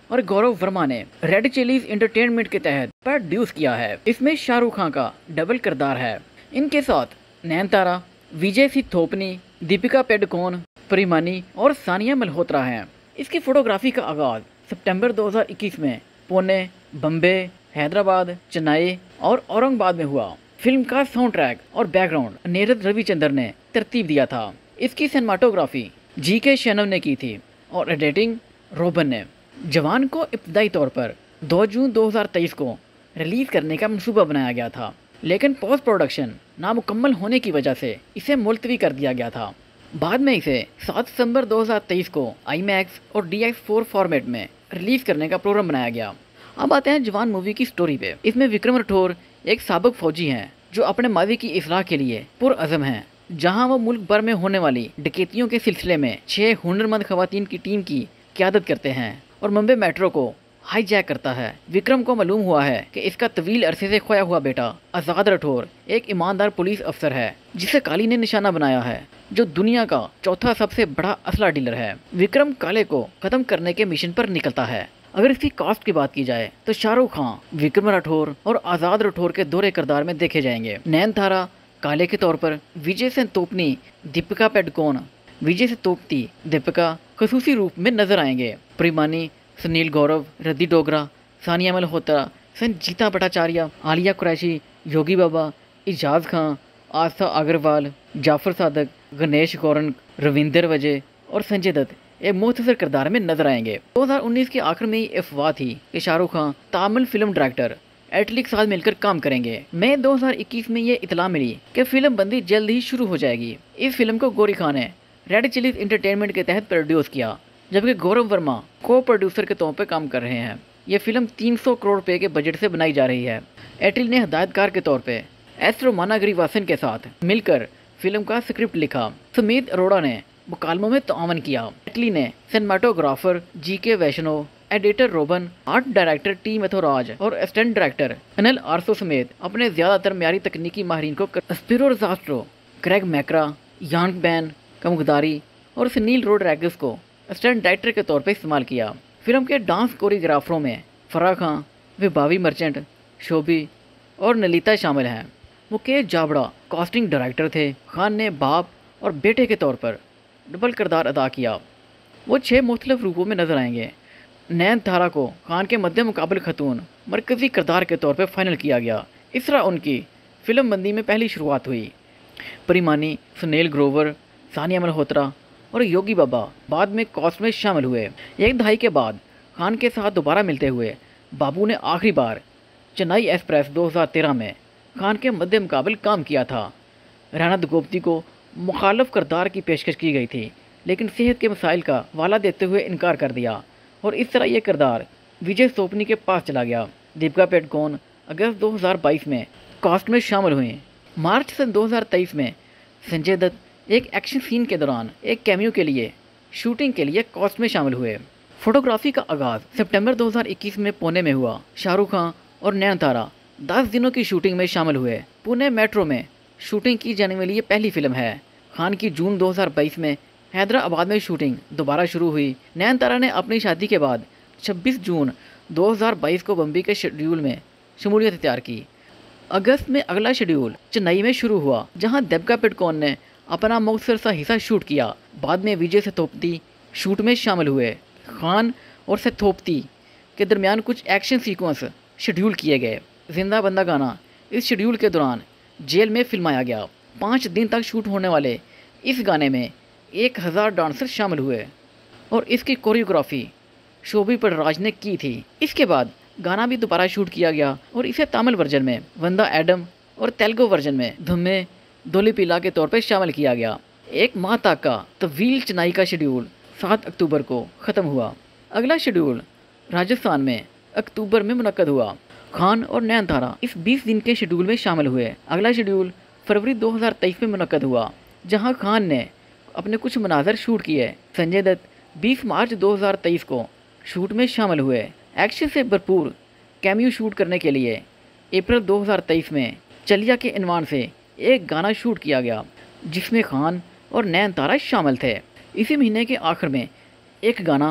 और गौरव वर्मा ने रेड चिलीज एंटरटेनमेंट के तहत प्रोड्यूस किया है। इसमें शाहरुख खान का डबल किरदार है। इनके साथ नयनतारा, विजय सिंह थोपनी, दीपिका पादुकोण, प्रिमानी और सानिया मल्होत्रा हैं। इसकी फोटोग्राफी का आगाज सितंबर 2021 में पुणे, बम्बे, हैदराबाद, चेन्नई और औरंगाबाद में हुआ। फिल्म का साउंड ट्रैक और बैकग्राउंड नीरज रविचंद्र ने तरतीब दिया था। इसकी सिनेमाटोग्राफी जी.के. शैनव ने की थी और एडिटिंग रोबन ने। जवान को इब्तदाई तौर पर 2 जून 2023 को रिलीज करने का मंसूबा बनाया गया था, लेकिन पोस्ट प्रोडक्शन नामुकम्मल होने की वजह से इसे मुलतवी कर दिया गया था। बाद में इसे 7 दिसंबर 2023 को IMAX और DX4 फॉर्मेट में रिलीज करने का प्रोग्राम बनाया गया। अब आते हैं जवान मूवी की स्टोरी पे। इसमें विक्रम राठौर एक साबिक फौजी हैं जो अपने माजी की इस्लाह के लिए पुरअज़म हैं। जहां वो मुल्क भर में होने वाली डकैतियों के सिलसिले में 6 हुनरमंद खवातीन की टीम की क़यादत करते हैं और मुंबई मेट्रो को हाईजैक करता है। विक्रम को मालूम हुआ है कि इसका तवील अरसे से खोया हुआ बेटा आज़ाद राठौर एक ईमानदार पुलिस अफसर है जिसे काली ने निशाना बनाया है, जो दुनिया का चौथा सबसे बड़ा असला डीलर है। विक्रम काले को खत्म करने के मिशन पर निकलता है। अगर इसकी कास्ट की बात की जाए तो शाहरुख खान, विक्रम राठौर और आज़ाद राठौर के दोहरे किरदार में देखे जाएंगे। नयनतारा काले के तौर पर, विजय सिंह थोपनी, दीपिका पादुकोण, विजय सिंह थोपनी, दीपिका खसूसी रूप में नजर आएंगे। प्रिमानी, सुनील गौरव, रद्दी डोगरा, सानिया मल्होत्रा, संजीता भट्टाचार्य, आलिया कुरैशी, योगी बाबा, इजाज खान, आस्था अग्रवाल, जाफर सादक, गणेश गौरन, रविंदर वजह और संजय दत्त एक मुख्तसर किरदार में नजर आएंगे। 2019 के आखिर में ये अफवाह थी कि शाहरुख खान तामिल फिल्म डायरेक्टर एटली के साथ मिलकर काम करेंगे। मई 2021 में ये इतला मिली कि फिल्म बंदी जल्द ही शुरू हो जाएगी। इस फिल्म को गौरी खान ने रेड चिलीज एंटरटेनमेंट के तहत प्रोड्यूस किया, जबकि गौरव वर्मा को प्रोड्यूसर के तौर पर काम कर रहे हैं। ये फिल्म 300 करोड़ रुपए के बजट से बनाई जा रही है। एटली ने हिदायतकार के तौर पर एस रोमाना गिरिवासन के साथ मिलकर फिल्म का स्क्रिप्ट लिखा। सुमित अरोड़ा ने मुकालमों में तावन किया। एटली ने cinematographer G K. Vaishnav, editor robin, art director T Muthuraj और असिस्टेंट डायरेक्टर अनिल आरसो समेत अपने ज्यादातर म्यारी तकनीकी माहिरीन को स्पिरो रोजास्ट्रो, क्रेग मैक्रा, यांग बैन, कमुगदारी और सुनील रोड्रिगेज को असिस्टेंट डायरेक्टर के तौर पर इस्तेमाल किया। फिल्म के डांस कोरियोग्राफरों में फराह खान, विभावी मर्चेंट, शोभी और नलिता शामिल हैं। मुकेश जाबड़ा कास्टिंग डायरेक्टर थे। खान ने बाप और बेटे के तौर पर डबल किरदार अदा किया। वो 6 मुख्तलिफ रूपों में नजर आएंगे। नयनतारा को खान के मध्य मुकाबल खतून मरकजी किरदार के तौर पर फाइनल किया गया। इस तरह उनकी फिल्म बंदी में पहली शुरुआत हुई। प्रिमानी, सुनील ग्रोवर, सानिया मल्होत्रा और योगी बाबा बाद में कास्ट में शामिल हुए। एक दहाई के बाद खान के साथ दोबारा मिलते हुए बाबू ने आखिरी बार चेन्नई एक्सप्रेस 2013 में खान के मध्य मुकाबल काम किया था। राणा दुगोपती को मुखालफ किरदार की पेशकश की गई थी, लेकिन सेहत के मसाइल का वाला देते हुए इनकार कर दिया और इस तरह यह किरदार विजय थोपनी के पास चला गया। दीपिका पादुकोण अगस्त 2022 में कास्ट में शामिल हुई। मार्च सन 2023 में संजय दत्त एक एक्शन सीन के दौरान एक कैमियो के लिए शूटिंग के लिए कास्ट में शामिल हुए। फोटोग्राफी का आगाज सितंबर 2021 में पुणे में हुआ। शाहरुख खान और नयनतारा 10 दिनों की शूटिंग में शामिल हुए। पुणे मेट्रो में शूटिंग की जाने वाली ये पहली फिल्म है। खान की जून 2022 में हैदराबाद में शूटिंग दोबारा शुरू हुई। नयनतारा ने अपनी शादी के बाद 26 जून 2022 को बम्बई के शेड्यूल में शमूलियत इख्तियार की। अगस्त में अगला शेड्यूल चेन्नई में शुरू हुआ, जहां दीपिका पादुकोण ने अपना मुख्तसर सा हिस्सा शूट किया। बाद में विजय सिंह थोपनी शूट में शामिल हुए। खान और सिंह थोपनी के दरमियान कुछ एक्शन सीक्वेंस शेड्यूल किए गए। जिंदा बंदा गाना इस शेड्यूल के दौरान जेल में फिल्माया गया। 5 दिन तक शूट होने वाले इस गाने में 1000 डांसर शामिल हुए और इसकी कोरियोग्राफी शोभी पटराज ने की थी। इसके बाद गाना भी दोबारा शूट किया गया और इसे तमिल वर्जन में वंदा एडम और तेलुगु वर्जन में धम्मे दोलिपिला के तौर पर शामिल किया गया। 1 माह तक का तवील चेन्नई का शेड्यूल 7 अक्टूबर को ख़त्म हुआ। अगला शेड्यूल राजस्थान में अक्टूबर में मुनक्कद हुआ। खान और नयनतारा इस 20 दिन के शेड्यूल में शामिल हुए। अगला शेड्यूल फरवरी 2023 में मुनक्कद हुआ, जहां खान ने अपने कुछ मनाजर शूट किए। संजय दत्त 20 मार्च 2023 को शूट में शामिल हुए। एक्शन से भरपूर कैमियो शूट करने के लिए अप्रैल 2023 में चलिया के इनवान से एक गाना शूट किया गया, जिसमें खान और नयनतारा शामिल थे। इसी महीने के आखिर में एक गाना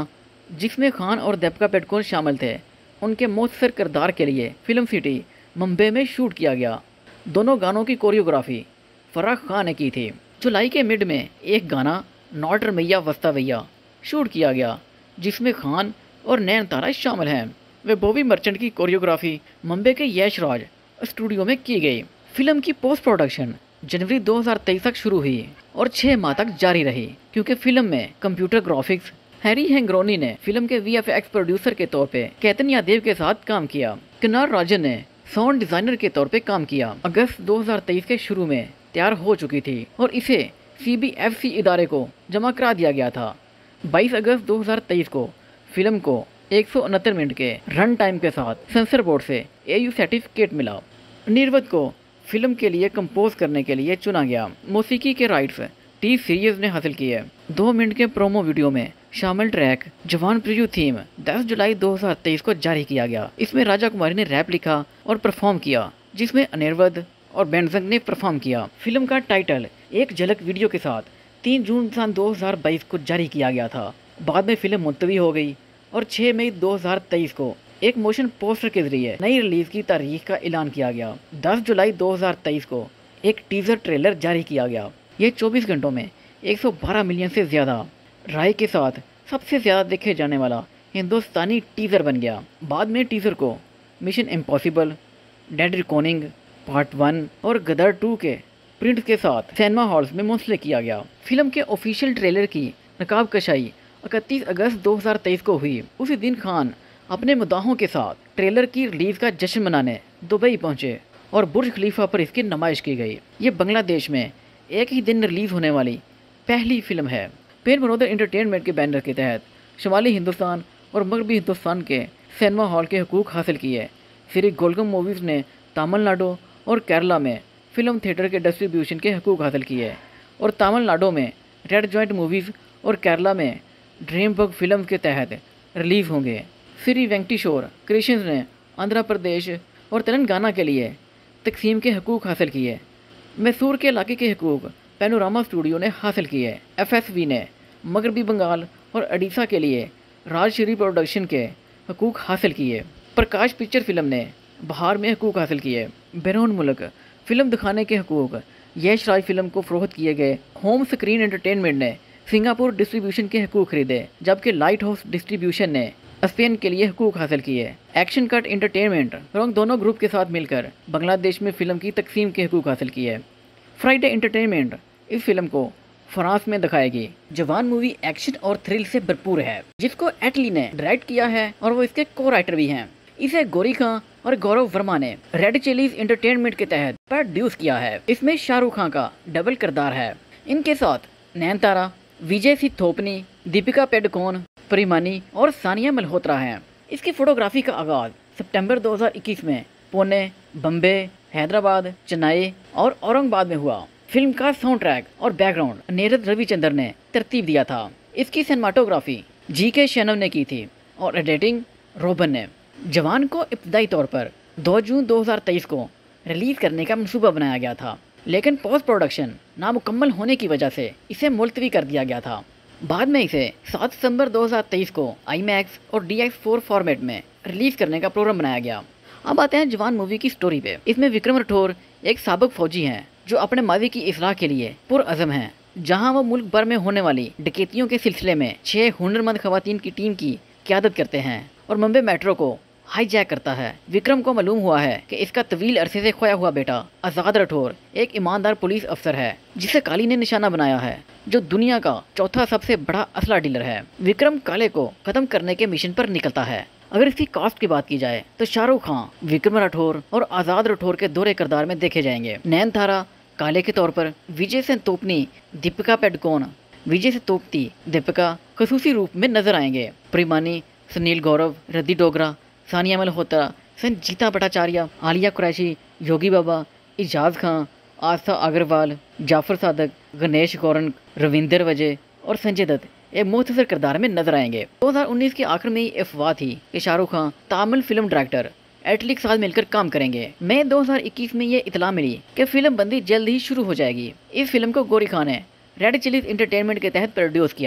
जिसमें खान और दीपिका पादुकोण शामिल थे। उनके मौसर किरदार के लिए फिल्म सिटी मुंबई में शूट किया गया। दोनों गानों की कोरियोग्राफी फराह खान ने की थी। जुलाई के मिड में एक गाना नॉट रमैया वस्तावैया शूट किया गया, जिसमें खान और नयनतारा शामिल हैं। वे बॉबी मर्चेंट की कोरियोग्राफी मुंबई के यश राज स्टूडियो में की गई। फिल्म की पोस्ट प्रोडक्शन जनवरी 2023 तक शुरू हुई और 6 माह तक जारी रही, क्योंकि फिल्म में कंप्यूटर ग्राफिक्स हैरी हैंग्रोनी ने फिल्म के VFX प्रोड्यूसर के तौर पे कैतन यादेव के साथ काम किया। किन्नार राजन ने साउंड डिजाइनर के तौर पे काम किया। अगस्त 2023 के शुरू में तैयार हो चुकी थी और इसे CBFC इदारे को जमा करा दिया गया था। 22 अगस्त 2023 को फिल्म को 169 मिनट के रन टाइम के साथ सेंसर बोर्ड से AU सर्टिफिकेट मिला। निर्वत को फिल्म के लिए कंपोज करने के लिए चुना गया। मौसीकी के राइट्स टी सीरीज ने हासिल किए। 2 मिनट के प्रोमो वीडियो में शामिल ट्रैक जवान प्रिव्यू थीम 10 जुलाई 2023 को जारी किया गया। इसमें राजा कुमारी ने रैप लिखा और परफॉर्म किया, जिसमें अनिरुद्ध और बेंजंग ने परफॉर्म किया। फिल्म का टाइटल एक झलक वीडियो के साथ 3 जून सन 2022 को जारी किया गया था। बाद में फिल्म मुलतवी हो गई और 6 मई 2023 को एक मोशन पोस्टर के जरिए नई रिलीज की तारीख का ऐलान किया गया। 10 जुलाई 2023 को एक टीजर ट्रेलर जारी किया गया। ये 24 घंटों में 112 मिलियन से ज़्यादा राय के साथ सबसे ज़्यादा देखे जाने वाला हिंदुस्तानी टीजर बन गया। बाद में टीजर को Mission Impossible, Dead recording Part 1 और गदर 2 के प्रिंट के साथ सिनेमा हॉल्स में मुंसलिक किया गया। फिल्म के ऑफिशियल ट्रेलर की नकाब कशाई 31 अगस्त 2023 को हुई। उसी दिन खान अपने मुद्दाहों के साथ ट्रेलर की रिलीज का जश्न मनाने दुबई पहुंचे और बुर्ज खलीफा पर इसकी नुमाइश की गई। ये बांग्लादेश में एक ही दिन रिलीज होने वाली पहली फिल्म है। पेन मनोदर एंटरटेनमेंट के बैनर के तहत शुमाली हिंदुस्तान और मगरबी हिंदुस्तान के सिनेमा हॉल के हकूक हासिल किए। श्री गोलगम मूवीज़ ने तमिलनाडु और केरला में फिल्म थिएटर के डिस्ट्रीब्यूशन के हकूक हासिल किए और तमिलनाडु में रेड जॉइंट मूवीज़ और केरला में ड्रीम बग फिल्म के तहत रिलीज होंगे। श्री वेंकटेश्वर क्रिएशंस ने आंध्र प्रदेश और तेलंगाना के लिए तकसीम के हकूक हासिल किए। मैसूर के इलाके के हकूक पैनोरामा स्टूडियो ने हासिल किए। FSV ने मगरबी बंगाल और उड़ीसा के लिए राजश्री प्रोडक्शन के हकूक हासिल किए। प्रकाश पिक्चर फिल्म ने बिहार में हकूक हासिल किए। बैरून मुल्क फिल्म दिखाने के हकूक यश राज फिल्म को फरोख्त किए गए। होम स्क्रीन एंटरटेनमेंट ने सिंगापुर डिस्ट्रीब्यूशन के हकूक खरीदे, जबकि लाइट हाउस डिस्ट्रीब्यूशन ने स्पेन के लिए हकूक हासिल किए। एक्शन कट एंटरटेनमेंट दोनों ग्रुप के साथ मिलकर बांग्लादेश में फिल्म की तकसीम के हकूक हासिल किए। फ्राइडे एंटरटेनमेंट इस फिल्म को फ्रांस में दिखाएगी। जवान मूवी एक्शन और थ्रिल से भरपूर है, जिसको एटली ने डायरेक्ट किया है और वो इसके को राइटर भी हैं। इसे गोरी खान और गौरव वर्मा ने रेड चिलीज एंटरटेनमेंट के तहत प्रोड्यूस किया है। इसमें शाहरुख खान का डबल किरदार है। इनके साथ नयनतारा, विजय सिंह थोपनी, दीपिका पादुकोण, प्रिमानी और सानिया मल्होत्रा हैं। इसकी फोटोग्राफी का आगाज सितंबर 2021 में पुणे, बम्बे, हैदराबाद, चेन्नई और औरंगाबाद में हुआ। फिल्म का साउंड ट्रैक और बैकग्राउंड अनिरुद्ध रविचंद्र ने तरतीब दिया था। इसकी सिनेमाटोग्राफी GK शैनव ने की थी और एडिटिंग रोबन ने। जवान को इब्तदाई तौर पर 2 जून 2023 को रिलीज करने का मंसूबा बनाया गया था, लेकिन पोस्ट प्रोडक्शन नामुकम्मल होने की वजह से इसे मुलतवी कर दिया गया था। बाद में इसे 7 दिसंबर 2023 को IMAX और DX4 फॉर्मेट में रिलीज करने का प्रोग्राम बनाया गया। अब आते हैं जवान मूवी की स्टोरी पे। इसमें विक्रम राठौर एक साबिक फौजी हैं जो अपने माजी की इस्लाह के लिए पुरअज़म हैं, जहां वो मुल्क भर में होने वाली डकैतियों के सिलसिले में 6 हुनरमंद खवातीन की टीम की क़यादत करते हैं और मुंबई मेट्रो को हाईजैक करता है। विक्रम को मालूम हुआ है कि इसका तवील अरसे से खोया हुआ बेटा आज़ाद राठौर एक ईमानदार पुलिस अफसर है, जिसे काली ने निशाना बनाया है, जो दुनिया का चौथा सबसे बड़ा असला डीलर है। विक्रम काले को खत्म करने के मिशन पर निकलता है। अगर इसकी कास्ट की बात की जाए तो शाहरुख खान विक्रम राठौर और आज़ाद राठौर के दोहरे किरदार में देखे जाएंगे। नयनतारा काले के तौर पर, विजय सिंह तोपनी, दीपिका पादुकोण, विजय सिंह तोपती, दीपिका खसूसी रूप में नजर आएंगे। प्रिमानी, सुनील गौरव, रद्दी डोगरा, सानिया मल्होत्रा, संजीता भट्टाचार्य, आलिया कुरैशी, योगी बाबा, इजाज खान, आस्था अग्रवाल, जाफर सादक, गणेश गौरन, रविंदर वजय और संजय दत्त एक मुख्तसर किरदार में नजर आएंगे। 2019 के आखिर में ये अफवाह थी कि शाहरुख खान तामिल फिल्म डायरेक्टर एटली के साथ मिलकर काम करेंगे। मई 2021 में ये इतला मिली कि फिल्म बंदी जल्द ही शुरू हो जाएगी। इस फिल्म को गोरी खान ने रेड चिलीज एंटरटेनमेंट के तहत प्रोड्यूस किया,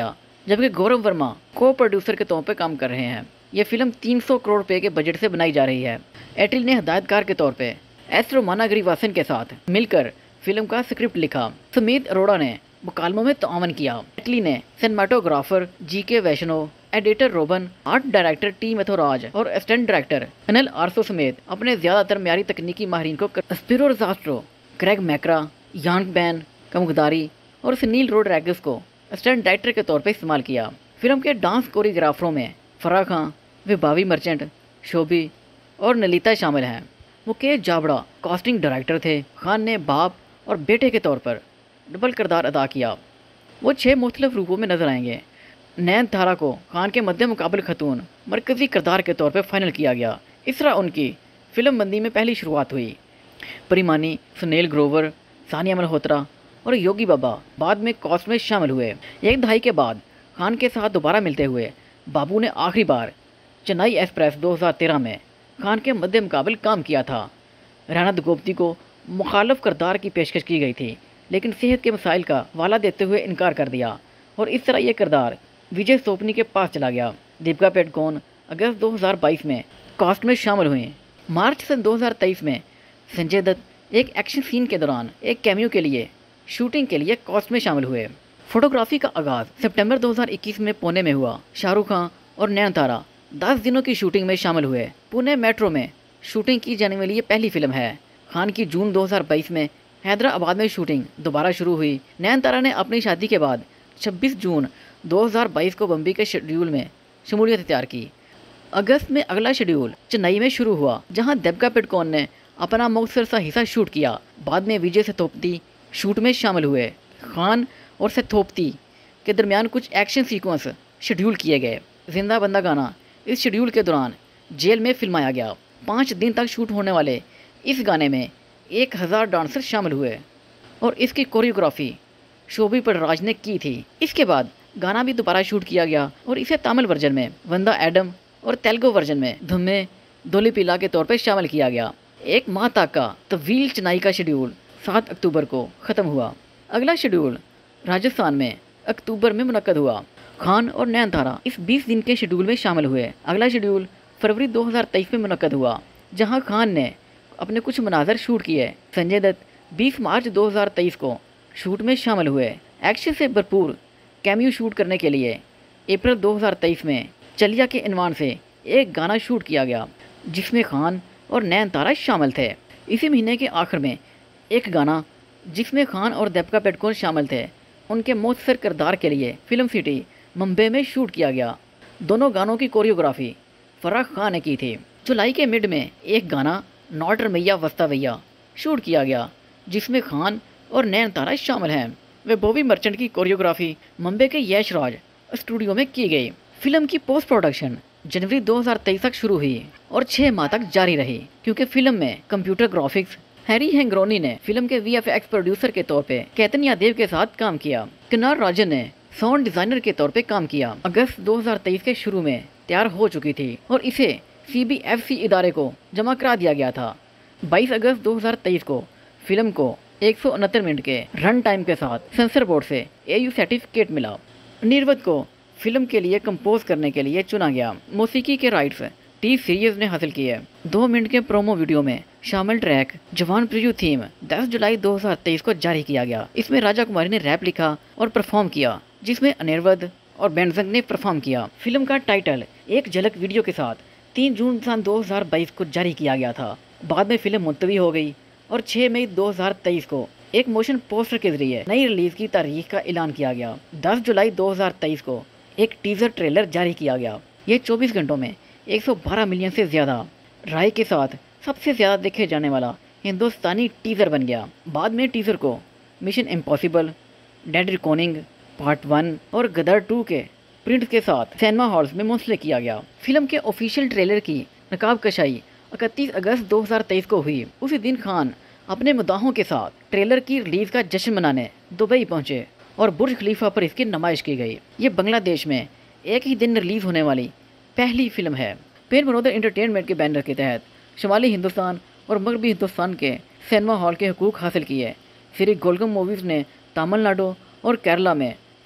जबकि गौरव वर्मा को प्रोड्यूसर के तौर पर काम कर रहे हैं। यह फिल्म 300 करोड़ रुपए के बजट से बनाई जा रही है। एटली ने हदायतकार के तौर पे एस रोमानागिरीवासन के साथ मिलकर फिल्म का स्क्रिप्ट लिखा। सुमित अरोड़ा ने मुकालमों में तावन किया। एटली ने cinematographer G K. Vaishnav, editor robin, art director T Muthuraj और असिस्टेंट डायरेक्टर अनिल आर्सो समेत अपने ज्यादातर म्यारी तकनीकी माहिरीन को स्पिरो रोजास्ट्रो, क्रेग मैकरा, यांग बैन कमुगदारी और सुनील रोड्रिगेज को असिस्टेंट डायरेक्टर के तौर पर इस्तेमाल किया। फिल्म के डांस कोरियोग्राफरों में फराह खान, विभावी मर्चेंट, शोभी और नलिता शामिल हैं। मुकेश जाबड़ा कास्टिंग डायरेक्टर थे। खान ने बाप और बेटे के तौर पर डबल किरदार अदा किया। वो 6 मुख्तलिफ रूपों में नजर आएंगे। नयनतारा को खान के मध्य मुकाबले खतून मरकजी किरदार के तौर पर फाइनल किया गया। इस तरह उनकी फिल्म बंदी में पहली शुरुआत हुई। परिमानी, सुनील ग्रोवर, सानिया मल्होत्रा और योगी बाबा बाद में कास्ट में शामिल हुए। एक दहाई के बाद खान के साथ दोबारा मिलते हुए बाबू ने आखिरी बार चेन्नई एक्सप्रेस 2013 में खान के मध्य मुकाबले काम किया था। राणा दुगोपती को मुखालफ किरदार की पेशकश की गई थी, लेकिन सेहत के मसाइल का हवाला देते हुए इनकार कर दिया और इस तरह यह किरदार विजय सोपनी के पास चला गया। दीपिका पादुकोण अगस्त 2022 में कास्ट में शामिल हुई। मार्च सन 2023 में संजय दत्त एक एक्शन सीन के दौरान एक कैमियो के लिए शूटिंग के लिए कास्ट में शामिल हुए। फोटोग्राफी का आगाज सितंबर 2021 में पुणे में हुआ। शाहरुख खान और नयनतारा 10 दिनों की शूटिंग में शामिल हुए। पुणे मेट्रो में शूटिंग की जाने वाली ये पहली फिल्म है। खान की जून 2022 में हैदराबाद में शूटिंग दोबारा शुरू हुई। नयनतारा ने अपनी शादी के बाद 26 जून 2022 को बम्बई के शेड्यूल में शमूलियत इख्तियार की। अगस्त में अगला शेड्यूल चेन्नई में शुरू हुआ, जहां दीपिका पादुकोण ने अपना मुख्तसर सा हिस्सा शूट किया। बाद में विजय सेतुपति शूट में शामिल हुए। खान और सेतुपति के दरमियान कुछ एक्शन सीक्वेंस शेड्यूल किए गए। जिंदा बंदा गाना इस शेड्यूल के दौरान जेल में फिल्माया गया। 5 दिन तक शूट होने वाले इस गाने में 1000 डांसर शामिल हुए और इसकी कोरियोग्राफी शोभी पटराज ने की थी। इसके बाद गाना भी दोबारा शूट किया गया और इसे तमिल वर्जन में वंदा एडम और तेलुगु वर्जन में धुम्मे दोली पिला के तौर पर शामिल किया गया। 1 माह तक का तवील चेन्नई का शेड्यूल 7 अक्टूबर को ख़त्म हुआ। अगला शेड्यूल राजस्थान में अक्टूबर में मुनक्कद हुआ। खान और नयनतारा इस 20 दिन के शेड्यूल में शामिल हुए। अगला शेड्यूल फरवरी 2023 में मुनक्कद हुआ, जहां खान ने अपने कुछ मनाजर शूट किए। संजय दत्त 20 मार्च 2023 को शूट में शामिल हुए। एक्शन से भरपूर कैमियो शूट करने के लिए अप्रैल 2023 में चलिया के इनवान से एक गाना शूट किया गया, जिसमें खान और नयनतारा शामिल थे। इसी महीने के आखिर में एक गाना जिसमें खान और दीपिका पादुकोण शामिल थे, उनके मुख्तसर किरदार के लिए फिल्म सिटी मुंबई में शूट किया गया। दोनों गानों की कोरियोग्राफी फराह खान ने की थी। जुलाई के मिड में एक गाना नॉट रमैया वस्ता भैया शूट किया गया, जिसमें खान और नयनतारा शामिल हैं। वे बॉबी मर्चेंट की कोरियोग्राफी मुंबई के यश राज स्टूडियो में की गई। फिल्म की पोस्ट प्रोडक्शन जनवरी 2023 तक शुरू हुई और 6 माह तक जारी रही, क्योंकि फिल्म में कंप्यूटर ग्राफिक्स हैरी हैंग्रोनी ने फिल्म के VFX प्रोड्यूसर के तौर पे कैतन यादव के साथ काम किया। किन्नार राजन ने साउंड डिजाइनर के तौर पे काम किया। अगस्त 2023 के शुरू में तैयार हो चुकी थी और इसे CBFC इदारे को जमा करा दिया गया था। 22 अगस्त 2023 को फिल्म को 169 मिनट के रन टाइम के साथ सेंसर बोर्ड से AU सर्टिफिकेट मिला। अनिरुद्ध को फिल्म के लिए कंपोज करने के लिए चुना गया। मौसीकी के राइट्स टी सीरीज ने हासिल किए। 2 मिनट के प्रोमो वीडियो में शामिल ट्रैक जवान प्रिव्यू थीम 10 जुलाई 2023 को जारी किया गया। इसमें राजा कुमारी ने रैप लिखा और परफॉर्म किया, जिसमें अनिरुद्ध और बेंजंग ने परफॉर्म किया। फिल्म का टाइटल एक झलक वीडियो के साथ 3 जून सन 2022 को जारी किया गया था। बाद में फिल्म मुलतवी हो गई और 6 मई 2023 को एक मोशन पोस्टर के जरिए नई रिलीज की तारीख का ऐलान किया गया। 10 जुलाई 2023 को एक टीजर ट्रेलर जारी किया गया। ये 24 घंटों में 112 मिलियन से ज़्यादा राय के साथ सबसे ज़्यादा देखे जाने वाला हिंदुस्तानी टीजर बन गया। बाद में टीजर को Mission Impossible, Dead recording Part 1 और गदर 2 के प्रिंट के साथ सिनेमा हॉल्स में मुंसलिक किया गया। फिल्म के ऑफिशियल ट्रेलर की नकाब कशाई 31 अगस्त 2023 को हुई। उसी दिन खान अपने मुद्दाहों के साथ ट्रेलर की रिलीज का जश्न मनाने दुबई पहुंचे और बुर्ज खलीफा पर इसकी नुमाइश की गई। ये बांग्लादेश में एक ही दिन रिलीज होने वाली पहली फिल्म है। पेन मनोदर एंटरटेनमेंट के बैनर के तहत शुमाली हिंदुस्तान और मगरबी हिंदुस्तान के सिनेमा हॉल के हुकूक हासिल किए। श्री गोलगम मूवीज़ ने तमिलनाडु और केरला में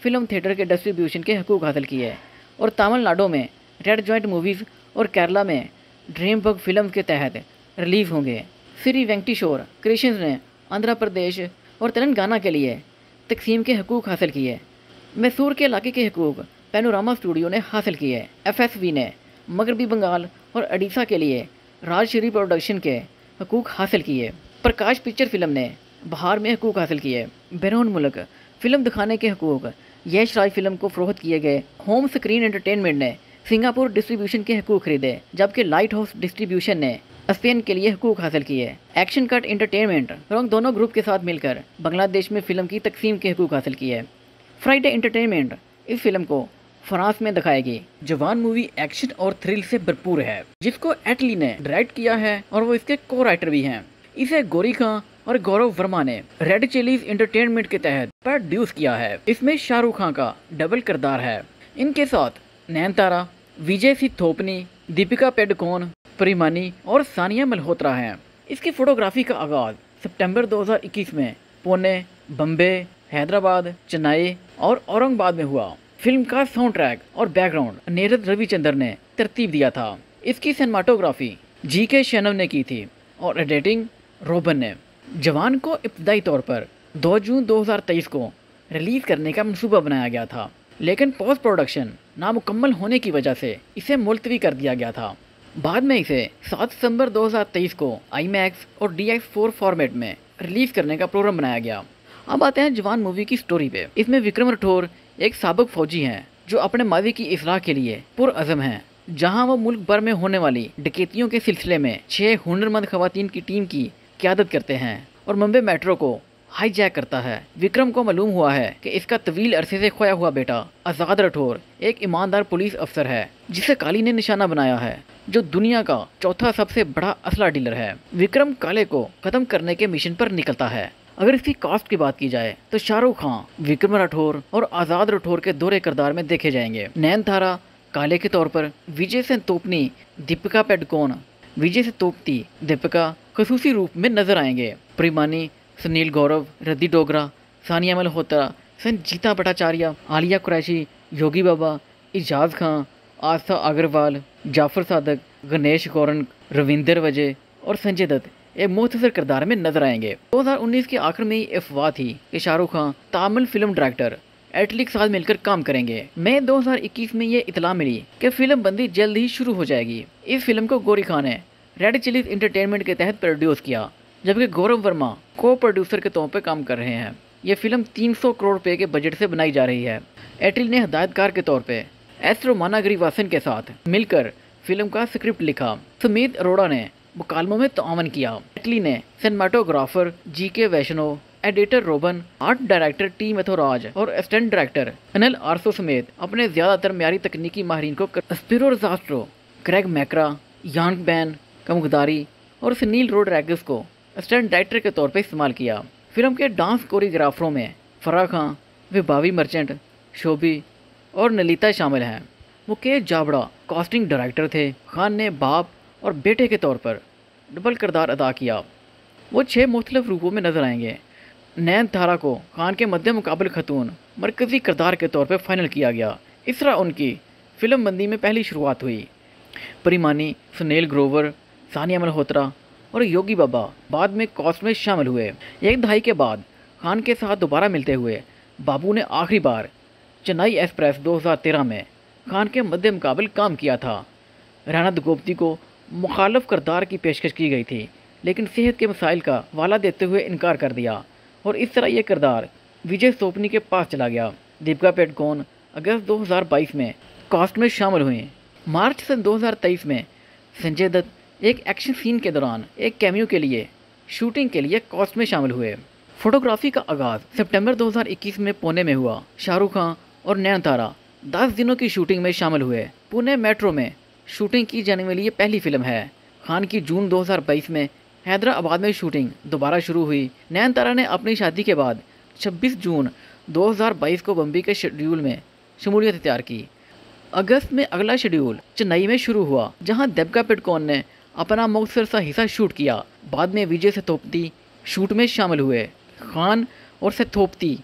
फिल्म थिएटर के डिस्ट्रीब्यूशन के हकूक हासिल किए और तमिलनाडु में रेड जॉइंट मूवीज़ और केरला में ड्रीमवर्क फिल्म के तहत रिलीज़ होंगे। श्री वेंकटेश्वर क्रिएशंस ने आंध्र प्रदेश और तेलंगाना के लिए तकसीम के हकूक हासिल किए। मैसूर के इलाके के हकूक पैनोरामा स्टूडियो ने हासिल किए। FSV ने मगरबी बंगाल और उड़ीसा के लिए राजश्री प्रोडक्शन के हकूक हासिल किए। प्रकाश पिक्चर फिल्म ने बिहार में हकूक हासिल किए। बैरून मुल्क फिल्म दिखाने के हकूक यश राज फिल्म को फरोख्त किए गए। होम स्क्रीन एंटरटेनमेंट ने सिंगापुर डिस्ट्रीब्यूशन के हकूक खरीदे, जबकि लाइट हाउस डिस्ट्रीब्यूशन ने स्पेन के लिए हकूक हासिल किए। एक्शन कट एंटरटेनमेंट और दोनों ग्रुप के साथ मिलकर बांग्लादेश में फिल्म की तकसीम के हकूक हासिल किए। फ्राइडे एंटरटेनमेंट इस फिल्म को फ्रांस में दिखाएगी। जवान मूवी एक्शन और थ्रिल से भरपूर है, जिसको एटली ने डायरेक्ट किया है और वो इसके को राइटर भी हैं। इसे गोरी खां और गौरव वर्मा ने रेड चिलीज एंटरटेनमेंट के तहत प्रोड्यूस किया है। इसमें शाहरुख खान का डबल किरदार है। इनके साथ नयनतारा, विजय सी थोपनी, दीपिका पेडकोन, परिमानी और सानिया मल्होत्रा हैं। इसकी फोटोग्राफी का आगाज सितंबर 2021 में पुणे, बम्बे, हैदराबाद, चेन्नई और औरंगाबाद में हुआ। फिल्म का साउंड ट्रैक और बैकग्राउंड नीरज रविचंद्र ने तरतीब दिया था। इसकी सिनेमाटोग्राफी GK शैनव ने की थी और एडिटिंग रोबन ने। जवान को इब्तदाई तौर पर 2 जून 2023 को रिलीज करने का मंसूबा बनाया गया था, लेकिन पोस्ट प्रोडक्शन नामुकम्मल होने की वजह से इसे मुलतवी कर दिया गया था। बाद में इसे 7 दिसंबर 2023 को IMAX और DX4 फॉर्मेट में रिलीज करने का प्रोग्राम बनाया गया। अब आते हैं जवान मूवी की स्टोरी पे। इसमें विक्रम राठौर एक साबिक फौजी हैं जो अपने माजी की इस्लाह के लिए पुरअज़म हैं, जहां वो मुल्क भर में होने वाली डकैतियों के सिलसिले में 6 हुनरमंद खवातीन की टीम की क़यादत करते हैं और मुंबई मेट्रो को हाईजैक करता है। विक्रम को मालूम हुआ है कि इसका तवील अरसे से खोया हुआ बेटा आज़ाद राठौर एक ईमानदार पुलिस अफसर है, जिसे काली ने निशाना बनाया है, जो दुनिया का चौथा सबसे बड़ा असला डीलर है। विक्रम काले को खत्म करने के मिशन पर निकलता है। अगर इसकी कास्ट की बात की जाए तो शाहरुख खान, विक्रम राठौर और आज़ाद राठौर के दोहरे किरदार में देखे जाएंगे। नयनतारा काले के तौर पर, विजय से तोपनी, दीपिका पेडकोन, विजय से तोपती दीपिका खसूसी रूप में नजर आएंगे। प्रिमानी, सुनील गौरव, रद्दी डोगरा, सानिया मल्होत्रा, संजीता भट्टाचार्य, आलिया कुरैशी, योगी बाबा, इजाज़ खान, आस्था अग्रवाल, जाफर सादक, गणेश गौरन, रविंदर वजह और संजय दत्त एक मुख्तसर किरदार में नजर आएंगे। 2019 के आखिर में ये अफवाह थी कि शाहरुख खान तमिल फिल्म डायरेक्टर एटली के साथ मिलकर काम करेंगे। मई 2021 में ये इतला मिली कि फिल्म बंदी जल्द ही शुरू हो जाएगी। इस फिल्म को गोरी खान ने रेड चिलीज एंटरटेनमेंट के तहत प्रोड्यूस किया, जबकि गौरव वर्मा को प्रोड्यूसर के तौर पर काम कर रहे हैं। ये फिल्म 300 करोड़ रुपए के बजट से बनाई जा रही है। एटली ने हिदायतकार के तौर पे एस रोमानागिरीवासन के साथ मिलकर फिल्म का स्क्रिप्ट लिखा। सुमित अरोड़ा ने मुकालमों में तावन किया। एटली ने cinematographer GK Vaishnav, editor robin, art director T Muthuraj और असिस्टेंट डायरेक्टर अनिल आरसो समेत अपने ज्यादातर म्यारी तकनीकी माहिरीन को स्पिरो रजास्ट्रो, क्रेग मैकरा, यांग बैन कमुगदारी और सुनील रोड्रिगेज को असिस्टेंट डायरेक्टर के तौर पर इस्तेमाल किया। फिल्म के डांस कोरियोग्राफरों में फराह खान, विभावी मर्चेंट, शोभी और नलिता शामिल हैं। मुकेश जाबड़ा कास्टिंग डायरेक्टर थे। खान ने बाप और बेटे के तौर पर डबल किरदार अदा किया। वो 6 मुख्तलिफ रूपों में नजर आएंगे। नयनतारा को खान के मध्य मुकाबले खतून मरकजी किरदार के तौर पर फाइनल किया गया। इस तरह उनकी फिल्म बंदी में पहली शुरुआत हुई। परिमानी, सुनील ग्रोवर, सानिया मल्होत्रा और योगी बाबा बाद में कास्ट में शामिल हुए। एक दहाई के बाद खान के साथ दोबारा मिलते हुए बाबू ने आखिरी बार चेन्नई एक्सप्रेस 2013 में खान के मध्य मुकाबले काम किया था। राणा दुगोपती को मुखालफ किरदार की पेशकश की गई थी, लेकिन सेहत के मसाइल का वाला देते हुए इनकार कर दिया और इस तरह यह किरदार विजय सोपनी के पास चला गया। दीपिका पेडकोन अगस्त 2022 में कास्ट में शामिल हुई। मार्च सन 2023 में संजय दत्त एक एक्शन सीन के दौरान एक कैमियो के लिए शूटिंग के लिए कास्ट में शामिल हुए। फोटोग्राफी का आगाज सितंबर 2021 में पुणे में हुआ। शाहरुख खान और नयनतारा 10 दिनों की शूटिंग में शामिल हुए। पुणे मेट्रो में शूटिंग की जाने वाली ये पहली फिल्म है। खान की जून 2022 में हैदराबाद में शूटिंग दोबारा शुरू हुई। नयनतारा ने अपनी शादी के बाद 26 जून 2022 को बम्बई के शेड्यूल में शमूलियत इख्तियार की। अगस्त में अगला शेड्यूल चेन्नई में शुरू हुआ, जहां दीपिका पेडकोन ने अपना मुख्तसर सा हिस्सा शूट किया। बाद में विजय सेतोपती शूट में शामिल हुए। खान और सेतोपती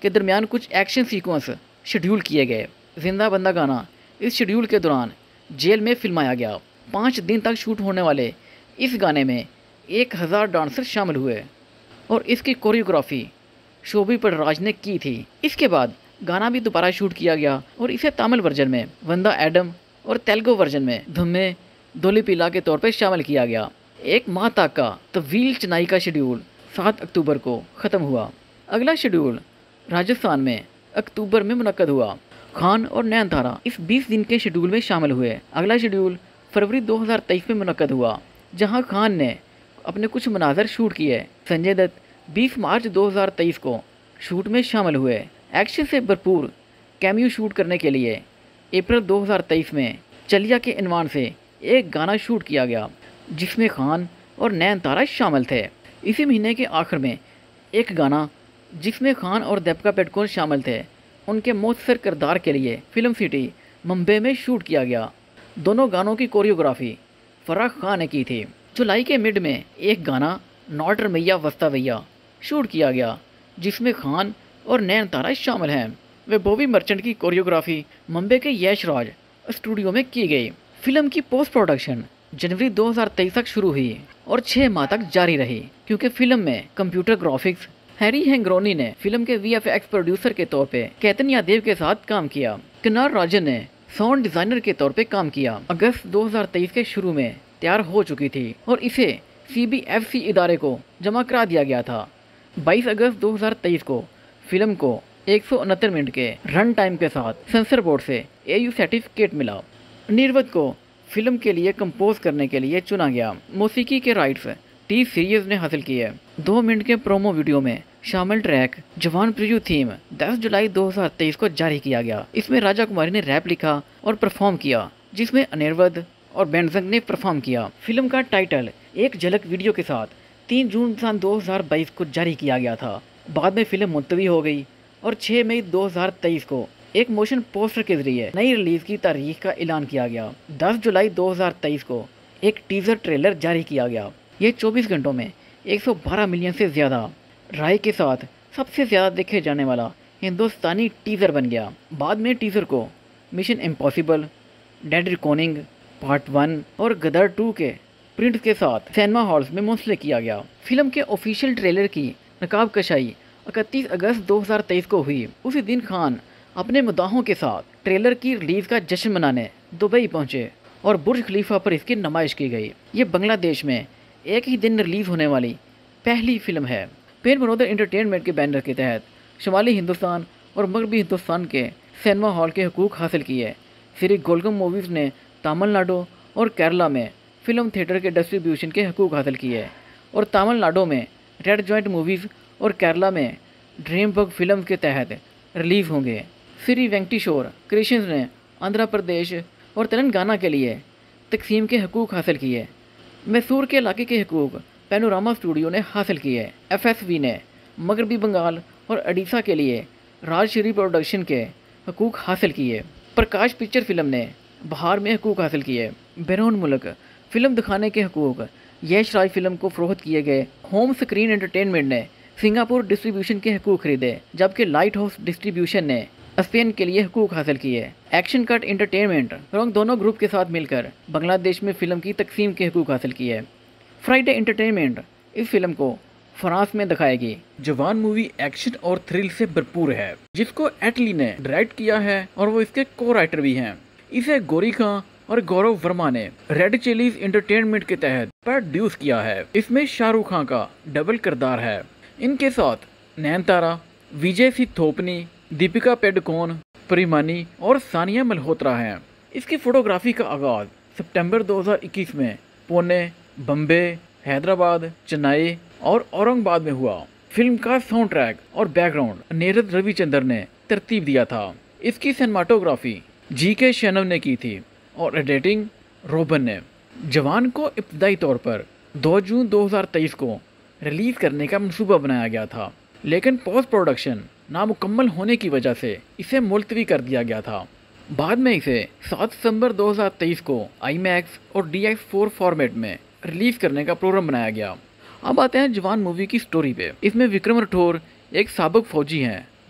के दरमियान कुछ एक्शन सीक्वेंस शेड्यूल किए गए। जिंदा बंदा गाना इस शेड्यूल के दौरान जेल में फिल्माया गया। 5 दिन तक शूट होने वाले इस गाने में 1000 डांसर शामिल हुए और इसकी कोरियोग्राफी शोभी पटराज ने की थी। इसके बाद गाना भी दोबारा शूट किया गया और इसे तमिल वर्जन में वंदा एडम और तेलुगु वर्जन में धुम्मे दोलीपिला के तौर पर शामिल किया गया। 1 माह तक का तवील चेन्नई का शेड्यूल 7 अक्टूबर को ख़त्म हुआ। अगला शेड्यूल राजस्थान में अक्टूबर में मुनक्कद हुआ। खान और नयनतारा इस 20 दिन के शेड्यूल में शामिल हुए। अगला शेड्यूल फरवरी 2023 में मुनक्कद हुआ, जहां खान ने अपने कुछ मनाजर शूट किए। संजय दत्त 20 मार्च 2023 को शूट में शामिल हुए। एक्शन से भरपूर कैमियो शूट करने के लिए अप्रैल 2023 में चलिया के इनवान से एक गाना शूट किया गया, जिसमें खान और नयनतारा शामिल थे। इसी महीने के आखिर में एक गाना जिसमें खान और दीपिका पादुकोण शामिल थे, उनके मौसर किरदार के लिए फिल्म सिटी मुंबई में शूट किया गया। दोनों गानों की कोरियोग्राफी फराह खान ने की थी। जुलाई के मिड में एक गाना नॉट रमैया वस्ता भैया शूट किया गया, जिसमें खान और नयनतारा शामिल हैं। वे बॉबी मर्चेंट की कोरियोग्राफी मुंबई के यश राज स्टूडियो में की गई। फिल्म की पोस्ट प्रोडक्शन जनवरी 2023 तक शुरू हुई और 6 माह तक जारी रही, क्योंकि फिल्म में कंप्यूटर ग्राफिक्स हैरी हैंग्रोनी ने फिल्म के VFX प्रोड्यूसर के तौर पे कैतन देव के साथ काम किया। किन्नार राजन ने साउंड डिजाइनर के तौर पे काम किया। अगस्त 2023 के शुरू में तैयार हो चुकी थी और इसे CBFC इदारे को जमा करा दिया गया था। 22 अगस्त 2023 को फिल्म को 169 मिनट के रन टाइम के साथ सेंसर बोर्ड से AU सर्टिफिकेट मिला। निर्वत को फिल्म के लिए कंपोज करने के लिए चुना गया। मौसीकी के राइट्स टी सीरीज ने हासिल किए। 2 मिनट के प्रोमो वीडियो में शामिल ट्रैक जवान प्रिव्यू थीम 10 जुलाई 2023 को जारी किया गया। इसमें राजा कुमारी ने रैप लिखा और परफॉर्म किया, जिसमें अनिरुद्ध और बेंजंग ने परफॉर्म किया। फिल्म का टाइटल एक झलक वीडियो के साथ 3 जून सन 2022 को जारी किया गया था। बाद में फिल्म मुलतवी हो गई और 6 मई 2023 को एक मोशन पोस्टर के जरिए नई रिलीज की तारीख का ऐलान किया गया। 10 जुलाई 2023 को एक टीजर ट्रेलर जारी किया गया। ये 24 घंटों में 112 मिलियन से ज़्यादा राय के साथ सबसे ज़्यादा देखे जाने वाला हिंदुस्तानी टीजर बन गया। बाद में टीजर को Mission Impossible, Dead recording Part 1 और गदर 2 के प्रिंट के साथ सिनेमा हॉल्स में मुंसलिक किया गया। फिल्म के ऑफिशियल ट्रेलर की नकाब कशाई 31 अगस्त 2023 को हुई। उसी दिन खान अपने मुद्दाहों के साथ ट्रेलर की रिलीज का जश्न मनाने दुबई पहुंचे और बुर्ज खलीफा पर इसकी नुमाइश की गई। ये बांग्लादेश में एक ही दिन रिलीज होने वाली पहली फिल्म है। पेन मनोदर एंटरटेनमेंट के बैनर के तहत शुमाली हिंदुस्तान और मगरबी हिंदुस्तान के सिनेमा हॉल के हकूक हासिल किए। श्री गोलगम मूवीज़ ने तमिलनाडु और केरला में फिल्म थिएटर के डिस्ट्रीब्यूशन के हकूक हासिल किए और तमिलनाडु में रेड जॉइंट मूवीज़ और केरला में ड्रीम बग फिल्म के तहत रिलीज होंगे। श्री वेंकटेश्वर क्रिएशंस ने आंध्र प्रदेश और तेलंगाना के लिए तकसीम के हकूक हासिल किए। मैसूर के इलाके के हकूक पैनोरामा स्टूडियो ने हासिल किए। FSV ने मगरबी बंगाल और उड़ीसा के लिए राजश्री प्रोडक्शन के हकूक हासिल किए। प्रकाश पिक्चर फिल्म ने बिहार में हकूक हासिल किए। बैरून मुल्क फिल्म दिखाने के हकूक यश राज फिल्म को फरोख्त किए गए। होम स्क्रीन एंटरटेनमेंट ने सिंगापुर डिस्ट्रीब्यूशन के हकूक खरीदे, जबकि लाइट हाउस डिस्ट्रीब्यूशन ने स्पेन के लिए हकूक हासिल किए। एक्शन कट एंटरटेनमेंट दोनों ग्रुप के साथ मिलकर बांग्लादेश में फिल्म की तकसीम के हकूक हासिल किए। फ्राइडे एंटरटेनमेंट इस फिल्म को फ्रांस में दिखाएगी। जवान मूवी एक्शन और थ्रिल से भरपूर है, जिसको एटली ने डायरेक्ट किया है और वो इसके को राइटर भी हैं। इसे गौरी खान और गौरव वर्मा ने रेड चिलीज एंटरटेनमेंट के तहत प्रोड्यूस किया है। इसमें शाहरुख खान का डबल किरदार है। इनके साथ नयनतारा, विजय सी थोपनी, दीपिका पादुकोण, परिमानी और सानिया मल्होत्रा हैं। इसकी फोटोग्राफी का आगाज सितंबर 2021 में पुणे, बम्बे, हैदराबाद, चेन्नई और औरंगाबाद में हुआ। फिल्म का साउंड ट्रैक और बैकग्राउंड अनिरुद्ध रविचंद्र ने तरतीब दिया था। इसकी सिनेमाटोग्राफी GK शैनव ने की थी और एडिटिंग रोबन ने। जवान को इब्तदाई तौर पर 2 जून 2023 को रिलीज करने का मंसूबा बनाया गया था, लेकिन पोस्ट प्रोडक्शन नामुकम्मल होने की वजह से इसे मुलतवी कर दिया गया था। बाद में इसे 7 सितंबर 2023 को IMAX और DX4 फॉर्मेट में रिलीज करने का प्रोग्राम बनाया गया। अब आते हैं जवान मूवी की स्टोरी पे। इसमें विक्रम राठौर एक साबिक फौजी हैं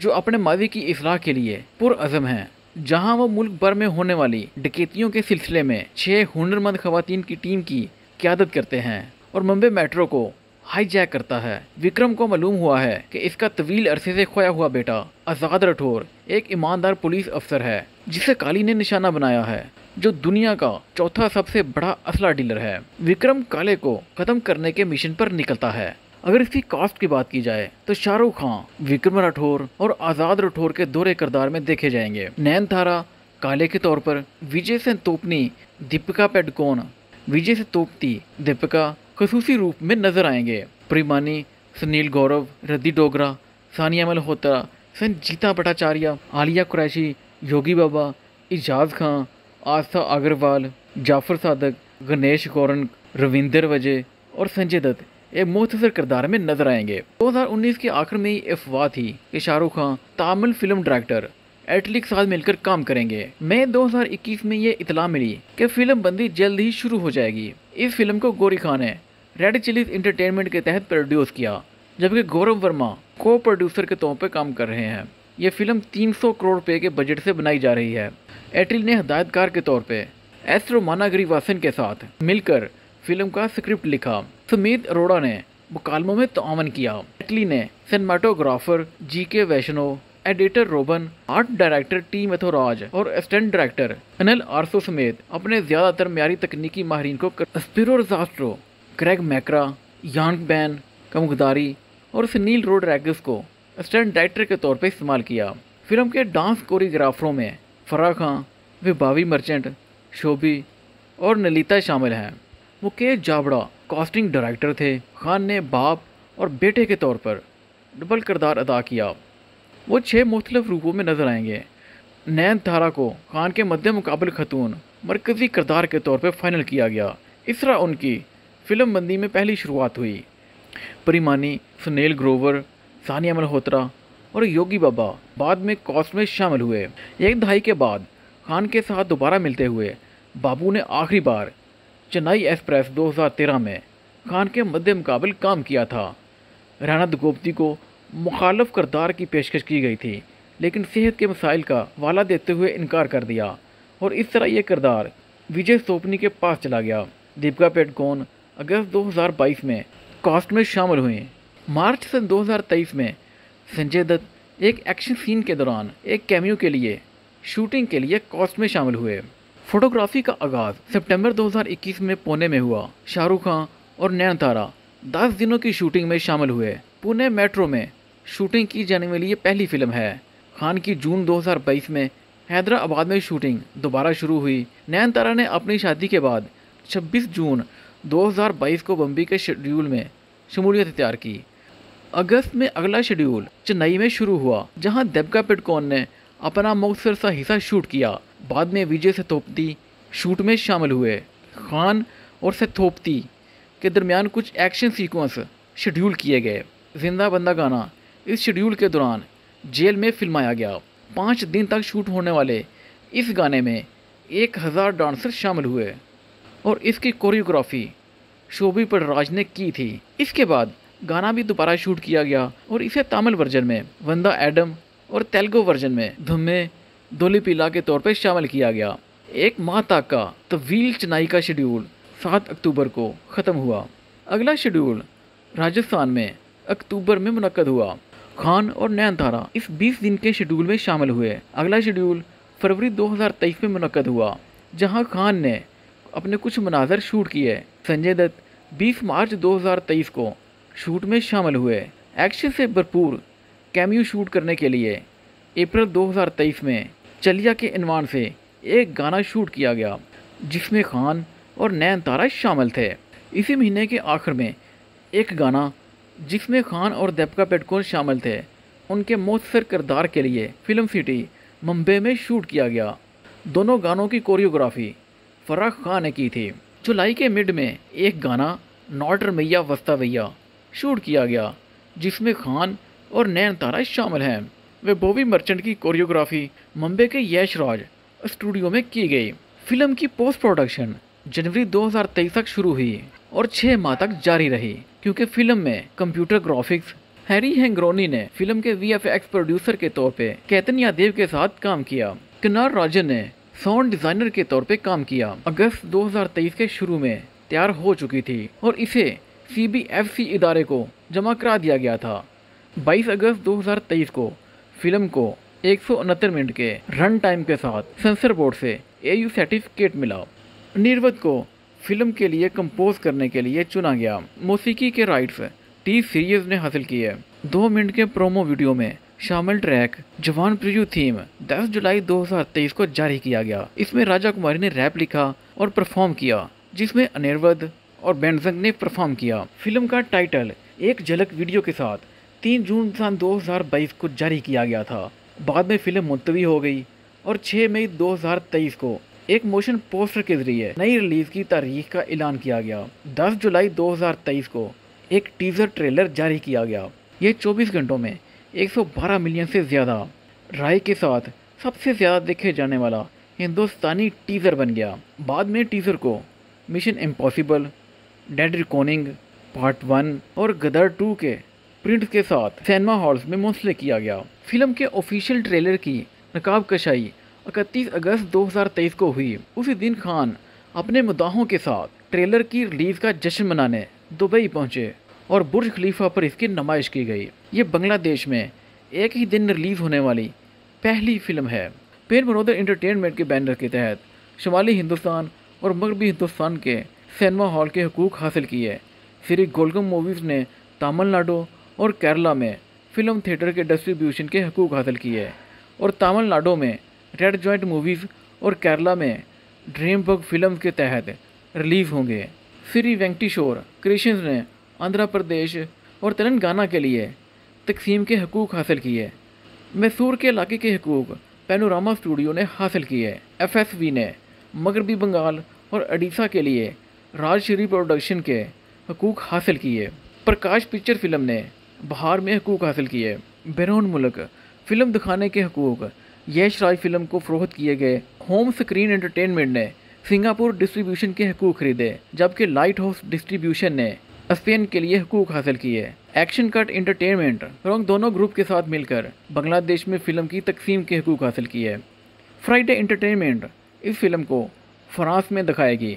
जो अपने माजी की इस्लाह के लिए पुरअज़म हैं, जहां वो मुल्क भर में होने वाली डकैतियों के सिलसिले में 6 हुनरमंद खवातीन की टीम की क़यादत करते हैं और मुंबई मेट्रो को हाईजैक करता है। विक्रम को मालूम हुआ है कि इसका तवील अरसे से खोया हुआ बेटा आज़ाद राठौर एक ईमानदार पुलिस अफसर है जिसे काली ने निशाना बनाया है, जो दुनिया का चौथा सबसे बड़ा असला डीलर है। विक्रम काले को खत्म करने के मिशन पर निकलता है। अगर इसकी कास्ट की बात की जाए तो शाहरुख खान विक्रम राठौर और आज़ाद राठौर के दोहरे किरदार में देखे जाएंगे। नयनतारा काले के तौर पर, विजय सेनतोपनी दीपिका पादुकोण, विजय सेनतोपती दीपिका खसूसी रूप में नजर आएंगे। प्रिमानी सुनील गौरव, रद्दी डोगरा, सानिया मल्होत्रा, संजीता भट्टाचार्य, आलिया कुरैशी, योगी बाबा, इजाज खान, आस्था अग्रवाल, जाफर सादक, गणेश गौरन, रविंदर वजह और संजय दत्त एक मुख्तसर किरदार में नजर आएंगे। 2019 के आखिर में ये अफवाह थी कि शाहरुख खान तामिल फिल्म डायरेक्टर एटली के साथ मिलकर काम करेंगे। मई 2021 में ये इतला मिली कि फिल्म बंदी जल्द ही शुरू हो जाएगी। इस फिल्म को गौरी खान ने रेड चिलीज एंटरटेनमेंट के तहत प्रोड्यूस किया, जबकि गौरव वर्मा को प्रोड्यूसर के तौर पर काम कर रहे हैं। ये फिल्म 300 करोड़ रुपए के बजट से बनाई जा रही है। एटली ने हिदायतकार के तौर पे एस रोमाना गिरिवासन के साथ मिलकर फिल्म का स्क्रिप्ट लिखा। सुमित अरोड़ा ने मुकालमों में तावन किया। एटली ने cinematographer GK Vaishnav, editor robin, art director T Muthuraj और असिस्टेंट डायरेक्टर अनिल आरसो समेत अपने ज्यादातर म्यारी तकनीकी माहिरीन को स्पिरो रजास्ट्रो, क्रेग मैकरा, यांग बैन कमुगदारी और सुनील रोड्रिगेज को असिस्टेंट डायरेक्टर के तौर पर इस्तेमाल किया। फिल्म के डांस कोरियोग्राफरों में फराह खान, विभावी मर्चेंट, शोभी और नलिता शामिल हैं। मुकेश जाबड़ा कास्टिंग डायरेक्टर थे। खान ने बाप और बेटे के तौर पर डबल किरदार अदा किया। वो 6 मुख्तलिफ रूपों में नजर आएंगे। नयनतारा को खान के मध्य मुकाबल खतून मरकजी किरदार के तौर पर फाइनल किया गया। इस तरह उनकी फिल्म बंदी में पहली शुरुआत हुई। परिमानी, सुनील ग्रोवर, सानिया मल्होत्रा और योगी बाबा बाद में कास्ट में शामिल हुए। एक दहाई के बाद खान के साथ दोबारा मिलते हुए बाबू ने आखिरी बार चेन्नई एक्सप्रेस 2013 में खान के मध्य मुकाबल काम किया था। राणा दुगोपती को मुखालफ किरदार की पेशकश की गई थी, लेकिन सेहत के मसाइल का वाला देते हुए इनकार कर दिया और इस तरह यह किरदार विजय सोपनी के पास चला गया। दीपिका पादुकोण अगस्त 2022 में कास्ट में शामिल हुई। मार्च सन 2023 में संजय दत्त एक एक्शन सीन के दौरान एक कैमियो के लिए शूटिंग के लिए कास्ट में शामिल हुए। फोटोग्राफी का आगाज सितंबर 2021 में पुणे में हुआ। शाहरुख खान और नयनतारा 10 दिनों की शूटिंग में शामिल हुए। पुणे मेट्रो में शूटिंग की जाने वाली ये पहली फिल्म है। खान की जून 2022 में हैदराबाद में शूटिंग दोबारा शुरू हुई। नयनतारा ने अपनी शादी के बाद 26 जून 2022 को बम्बई के शेड्यूल में शमूलियत इख्तियार की। अगस्त में अगला शेड्यूल चेन्नई में शुरू हुआ, जहां दीपिका पादुकोण ने अपना मुख्तसर सा हिस्सा शूट किया। बाद में विजय सेनतोपती शूट में शामिल हुए। खान और सेनतोपती के दरमियान कुछ एक्शन सीक्वेंस शेड्यूल किए गए। जिंदा बंदा गाना इस शेड्यूल के दौरान जेल में फिल्माया गया। 5 दिन तक शूट होने वाले इस गाने में 1000 डांसर शामिल हुए और इसकी कोरियोग्राफी शोभी पटराज ने की थी। इसके बाद गाना भी दोबारा शूट किया गया और इसे तमिल वर्जन में वंदा एडम और तेलुगु वर्जन में धुम्मे दोलीपिला के तौर पर शामिल किया गया। 1 माह तक का तवील चेन्नई का शेड्यूल 7 अक्टूबर को ख़त्म हुआ। अगला शेड्यूल राजस्थान में अक्टूबर में मुनक्कद हुआ। खान और नयनतारा इस 20 दिन के शेड्यूल में शामिल हुए। अगला शेड्यूल फरवरी 2023 में मुनक्कद हुआ, जहां खान ने अपने कुछ मनाजर शूट किए। संजय दत्त 20 मार्च 2023 को शूट में शामिल हुए। एक्शन से भरपूर कैमियो शूट करने के लिए अप्रैल 2023 में चलिया के इनवान से एक गाना शूट किया गया, जिसमें खान और नयनतारा शामिल थे। इसी महीने के आखिर में एक गाना जिसमें खान और दीपिका पादुकोण शामिल थे, उनके मुख्तसर किरदार के लिए फिल्म सिटी मुंबई में शूट किया गया। दोनों गानों की कोरियोग्राफी फराह खान ने की थी। जुलाई के मिड में एक गाना नॉट रमैया वस्ता भैया शूट किया गया, जिसमें खान और नयनतारा शामिल हैं। विभावी मर्चेंट की कोरियोग्राफी मुंबई के यश राज स्टूडियो में की गई। फिल्म की पोस्ट प्रोडक्शन जनवरी 2023 तक शुरू हुई और 6 माह तक जारी रही, क्योंकि फिल्म में कंप्यूटर ग्राफिक्स, हैरी हैंग्रोनी ने फिल्म के VFX प्रोड्यूसर के तौर पे केतन यादव के साथ काम किया। किन्नार राजन ने साउंड डिजाइनर के तौर पे काम किया। अगस्त 2023 के शुरू में तैयार हो चुकी थी और इसे CBFC इदारे को जमा करा दिया गया था। 22 अगस्त 2023 को फिल्म को 169 मिनट के रन टाइम के साथ सेंसर बोर्ड से AU सर्टिफिकेट मिला। अनिरुद्ध को फिल्म के लिए कंपोज करने के लिए चुना गया। मौसीकी के राइट्स टी सीरीज ने हासिल किए। 2 मिनट के प्रोमो वीडियो में शामिल ट्रैक जवान प्रिव्यू थीम 10 जुलाई 2023 को जारी किया गया। इसमें राजा कुमारी ने रैप लिखा और परफॉर्म किया, जिसमें अनिरुद्ध और बेंजंग ने परफॉर्म किया। फिल्म का टाइटल एक झलक वीडियो के साथ 3 जून सन 2022 को जारी किया गया था। बाद में फिल्म मुलतवी हो गई और 6 मई 2023 को एक मोशन पोस्टर के जरिए नई रिलीज की तारीख का ऐलान किया गया। 10 जुलाई 2023 को एक टीजर ट्रेलर जारी किया गया। ये 24 घंटों में 112 मिलियन से ज़्यादा राय के साथ सबसे ज़्यादा देखे जाने वाला हिंदुस्तानी टीजर बन गया। बाद में टीजर को Mission Impossible, Dead recording Part 1 और गदर 2 के प्रिंट के साथ सिनेमा हॉल्स में मुंसलिक किया गया। फिल्म के ऑफिशियल ट्रेलर की नकाब कशाई 31 अगस्त 2023 को हुई। उसी दिन खान अपने मुद्दाहों के साथ ट्रेलर की रिलीज का जश्न मनाने दुबई पहुंचे और बुर्ज खलीफा पर इसकी नुमाइश की गई। ये बांग्लादेश में एक ही दिन रिलीज होने वाली पहली फिल्म है। पेन मनोदर एंटरटेनमेंट के बैनर के तहत शुमाली हिंदुस्तान और मगरबी हिंदुस्तान के सिनेमा हॉल के हकूक हासिल किए। श्री गोलगम मूवीज़ ने तमिलनाडु और केरला में फिल्म थिएटर के डिस्ट्रीब्यूशन के हकूक हासिल किए और तमिलनाडु में रेड जॉइंट मूवीज़ और केरला में ड्रीम बग फिल्म के तहत रिलीज़ होंगे। श्री वेंकटेश्वर क्रिएशंस ने आंध्र प्रदेश और तेलंगाना के लिए तकसीम के हकूक हासिल किए। मैसूर के इलाके के हकूक पैनोरामा स्टूडियो ने हासिल किए। FSV ने मगरबी बंगाल और उड़ीसा के लिए राजश्री प्रोडक्शन के हकूक हासिल किए। प्रकाश पिक्चर फिल्म ने बिहार में हकूक हासिल किए। बैरून मुल्क फिल्म दिखाने के हकूक यश राज फिल्म को फरोख्त किए गए। होम स्क्रीन एंटरटेनमेंट ने सिंगापुर डिस्ट्रीब्यूशन के हकूक खरीदे, जबकि लाइट हाउस डिस्ट्रीब्यूशन ने स्पेन के लिए हकूक हासिल किए। एक्शन कट एंटरटेनमेंट और दोनों ग्रुप के साथ मिलकर बांग्लादेश में फिल्म की तकसीम के हकूक हासिल किए। फ्राइडे एंटरटेनमेंट इस फिल्म को फ्रांस में दिखाएगी।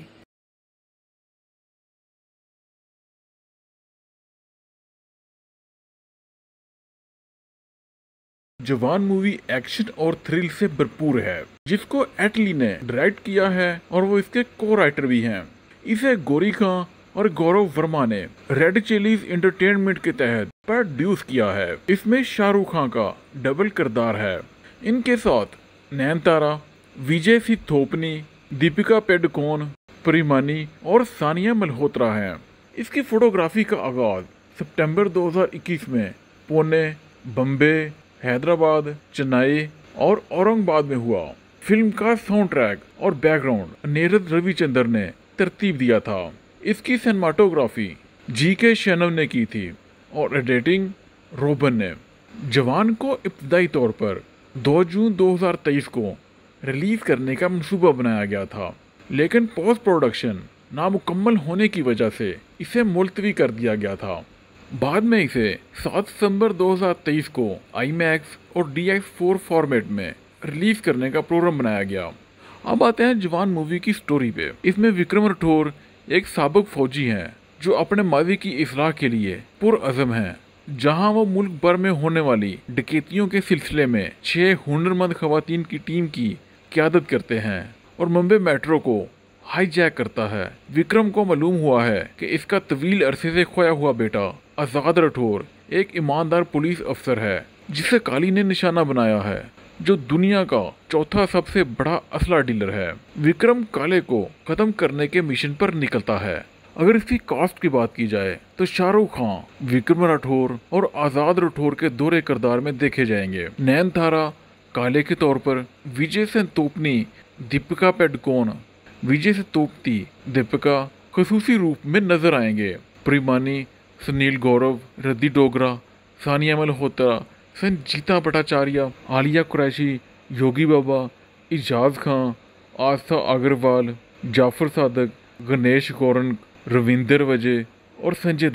जवान मूवी एक्शन और थ्रिल से भरपूर है, जिसको एटली ने डायरेक्ट किया है और वो इसके को राइटर भी हैं। इसे गौरी खान और गौरव वर्मा ने रेड चिलीज एंटरटेनमेंट के तहत प्रोड्यूस किया है। इसमें शाहरुख खान का डबल किरदार है। इनके साथ नयनतारा, विजय सिंह थोपनी, दीपिका पादुकोण, प्रिमानी और सानिया मल्होत्रा हैं। इसकी फोटोग्राफी का आगाज सितंबर 2021 में पुणे, बम्बे, हैदराबाद, चेन्नई और औरंगाबाद में हुआ। फिल्म का साउंड ट्रैक और बैकग्राउंड अनिरुद्ध रविचंद्र ने तरतीब दिया था। इसकी सिनेमाटोग्राफी GK शैनव ने की थी और एडिटिंग रोबन ने। जवान को इब्तदाई तौर पर 2 जून 2023 को रिलीज करने का मंसूबा बनाया गया था, लेकिन पोस्ट प्रोडक्शन नामुकम्मल होने की वजह से इसे मुलतवी कर दिया गया था। बाद में इसे 7 दिसंबर 2023 को IMAX और DX4 फॉर्मेट में रिलीज करने का प्रोग्राम बनाया गया। अब आते हैं जवान मूवी की स्टोरी पे। इसमें विक्रम राठौर एक साबिक फौजी हैं जो अपने माजी की इस्लाह के लिए पुरअज़म हैं। जहां वो मुल्क भर में होने वाली डकैतियों के सिलसिले में 6 हुनरमंद खवातीन की टीम की क़यादत करते हैं और मुंबई मेट्रो को हाईजैक करता है। विक्रम को मालूम हुआ है कि इसका तवील अरसे से खोया हुआ बेटा आज़ाद राठौर एक ईमानदार पुलिस अफसर है, जिसे काली ने निशाना बनाया है, जो दुनिया का चौथा सबसे बड़ा असला डीलर है। विक्रम काले को खत्म करने के मिशन पर निकलता है। अगर इसकी कास्ट की बात की जाए तो शाहरुख खान विक्रम राठौर और आज़ाद राठौर के दोहरे किरदार में देखे जाएंगे। नयनतारा काले के तौर पर, विजय सिंह तोपनी, दीपिका पादुकोण, विजय सिंह तोपती, दीपिका खसूसी रूप में नजर आएंगे। प्रिमानी, सुनील गौरव, रद्दी डोगरा, सानिया मल्होत्रा, संजीता भट्टाचार्य, आलिया कुरैशी, योगी बाबा, इजाज खान, आस्था अग्रवाल, जाफर सादक, गणेश गौरन, रविंदर वजय और संजय दत्त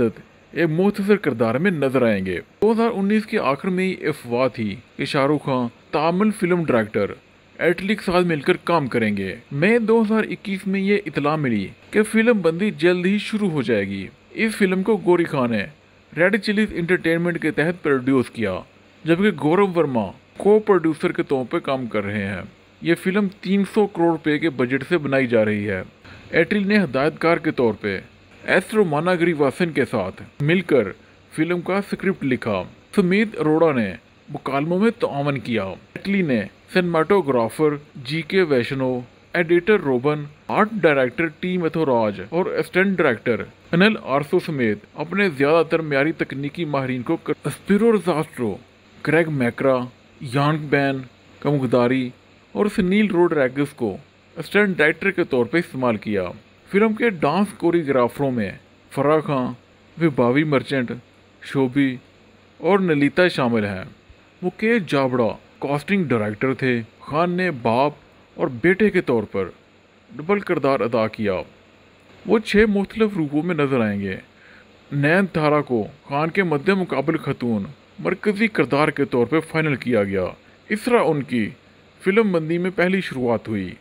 एक मुख्तसर किरदार में नजर आएंगे। 2019 के आखिर में ही अफवाह थी कि शाहरुख खान तामिल फिल्म डायरेक्टर एटली के साथ मिलकर काम करेंगे। मई 2021 में ये इतला मिली कि फिल्म बंदी जल्द ही शुरू हो जाएगी। इस फिल्म को गौरी खान ने रेड चिलीज एंटरटेनमेंट के तहत प्रोड्यूस किया, जबकि गौरव वर्मा को प्रोड्यूसर के तौर पर काम कर रहे हैं। ये फिल्म 300 करोड़ रुपए के बजट से बनाई जा रही है। एटली ने हिदायतकार के तौर पे एस रोमाना गिरिवासन के साथ मिलकर फिल्म का स्क्रिप्ट लिखा। सुमित अरोड़ा ने मुकालमों में तावन किया। एटली ने cinematographer GK Vaishnav, editor robin, art director T Muthuraj और असिस्टेंट डायरेक्टर अनिल आरसो समेत अपने ज्यादातर म्यारी तकनीकी माहिरीन को स्पिरो रजास्ट्रो, क्रेग मैकरा, यांग बैन, कमुगदारी और सुनील रोड्रिगेज को असिस्टेंट डायरेक्टर के तौर पर इस्तेमाल किया। फिल्म के डांस कोरियोग्राफरों में फराह खान, विभावी मर्चेंट, शोभी और नलिता शामिल हैं। मुकेश जाबड़ा कास्टिंग डायरेक्टर थे। खान ने बाप और बेटे के तौर पर डबल किरदार अदा किया। वो 6 मुख्तलिफ रूपों में नजर आएंगे। नयनतारा को खान के मध्य मुकाबल खतून मरकजी किरदार के तौर पर फाइनल किया गया। इस तरह उनकी फिल्म बंदी में पहली शुरुआत हुई।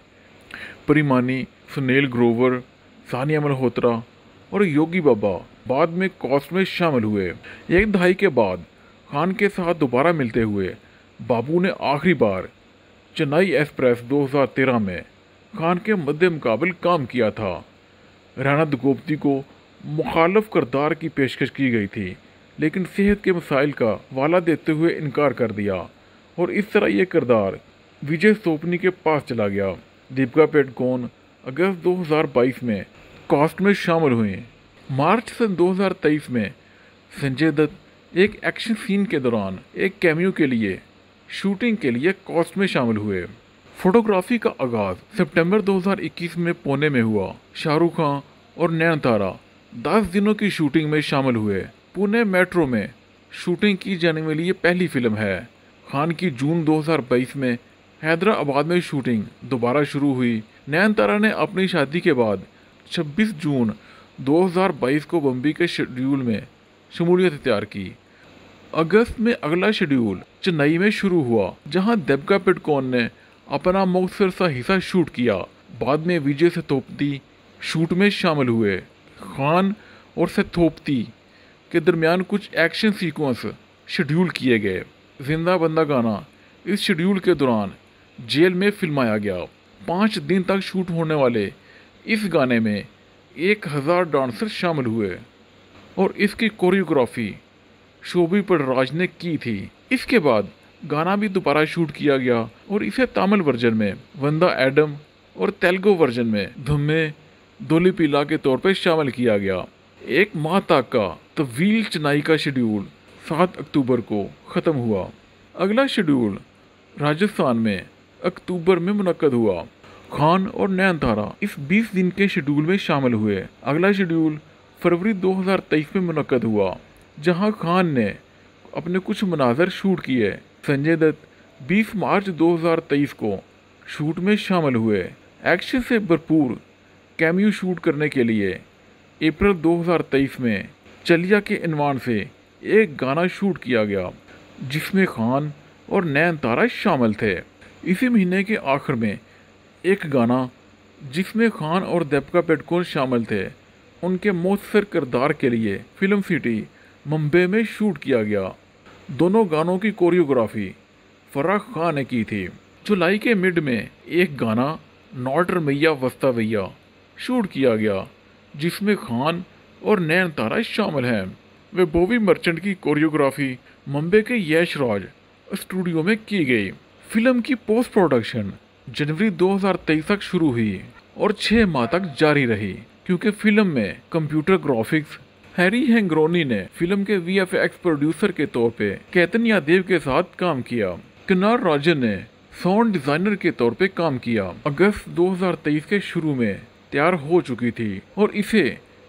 परिमानी, सुनील ग्रोवर, सानिया मल्होत्रा और योगी बाबा बाद में कास्ट में शामिल हुए। एक दहाई के बाद खान के साथ दोबारा मिलते हुए बाबू ने आखिरी बार चेन्नई एक्सप्रेस 2013 में खान के मध्य मुकाबल काम किया था। राणा दुगोपती को मुखालफ किरदार की पेशकश की गई थी, लेकिन सेहत के मसाइल का वाला देते हुए इनकार कर दिया और इस तरह यह किरदार विजय सोपनी के पास चला गया। दीपिका पादुकोण अगस्त 2022 में कास्ट में शामिल हुई। मार्च सन 2023 में संजय दत्त एक एक्शन सीन के दौरान एक कैमियो के लिए शूटिंग के लिए कास्ट में शामिल हुए। फोटोग्राफी का आगाज सितंबर 2021 में पुणे में हुआ। शाहरुख खान और नयनतारा 10 दिनों की शूटिंग में शामिल हुए। पुणे मेट्रो में शूटिंग की जाने वाली ये पहली फिल्म है। खान की जून 2022 में हैदराबाद में शूटिंग दोबारा शुरू हुई। नयनतारा ने अपनी शादी के बाद 26 जून 2022 को बम्बई के शेड्यूल में शमूलियत इख्तियार की। अगस्त में अगला शेड्यूल चेन्नई में शुरू हुआ, जहां दीपिका पादुकोण ने अपना मुख्तसर सा हिस्सा शूट किया। बाद में विजय सेतुपति शूट में शामिल हुए। खान और सेतुपति के दरमियान कुछ एक्शन सीक्वेंस शेड्यूल किए गए। जिंदा बंदा गाना इस शेड्यूल के दौरान जेल में फिल्माया गया। 5 दिन तक शूट होने वाले इस गाने में 1000 डांसर शामिल हुए और इसकी कोरियोग्राफी शोभी पटराज ने की थी। इसके बाद गाना भी दोबारा शूट किया गया और इसे तमिल वर्जन में वंदा एडम और तेलुगु वर्जन में धुम्मे दोलीपिला के तौर पर शामिल किया गया। एक माह तक का तवील चेन्नई का शेड्यूल 7 अक्टूबर को ख़त्म हुआ। अगला शेड्यूल राजस्थान में अक्टूबर में मुनक्कद हुआ। खान और नयनतारा इस 20 दिन के शेड्यूल में शामिल हुए। अगला शेड्यूल फरवरी 2023 में मुनक्कद हुआ, जहां खान ने अपने कुछ मनाजर शूट किए। संजय दत्त 20 मार्च 2023 को शूट में शामिल हुए। एक्शन से भरपूर कैमियो शूट करने के लिए अप्रैल 2023 में चलिया के इनवान से एक गाना शूट किया गया, जिसमें खान और नयनतारा शामिल थे। इसी महीने के आखिर में एक गाना जिसमें खान और दीपिका पादुकोण शामिल थे, उनके मुख्तसर किरदार के लिए फिल्म सिटी मुंबई में शूट किया गया। दोनों गानों की कोरियोग्राफी फराह खान ने की थी। जुलाई के मिड में एक गाना नॉटर मैया वस्ता भैया शूट किया गया, जिसमें खान और नयनतारा शामिल हैं। वे बॉबी मर्चेंट की कोरियोग्राफी मुंबई के यश राज स्टूडियो में की गई। फिल्म की पोस्ट प्रोडक्शन जनवरी 2023 तक शुरू हुई और 6 माह तक जारी रही, क्योंकि फिल्म में कंप्यूटर ग्राफिक्स हैरी हैंग्रोनी ने फिल्म के VFX प्रोड्यूसर के तौर पे केतन यादव के साथ काम किया। किन्नार राजन ने साउंड डिजाइनर के तौर पे काम किया। अगस्त 2023 के शुरू में तैयार हो चुकी थी और इसे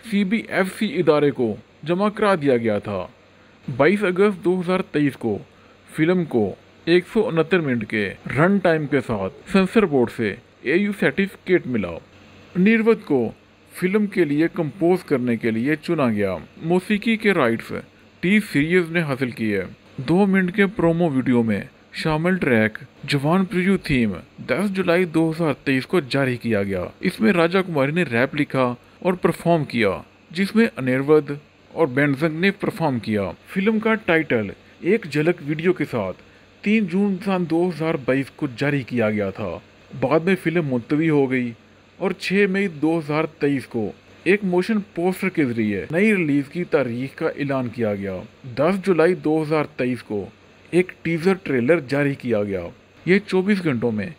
CBFC इदारे को जमा करा दिया गया था। 22 अगस्त 2023 को फिल्म को 169 मिनट के रन टाइम के साथ सेंसर बोर्ड से AU सर्टिफिकेट मिला। निर्वत को फिल्म के लिए कंपोज करने के लिए चुना गया। मौसीकी के राइट्स टी सीरीज ने हासिल किए। 2 मिनट के प्रोमो वीडियो में शामिल ट्रैक जवान प्रिव्यू थीम 10 जुलाई 2023 को जारी किया गया। इसमें राजा कुमारी ने रैप लिखा और परफॉर्म किया, जिसमें अनिरुद्ध और बेंजंग ने परफॉर्म किया। फिल्म का टाइटल एक झलक वीडियो के साथ 3 जून सन 2022 को जारी किया गया था। बाद में फिल्म मुलतवी हो गई और 6 मई 2023 को एक मोशन पोस्टर के जरिए नई रिलीज की तारीख का ऐलान किया गया। 10 जुलाई 2023 को एक टीजर ट्रेलर जारी किया गया। ये 24 घंटों में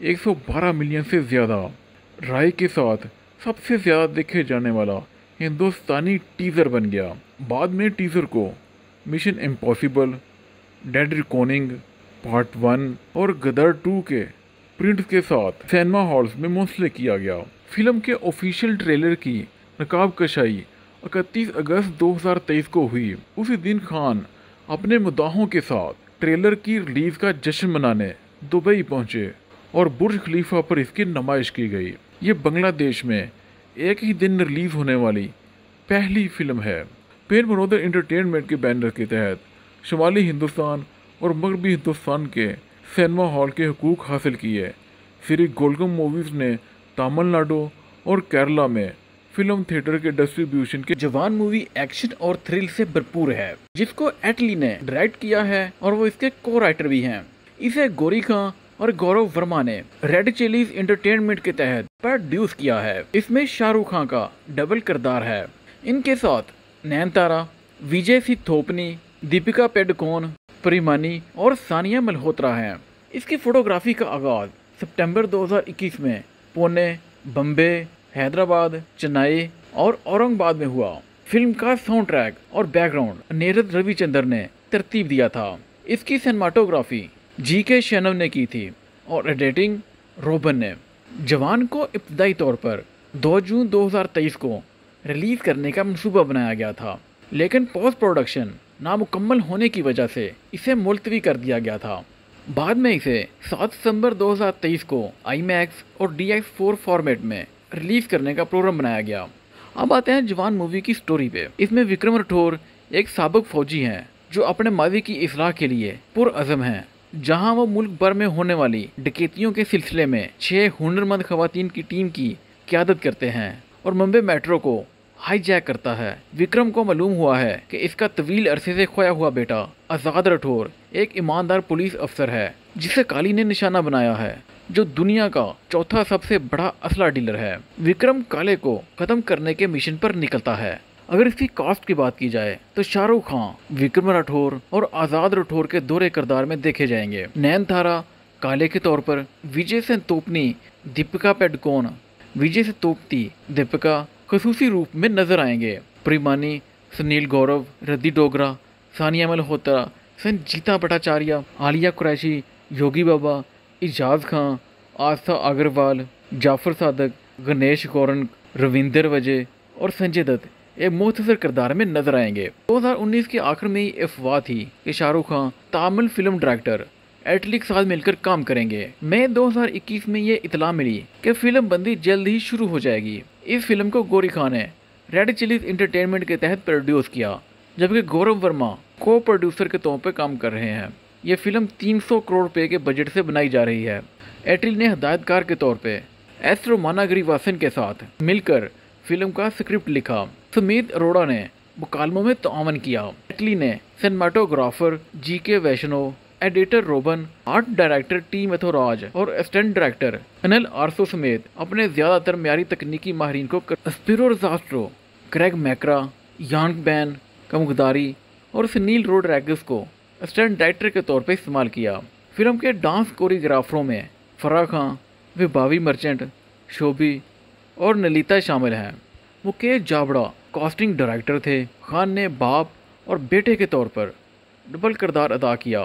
112 मिलियन से ज़्यादा राय के साथ सबसे ज़्यादा देखे जाने वाला हिंदुस्तानी टीजर बन गया। बाद में टीजर को Mission Impossible, Dead recording Part 1 और गदर 2 के प्रिंट के साथ सिनेमा हॉल्स में मुंसलिक किया गया। फिल्म के ऑफिशियल ट्रेलर की नकाब कशाई 31 अगस्त 2023 को हुई। उसी दिन खान अपने मुद्दाहों के साथ ट्रेलर की रिलीज का जश्न मनाने दुबई पहुंचे और बुर्ज खलीफा पर इसकी नुमाइश की गई। ये बांग्लादेश में एक ही दिन रिलीज होने वाली पहली फिल्म है। पेन मनोदर एंटरटेनमेंट के बैनर के तहत शुमाली हिंदुस्तान और मगरबी हिंदुस्तान के सिनेमा हॉल के हुकूक हासिल किए। श्री गोलगम मूवीज ने तमिलनाडु और केरला में फिल्म थिएटर के डिस्ट्रीब्यूशन के जवान मूवी एक्शन और थ्रिल से भरपूर है, जिसको एटली ने डायरेक्ट किया है और वो इसके को राइटर भी हैं। इसे गोरी खां और गौरव वर्मा ने रेड चिलीज एंटरटेनमेंट के तहत प्रोड्यूस किया है। इसमें शाहरुख खान का डबल किरदार है। इनके साथ नयनतारा, विजय सी थोपनी, दीपिका पेडकोन, परिमानी और सानिया मल्होत्रा हैं। इसकी फोटोग्राफी का आगाज सितंबर 2021 में पुणे, बम्बे, हैदराबाद, चेन्नई और औरंगाबाद में हुआ। फिल्म का साउंड ट्रैक और बैकग्राउंड अनिरुद्ध रविचंद्र ने तरतीब दिया था। इसकी सिनेमाटोग्राफी जी.के. शेनव ने की थी और एडिटिंग रोबन ने। जवान को इब्तदाई तौर पर 2 जून 2023 को रिलीज करने का मंसूबा बनाया गया था, लेकिन पोस्ट प्रोडक्शन नामुकम्मल होने की वजह से इसे मुलतवी कर दिया गया था। बाद में इसे 7 दिसंबर 2023 को IMAX और DX4 फॉर्मेट में रिलीज करने का प्रोग्राम बनाया गया। अब आते हैं जवान मूवी की स्टोरी पे। इसमें विक्रम राठौर एक साबिक फौजी हैं जो अपने माजी की इस्लाह के लिए पुरअज़म हैं। जहां वो मुल्क भर में होने वाली डकैतियों के सिलसिले में 6 हुनरमंद खवातीन की टीम की क़यादत करते हैं और मुंबई मेट्रो को हाईजैक करता है। विक्रम को मालूम हुआ है कि इसका तवील अरसे से खोया हुआ बेटा आज़ाद राठौर एक ईमानदार पुलिस अफसर है, जिसे काली ने निशाना बनाया है, जो दुनिया का चौथा सबसे बड़ा असला डीलर है। विक्रम काले को खत्म करने के मिशन पर निकलता है। अगर इसकी कास्ट की बात की जाए तो शाहरुख खान विक्रम राठौर और आज़ाद राठौर के दोहरे किरदार में देखे जाएंगे। नयनतारा काले के तौर पर, विजय से तोपनी दीपिका पेडकोन, विजय से तोपती दीपिका खसूसी रूप में नजर आएंगे। प्रिमानी, सुनील गौरव, रद्दी डोगरा, सानिया मल्होत्रा, संजीता भट्टाचार्य, आलिया कुरैशी, योगी बाबा, इजाज खान, आस्था अग्रवाल, जाफर सादक, गणेश गौरन, रविंदर वजह और संजय दत्त एक मुख्तसर किरदार में नजर आएंगे। 2019 के आखिर में ये अफवाह थी कि शाहरुख खान तामिल फिल्म डायरेक्टर एटली के साथ मिलकर काम करेंगे। मई 2021 में ये इतला मिली कि फिल्म बंदी जल्द ही शुरू हो जाएगी। इस फिल्म को गोरी खान ने रेड चिलीज एंटरटेनमेंट के तहत प्रोड्यूस किया, जबकि गौरव वर्मा को प्रोड्यूसर के तौर पर काम कर रहे हैं। ये फिल्म 300 करोड़ रुपए के बजट से बनाई जा रही है। एटली ने हदायतकार के तौर पे एस रोमानागिरीवासन के साथ मिलकर फिल्म का स्क्रिप्ट लिखा। सुमित अरोड़ा ने मुकालमों में तावन किया। एटली ने cinematographer G K. Vaishnav, editor robin, art director T Muthuraj और असिस्टेंट डायरेक्टर अनिल आरसो समेत अपने ज्यादातर म्यारी तकनीकी माहिरीन को स्पिरो रजास्ट्रो, ग्रेग मैकरा, यांग बैन, कमुगदारी और सुनील रोड्रिगेज को असिस्टेंट डायरेक्टर के तौर पर इस्तेमाल किया। फिल्म के डांस कोरियोग्राफरों में फराह खान, विभावी मर्चेंट, शोभी और नलिता शामिल हैं। मुकेश जाबड़ा कास्टिंग डायरेक्टर थे। खान ने बाप और बेटे के तौर पर डबल किरदार अदा किया।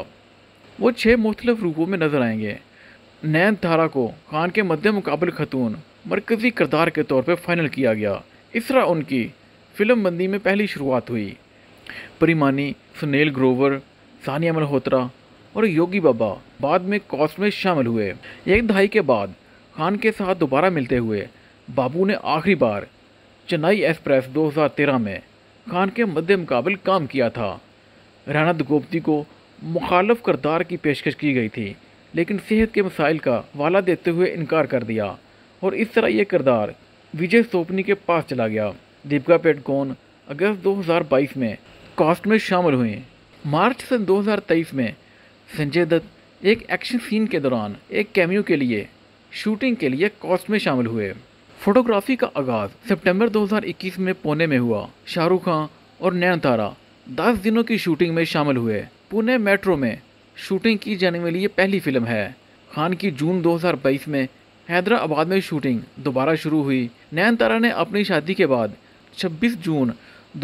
वो 6 मुख्तलिफ रूपों में नजर आएंगे। नयनतारा को खान के मध्य मुकाबल खतून मरकजी किरदार के तौर पर फाइनल किया गया। इस तरह उनकी फिल्म बंदी में पहली शुरुआत हुई। परिमानी, सुनील ग्रोवर, सानिया मल्होत्रा और योगी बाबा बाद में कास्ट में शामिल हुए। एक दहाई के बाद खान के साथ दोबारा मिलते हुए बाबू ने आखिरी बार चेन्नई एक्सप्रेस 2013 में खान के मद्दे मुकाबल काम किया था। राणा दुगोपती को मुखालफ किरदार की पेशकश की गई थी, लेकिन सेहत के मसाइल का वाला देते हुए इनकार कर दिया और इस तरह यह किरदार विजय सोपनी के पास चला गया। दीपिका पादुकोण अगस्त 2022 में कास्ट में शामिल हुई। मार्च सन 2023 में संजय दत्त एक एक्शन सीन के दौरान एक कैमियो के लिए शूटिंग के लिए कास्ट में शामिल हुए। फोटोग्राफी का आगाज सितंबर 2021 में पुणे में हुआ। शाहरुख खान और नयनतारा 10 दिनों की शूटिंग में शामिल हुए। पुणे मेट्रो में शूटिंग की जाने वाली ये पहली फिल्म है। खान की जून 2022 में हैदराबाद में शूटिंग दोबारा शुरू हुई। नयनतारा ने अपनी शादी के बाद 26 जून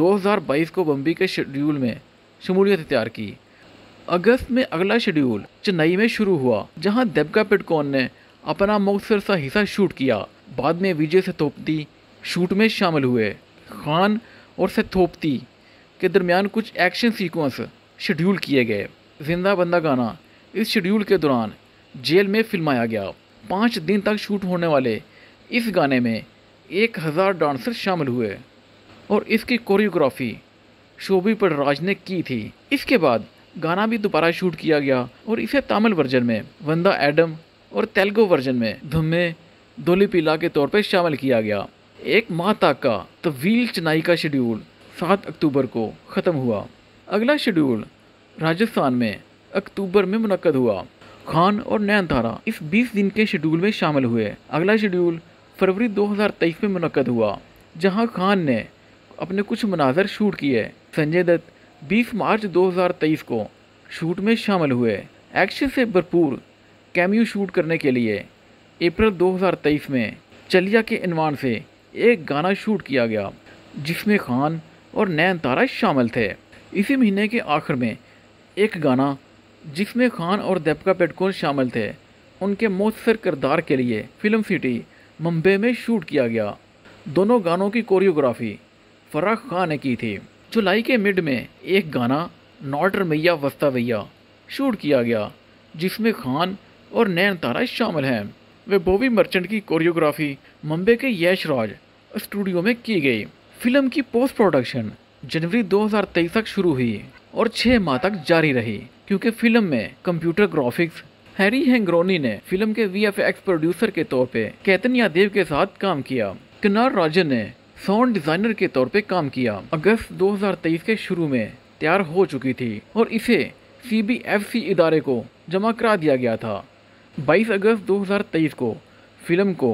2022 को बम्बई के शेड्यूल में शमूलियत इख्तियार की। अगस्त में अगला शेड्यूल चेन्नई में शुरू हुआ, जहां दीपिका पादुकोण ने अपना मुख्तसर सा हिस्सा शूट किया। बाद में विजय सेतुपति शूट में शामिल हुए। खान और सेतुपति के दरमियान कुछ एक्शन सीक्वेंस शेड्यूल किए गए। जिंदा बंदा गाना इस शेड्यूल के दौरान जेल में फिल्माया गया। 5 दिन तक शूट होने वाले इस गाने में 1000 डांसर शामिल हुए और इसकी कोरियोग्राफी शोभी पटराज ने की थी। इसके बाद गाना भी दोबारा शूट किया गया और इसे तमिल वर्जन में वंदा एडम और तेलुगु वर्जन में धुम्मे दोलीपिला के तौर पर शामिल किया गया। एक माह तक का तवील चेन्नई का शेड्यूल 7 अक्टूबर को ख़त्म हुआ। अगला शेड्यूल राजस्थान में अक्टूबर में मुनक्कद हुआ। खान और नयनतारा इस 20 दिन के शेड्यूल में शामिल हुए। अगला शेड्यूल फरवरी 2023 में मुनक्कद हुआ, जहां खान ने अपने कुछ मनाजर शूट किए। संजय दत्त 20 मार्च 2023 को शूट में शामिल हुए। एक्शन से भरपूर कैमियो शूट करने के लिए अप्रैल 2023 में चलिया के इनवान से एक गाना शूट किया गया, जिसमें खान और नयनतारा शामिल थे। इसी महीने के आखिर में एक गाना जिसमें खान और दीपिका पादुकोण शामिल थे, उनके मुख्तसर किरदार के लिए फिल्म सिटी मुंबई में शूट किया गया। दोनों गानों की कोरियोग्राफी फराह खान ने की थी। जुलाई के मिड में एक गाना नॉट रमैया वस्ता भैया शूट किया गया, जिसमें खान और नयनतारा शामिल हैं। वे बॉबी मर्चेंट की कोरियोग्राफी मुंबई के यश राज स्टूडियो में की गई। फिल्म की पोस्ट प्रोडक्शन जनवरी 2023 तक शुरू हुई और 6 माह तक जारी रही, क्योंकि फिल्म में कंप्यूटर ग्राफिक्स हैरी हैंग्रोनी ने फिल्म के VFX प्रोड्यूसर के तौर पे केतन यादव के साथ काम किया। किन्नार राजन ने साउंड डिजाइनर के तौर पे काम किया। अगस्त 2023 के शुरू में तैयार हो चुकी थी और इसे CBFC इदारे को जमा करा दिया गया था। 22 अगस्त 2023 को फिल्म को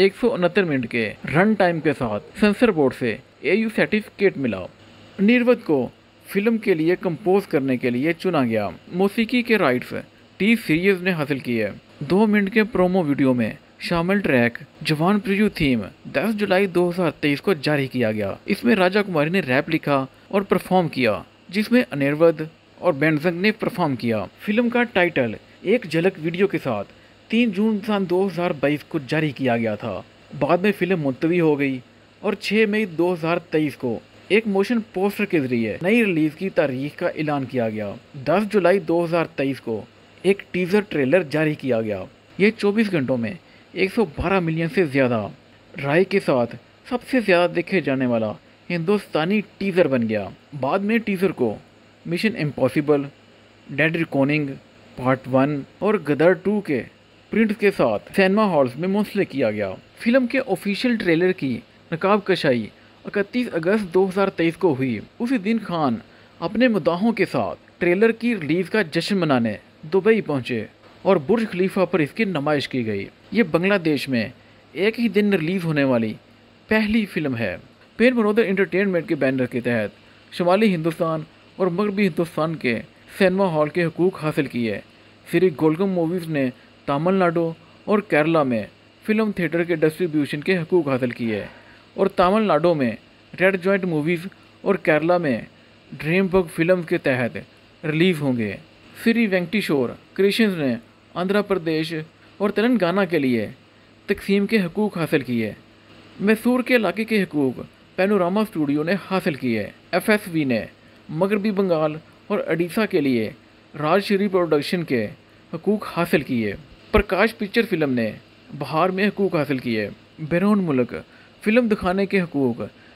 169 मिनट के रन टाइम के साथ सेंसर बोर्ड से AU सर्टिफिकेट मिला। निर्वत को फिल्म के लिए कंपोज करने के लिए चुना गया। मौसीकी के राइट्स टी सीरीज ने हासिल किए। 2 मिनट के प्रोमो वीडियो में शामिल ट्रैक जवान प्रिव्यू थीम 10 जुलाई 2023 को जारी किया गया। इसमें राजा कुमारी ने रैप लिखा और परफॉर्म किया, जिसमें अनिरुद्ध और बेंजंग ने परफॉर्म किया। फिल्म का टाइटल एक झलक वीडियो के साथ 3 जून सन 2022 को जारी किया गया था। बाद में फिल्म मुलतवी हो गई और 6 मई 2023 को एक मोशन पोस्टर के जरिए नई रिलीज की तारीख का ऐलान किया गया। 10 जुलाई 2023 को एक टीजर ट्रेलर जारी किया गया। यह 24 घंटों में 112 मिलियन से ज़्यादा राय के साथ सबसे ज़्यादा देखे जाने वाला हिंदुस्तानी टीजर बन गया। बाद में टीजर को Mission Impossible, Dead recording Part 1 और गदर 2 के प्रिंट के साथ सिनेमा हॉल्स में मुंसलिक किया गया। फिल्म के ऑफिशियल ट्रेलर की नकाब कशाई 31 अगस्त 2023 को हुई। उसी दिन खान अपने मुद्दाहों के साथ ट्रेलर की रिलीज का जश्न मनाने दुबई पहुंचे और बुर्ज खलीफा पर इसकी नुमाइश की गई। ये बांग्लादेश में एक ही दिन रिलीज होने वाली पहली फिल्म है। पेन मनोदर एंटरटेनमेंट के बैनर के तहत शुमाली हिंदुस्तान और मगरबी हिंदुस्तान के सिनेमा हॉल के हकूक हासिल किए। श्री गोलगम मूवीज़ ने तमिलनाडु और केरला में फिल्म थिएटर के डिस्ट्रीब्यूशन के हकूक हासिल किए और तमिलनाडु में रेड जॉइंट मूवीज़ और केरला में ड्रीम बग फिल्म के तहत रिलीज होंगे। श्री वेंकटेश्वर क्रिएशंस ने आंध्र प्रदेश और तेलंगाना के लिए तकसीम के हकूक हासिल किए। मैसूर के इलाके के हकूक पैनोरामा स्टूडियो ने हासिल किए। FSV ने मगरबी बंगाल और उड़ीसा के लिए राजश्री प्रोडक्शन के हकूक हासिल किए। प्रकाश पिक्चर फिल्म ने बिहार में हकूक हासिल किए। बैरून मुल्क फिल्म दिखाने के हकूक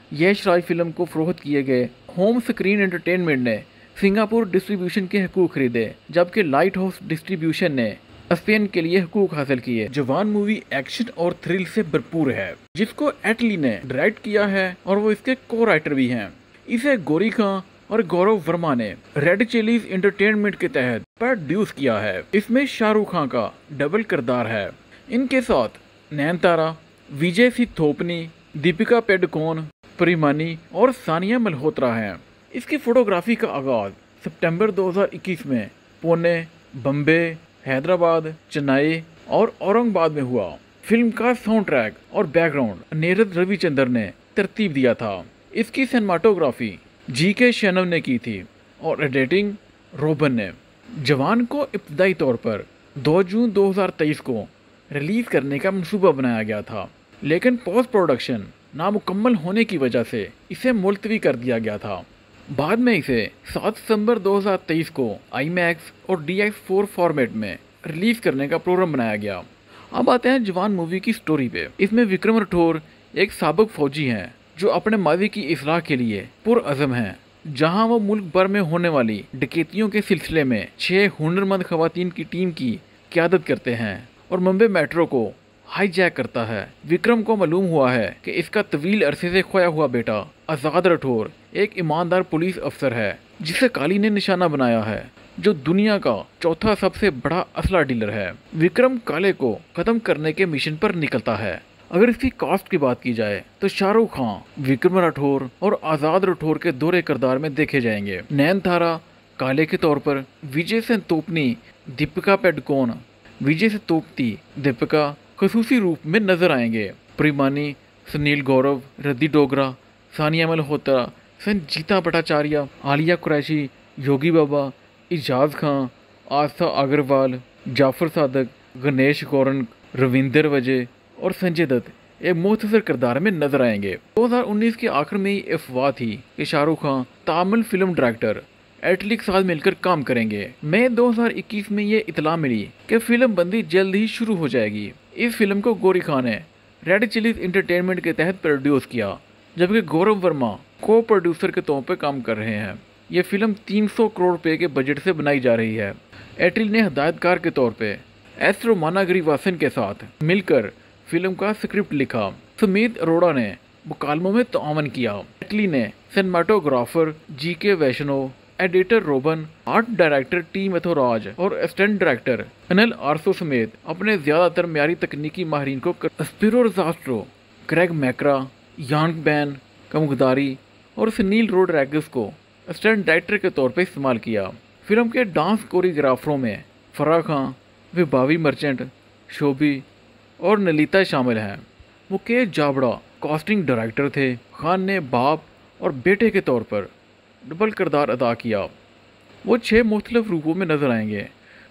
यश राज फिल्म को फरोख्त किए गए होम स्क्रीन एंटरटेनमेंट ने सिंगापुर डिस्ट्रीब्यूशन के हकूक खरीदे, जबकि लाइट हाउस डिस्ट्रीब्यूशन ने स्पेन के लिए हकूक हासिल किए। जवान मूवी एक्शन और थ्रिल से भरपूर है, जिसको एटली ने डायरेक्ट किया है और वो इसके को राइटर भी हैं। इसे गौरी खान और गौरव वर्मा ने रेड चिलीज एंटरटेनमेंट के तहत प्रोड्यूस किया है। इसमें शाहरुख खान का डबल किरदार है। इनके साथ नयनतारा, विजय सी थोपनी, दीपिका पेडकोन, परिमानी और सानिया मल्होत्रा हैं। इसकी फोटोग्राफी का आगाज सितंबर 2021 में पुणे, बम्बे, हैदराबाद, चेन्नई और औरंगाबाद में हुआ। फिल्म का साउंड ट्रैक और बैकग्राउंड नीरज रविचंद्र ने तरतीब दिया था। इसकी सिनेमाटोग्राफी GK शैनव ने की थी और एडिटिंग रोबन ने। जवान को इब्तदाई तौर पर 2 जून 2023 को रिलीज करने का मंसूबा बनाया गया था, लेकिन पोस्ट प्रोडक्शन नामुकम्मल होने की वजह से इसे मुलतवी कर दिया गया था। बाद में इसे 7 दिसंबर 2023 को IMAX और DX4 फॉर्मेट में रिलीज करने का प्रोग्राम बनाया गया। अब आते हैं जवान मूवी की स्टोरी पे। इसमें विक्रम राठौर एक साबिक फौजी हैं जो अपने माजी की इस्लाह के लिए पुरअज़म हैं, जहां वो मुल्क भर में होने वाली डकैतियों के सिलसिले में 6 हुनरमंद खवातीन की टीम की क़यादत करते हैं और मुंबई मेट्रो को हाईजैक करता है। विक्रम को मालूम हुआ है कि इसका तवील अरसे से खोया हुआ बेटा आज़ाद राठौर एक ईमानदार पुलिस अफसर है, जिसे काली ने निशाना बनाया है, जो दुनिया का चौथा सबसे बड़ा असला डीलर है। विक्रम काले को खत्म करने के मिशन पर निकलता है। अगर इसकी कास्ट की बात की जाए तो शाहरुख खान, विक्रम राठौर और आज़ाद राठौर के दोहरे किरदार में देखे जाएंगे। नयनतारा काले के तौर पर, विजय से तोपनी, दीपिका पेडकोन, विजय से तोपती दीपिका खसूसी रूप में नजर आएंगे। परिमानी, सुनील गौरव, रद्दी डोगरा, सानिया मल्होत्रा, संजीता भट्टाचार्य, आलिया कुरैशी, योगी बाबा, इजाज खान, आस्था अग्रवाल, जाफर सादक, गणेश गौरन, रविंदर वजह और संजय दत्त एक मुख्तसर किरदार में नजर आएंगे। 2019 के आखिर में ही अफवाह थी कि शाहरुख खान तामिल फिल्म डायरेक्टर एटली के साथ मिलकर काम करेंगे। मई 2021 में ये इतला मिली कि फिल्म बंदी जल्द ही शुरू हो जाएगी। इस फिल्म को गौरी खान ने रेड चिलीज एंटरटेनमेंट के तहत प्रोड्यूस किया, जबकि गौरव वर्मा को प्रोड्यूसर के तौर पर काम कर रहे हैं। यह फिल्म 300 करोड़ रुपए के बजट से बनाई जा रही है। एटली ने हिदायतकार के तौर पे एस रोमाना गिरिवासन के साथ मिलकर फिल्म का स्क्रिप्ट लिखा। सुमित अरोड़ा ने मुकालमों में तावन किया। एटली ने cinematographer GK Vaishnav, editor robin, art director T Muthuraj और असिस्टेंट डायरेक्टर अनिल आरसो समेत अपने ज्यादातर म्यारी तकनीकी माहिरीन को स्पिरो रजास्ट्रो, क्रेग मैकरा, यांग बैन कमुगदारी और सुनील रोड्रिगेज को असिस्टेंट डायरेक्टर के तौर पर इस्तेमाल किया। फिल्म के डांस कोरियोग्राफरों में फराह खान, विभावी मर्चेंट, शोभी और नलिता शामिल हैं। मुकेश जाबड़ा कास्टिंग डायरेक्टर थे। खान ने बाप और बेटे के तौर पर डबल किरदार अदा किया। वो 6 मुख्तलिफ रूपों में नजर आएंगे।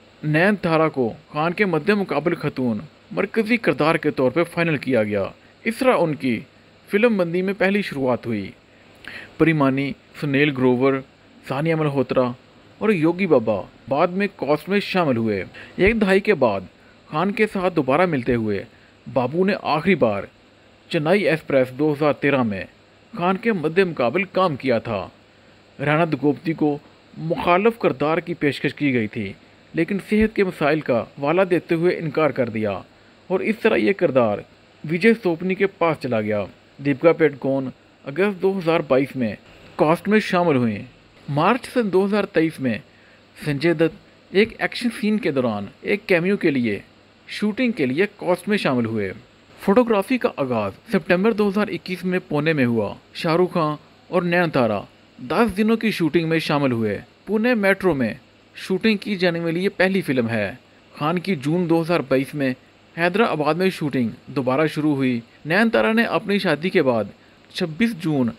नयनतारा को खान के मध्य मुकाबल खतून मरकजी किरदार के तौर पर फाइनल किया गया। इस तरह उनकी फिल्म बंदी में पहली शुरुआत हुई। परिमानी, सुनील ग्रोवर, सानिया मल्होत्रा और योगी बाबा बाद में कास्ट में शामिल हुए। एक दहाई के बाद खान के साथ दोबारा मिलते हुए बाबू ने आखिरी बार चेन्नई एक्सप्रेस 2013 में खान के मध्य मुकाबल काम किया था। राणा दुगोपती को मुखालफ किरदार की पेशकश की गई थी, लेकिन सेहत के मसाइल का वाला देते हुए इनकार कर दिया और इस तरह यह किरदार विजय सोपनी के पास चला गया। दीपिका पेडकोन अगस्त 2022 में कास्ट में शामिल हुई। मार्च सन 2023 में संजय दत्त एक एक्शन सीन के दौरान एक कैमियो के लिए शूटिंग के लिए कास्ट में शामिल हुए। फोटोग्राफी का आगाज सितंबर 2021 में पुणे में हुआ। शाहरुख खान और नयनतारा 10 दिनों की शूटिंग में शामिल हुए। पुणे मेट्रो में शूटिंग की जाने वाली ये पहली फिल्म है। खान की जून 2022 में हैदराबाद में शूटिंग दोबारा शुरू हुई। नयनतारा ने अपनी शादी के बाद 26 जून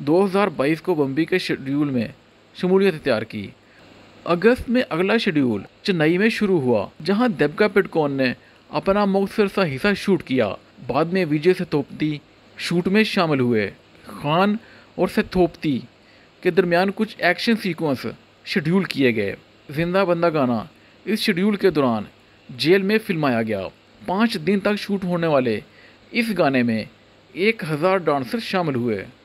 2022 को बम्बई के शेड्यूल में शमूलियत इख्तियार की। अगस्त में अगला शेड्यूल चेन्नई में शुरू हुआ, जहां दीपिका पेडकोन ने अपना मुख्तसर सा हिस्सा शूट किया। बाद में विजय सेतोपती शूट में शामिल हुए। खान और सेतोपती के दरमियान कुछ एक्शन सीक्वेंस शेड्यूल किए गए। जिंदा बंदा गाना इस शेड्यूल के दौरान जेल में फिल्माया गया। 5 दिन तक शूट होने वाले इस गाने में 1000 डांसर शामिल हुए।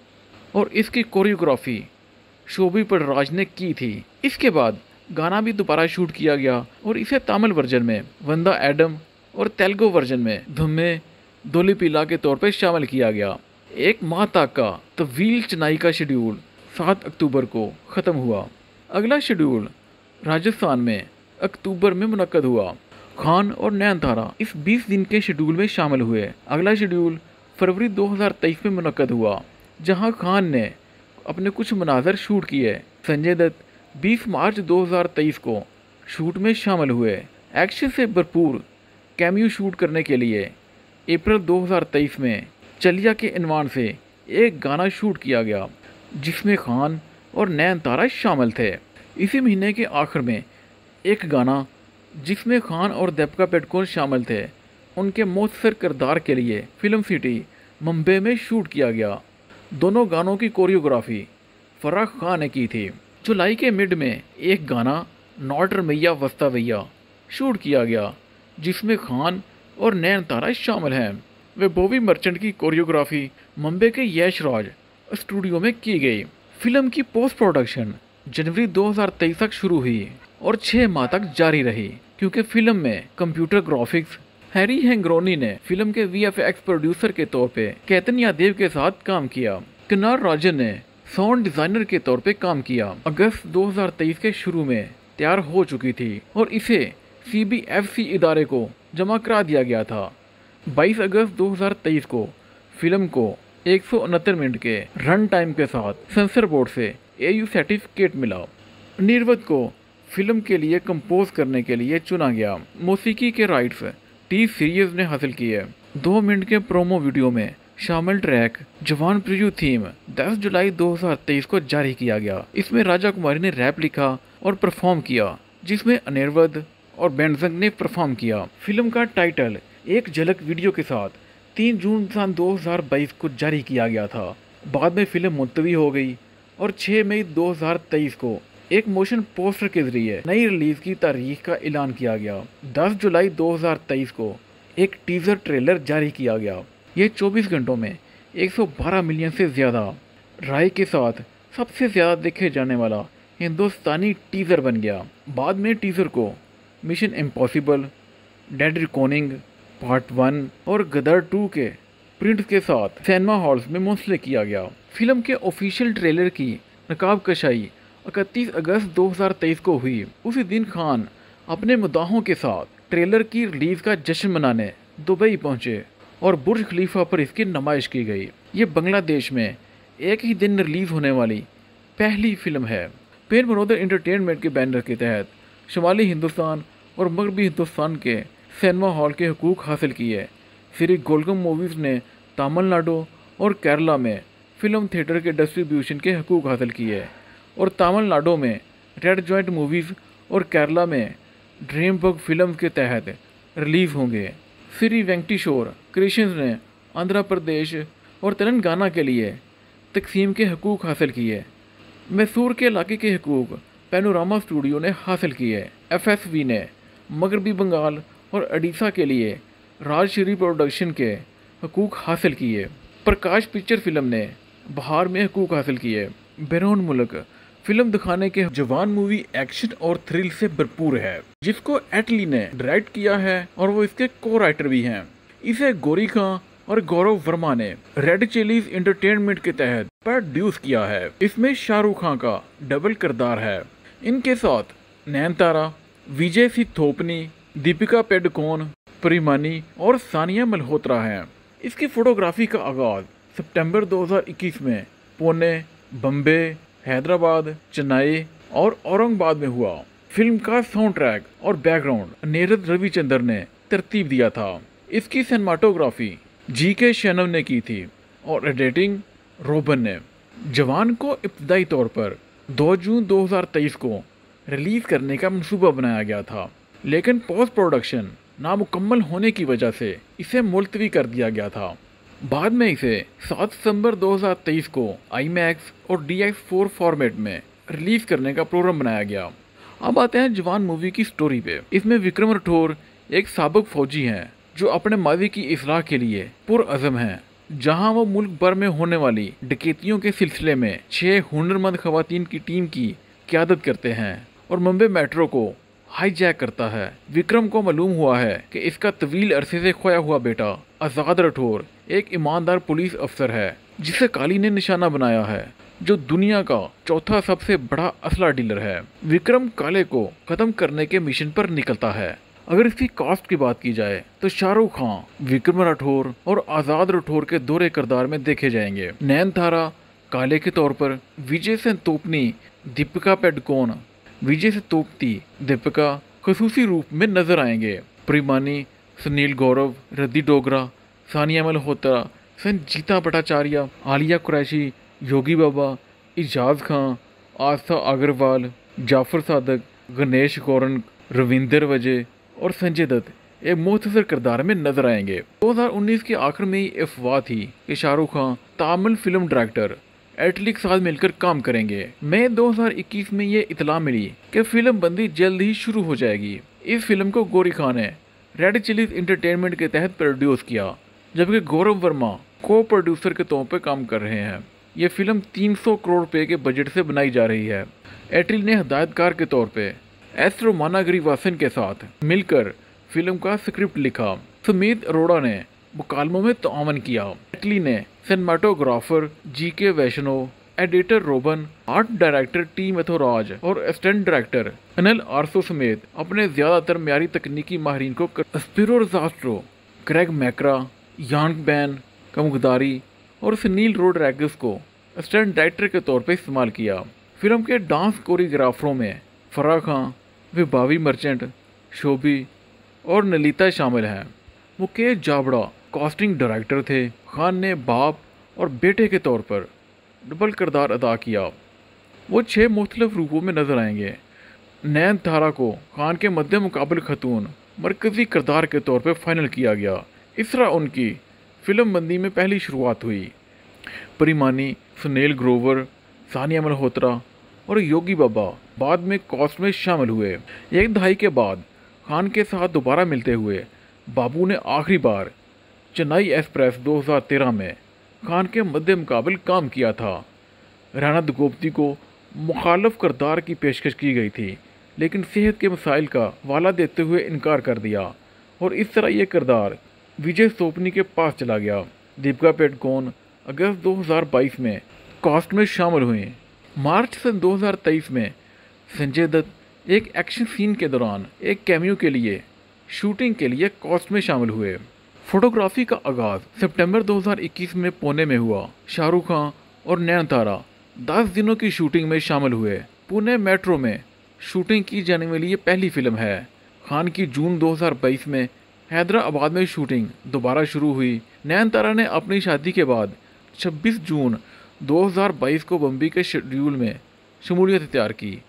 और इसकी कोरियोग्राफी शोभी पटराज ने की थी। इसके बाद गाना भी दोबारा शूट किया गया और इसे तमिल वर्जन में वंदा एडम और तेलुगु वर्जन में धुम्मे दोली पिला के तौर पर शामिल किया गया। एक माह तक का तवील चेन्नई का शेड्यूल 7 अक्टूबर को ख़त्म हुआ। अगला शेड्यूल राजस्थान में अक्टूबर में मुनक्कद हुआ। खान और नयनतारा इस 20 दिन के शेड्यूल में शामिल हुए। अगला शेड्यूल फरवरी 2023 में मुनक्कद हुआ, जहां खान ने अपने कुछ मनाजर शूट किए। संजय दत्त 20 मार्च 2023 को शूट में शामिल हुए। एक्शन से भरपूर कैमियो शूट करने के लिए अप्रैल 2023 में चलिया के इनवान से एक गाना शूट किया गया, जिसमें खान और नयनतारा शामिल थे। इसी महीने के आखिर में एक गाना जिसमें खान और दीपिका पादुकोण शामिल थे, उनके मौसर किरदार के लिए फिल्म सिटी मुंबई में शूट किया गया। दोनों गानों की कोरियोग्राफी फराह खान ने की थी। जुलाई के मिड में एक गाना नॉटर मैया वस्ता भैया शूट किया गया, जिसमें खान और नयनतारा शामिल हैं। वे बॉबी मर्चेंट की कोरियोग्राफी मुंबई के यश राज स्टूडियो में की गई। फिल्म की पोस्ट प्रोडक्शन जनवरी 2023 तक शुरू हुई और 6 माह तक जारी रही, क्योंकि फिल्म में कंप्यूटर ग्राफिक्स हैरी हैंग्रोनी ने फिल्म के VFX प्रोड्यूसर के तौर पे कैतन यादव के साथ काम किया। किन्नार राजन ने साउंड डिजाइनर के तौर पे काम किया। अगस्त 2023 के शुरू में तैयार हो चुकी थी और इसे CBFC इदारे को जमा करा दिया गया था। 22 अगस्त 2023 को फिल्म को 169 मिनट के रन टाइम के साथ सेंसर बोर्ड से AU सर्टिफिकेट मिला। निर्वत को फिल्म के लिए कंपोज करने के लिए चुना गया। मौसीकी के राइट्स टी सीरीज ने हासिल की है। 2 मिनट के प्रोमो वीडियो में शामिल ट्रैक जवान प्रिव्यू थीम 10 जुलाई 2023 को जारी किया गया। इसमें राजा कुमारी ने रैप लिखा और परफॉर्म किया, जिसमें अनिरुद्ध और बेंजंग ने परफॉर्म किया। फिल्म का टाइटल एक झलक वीडियो के साथ 3 जून सन 2022 को जारी किया गया था। बाद में फिल्म मुलतवी हो गई और 6 मई 2023 को एक मोशन पोस्टर के जरिए नई रिलीज की तारीख का ऐलान किया गया। 10 जुलाई 2023 को एक टीजर ट्रेलर जारी किया गया। ये 24 घंटों में 112 मिलियन से ज़्यादा राय के साथ सबसे ज़्यादा देखे जाने वाला हिंदुस्तानी टीजर बन गया। बाद में टीजर को Mission Impossible, Dead recording Part 1 और गदर 2 के प्रिंट के साथ सिनेमा हॉल्स में मुंसलिक किया गया। फिल्म के ऑफिशियल ट्रेलर की नकाब कशाई 31 अगस्त 2023 को हुई। उसी दिन खान अपने मुद्दाहों के साथ ट्रेलर की रिलीज का जश्न मनाने दुबई पहुंचे और बुर्ज खलीफा पर इसकी नुमाइश की गई। ये बांग्लादेश में एक ही दिन रिलीज होने वाली पहली फिल्म है। पेन मनोदर एंटरटेनमेंट के बैनर के तहत शुमाली हिंदुस्तान और मगरबी हिंदुस्तान के सिनेमा हॉल के हुकूक हासिल किए। श्री गोलगम मूवीज़ ने तमिलनाडु और केरला में फिल्म थिएटर के डिस्ट्रीब्यूशन के हुकूक हासिल किए और तमिलनाडु में रेड जॉइंट मूवीज़ और केरला में ड्रीमवर्क फिल्म के तहत रिलीज होंगे। श्री वेंकटेश्वर क्रिएशंस ने आंध्र प्रदेश और तेलंगाना के लिए तकसीम के हुकूक हासिल किए। मैसूर के इलाके के हुकूक पैनोरामा स्टूडियो ने हासिल किए। FSV ने मगरबी बंगाल और उड़ीसा के लिए राजश्री प्रोडक्शन के हुकूक हासिल किए। प्रकाश पिक्चर फिल्म ने बिहार में हुकूक हासिल किए। बैरून मुल्क फिल्म दिखाने के जवान मूवी एक्शन और थ्रिल से भरपूर है, जिसको एटली ने डायरेक्ट किया है और वो इसके को राइटर भी हैं। इसे गोरी खां और गौरव वर्मा ने रेड चिलीज एंटरटेनमेंट के तहत प्रोड्यूस किया है। इसमें शाहरुख खान का डबल किरदार है। इनके साथ नयनतारा, विजय सिंह, दीपिका पादुकोण, परिमानी और सानिया मल्होत्रा हैं। इसकी फोटोग्राफी का आगाज सितंबर 2021 में पुणे, बम्बे, हैदराबाद, चेन्नई और औरंगाबाद में हुआ। फिल्म का साउंड ट्रैक और बैकग्राउंड अनिरुद्ध रविचंद्र ने तरतीब दिया था। इसकी सिनेमाटोग्राफी GK शैनव ने की थी और एडिटिंग रोबन ने। जवान को इब्तदाई तौर पर 2 जून 2023 को रिलीज करने का मंसूबा बनाया गया था, लेकिन पोस्ट प्रोडक्शन नामुकम्मल होने की वजह से इसे मुलतवी कर दिया गया था। बाद में इसे 7 दिसंबर 2023 को IMAX और DX4 फॉर्मेट में रिलीज करने का प्रोग्राम बनाया गया। अब आते हैं जवान मूवी की स्टोरी पे। इसमें विक्रम राठौर एक साबिक फौजी हैं जो अपने माजी की इस्लाह के लिए पुरअज़म हैं जहां वो मुल्क भर में होने वाली डकैतियों के सिलसिले में 6 हुनरमंद खवातीन की टीम की क़यादत करते हैं और मुंबई मेट्रो को हाईजैक करता है। विक्रम को मालूम हुआ है कि इसका तवील अरसे से खोया हुआ बेटा आज़ाद राठौर एक ईमानदार पुलिस अफसर है जिसे काली ने निशाना बनाया है, जो दुनिया का चौथा सबसे बड़ा असला डीलर है। विक्रम काले को खत्म करने के मिशन पर निकलता है। अगर इसकी कास्ट की बात की जाए तो शाहरुख खान, विक्रम राठौर और आज़ाद राठौर के दोहरे किरदार में देखे जाएंगे। नयनतारा काले के तौर पर, विजय सेनतोपनी दीपिका पादुकोण, विजय सेनतोपनी दीपिका खसूसी रूप में नजर आएंगे। प्रिमानी, सुनील गौरव, रद्दी डोगरा, सानिया मल्होत्रा, संजीता भट्टाचार्य, आलिया कुरैशी, योगी बाबा, इजाज खान, आस्था अग्रवाल, जाफर सादक, गणेश गौरन, रविंदर वजह और संजय दत्त एक मुख्तसर किरदार में नजर आएंगे। 2019 के आखिर में ही अफवाह थी कि शाहरुख खान तामिल फिल्म डायरेक्टर एटली के साथ मिलकर काम करेंगे। मई 2021 में ये इतला मिली कि फिल्म बंदी जल्द ही शुरू हो जाएगी। इस फिल्म को गौरी खान ने रेड चिलीज एंटरटेनमेंट के तहत प्रोड्यूस किया, जबकि गौरव वर्मा को प्रोड्यूसर के तौर पर काम कर रहे हैं। ये फिल्म 300 करोड़ रुपए के बजट से बनाई जा रही है। एटली ने हिदायतकार के तौर पे एस रोमाना गिरिवासन के साथ मिलकर फिल्म का स्क्रिप्ट लिखा। सुमित अरोड़ा ने मुकालमों में तावन किया। एटली ने cinematographer G K. Vaishnav, editor robin, art director T Muthuraj और असिस्टेंट डायरेक्टर अनिल आरसो समेत अपने ज्यादातर म्यारी तकनीकी माहिरीन को स्पिरो रजास्ट्रो, क्रेग मैकरा, यांग बैन कमुगदारी और सुनील रोड्रिगेज को असिस्टेंट डायरेक्टर के तौर पर इस्तेमाल किया। फिल्म के डांस कोरियोग्राफरों में फराह खान, विभावी मर्चेंट, शोभी और नलिता शामिल हैं। मुकेश जाबड़ा कास्टिंग डायरेक्टर थे। खान ने बाप और बेटे के तौर पर डबल किरदार अदा किया। वो 6 मुख्तलिफ रूपों में नजर आएंगे। नयनतारा को खान के मद्दे मुकाबले खतून मरकजी किरदार के तौर पर फाइनल किया गया। इस तरह उनकी फिल्म बंदी में पहली शुरुआत हुई। परिमानी, सुनील ग्रोवर, सानिया मल्होत्रा और योगी बाबा बाद में कास्ट में शामिल हुए। एक दहाई के बाद खान के साथ दोबारा मिलते हुए बाबू ने आखिरी बार चेन्नई एक्सप्रेस 2013 में खान के मद्दे मुकाबले काम किया था। राणा दुगोपती को मुखालफ किरदार की पेशकश की गई थी, लेकिन सेहत के मसाइल का वाला देते हुए इनकार कर दिया और इस तरह यह किरदार विजय सेनतोपनी के पास चला गया। दीपिका पादुकोण अगस्त 2022 में कास्ट में शामिल हुई। मार्च सन 2023 में संजय दत्त एक एक्शन सीन के दौरान एक कैमियो के लिए शूटिंग के लिए कास्ट में शामिल हुए। फोटोग्राफी का आगाज सितंबर 2021 में पुणे में हुआ। शाहरुख खान और नयनतारा 10 दिनों की शूटिंग में शामिल हुए। पुणे मेट्रो में शूटिंग की जाने वाली ये पहली फिल्म है। खान की जून 2022 में हैदराबाद में शूटिंग दोबारा शुरू हुई। नयनतारा ने अपनी शादी के बाद 26 जून 2022 को बम्बई के शेड्यूल में शमूलियत इख्तियार की।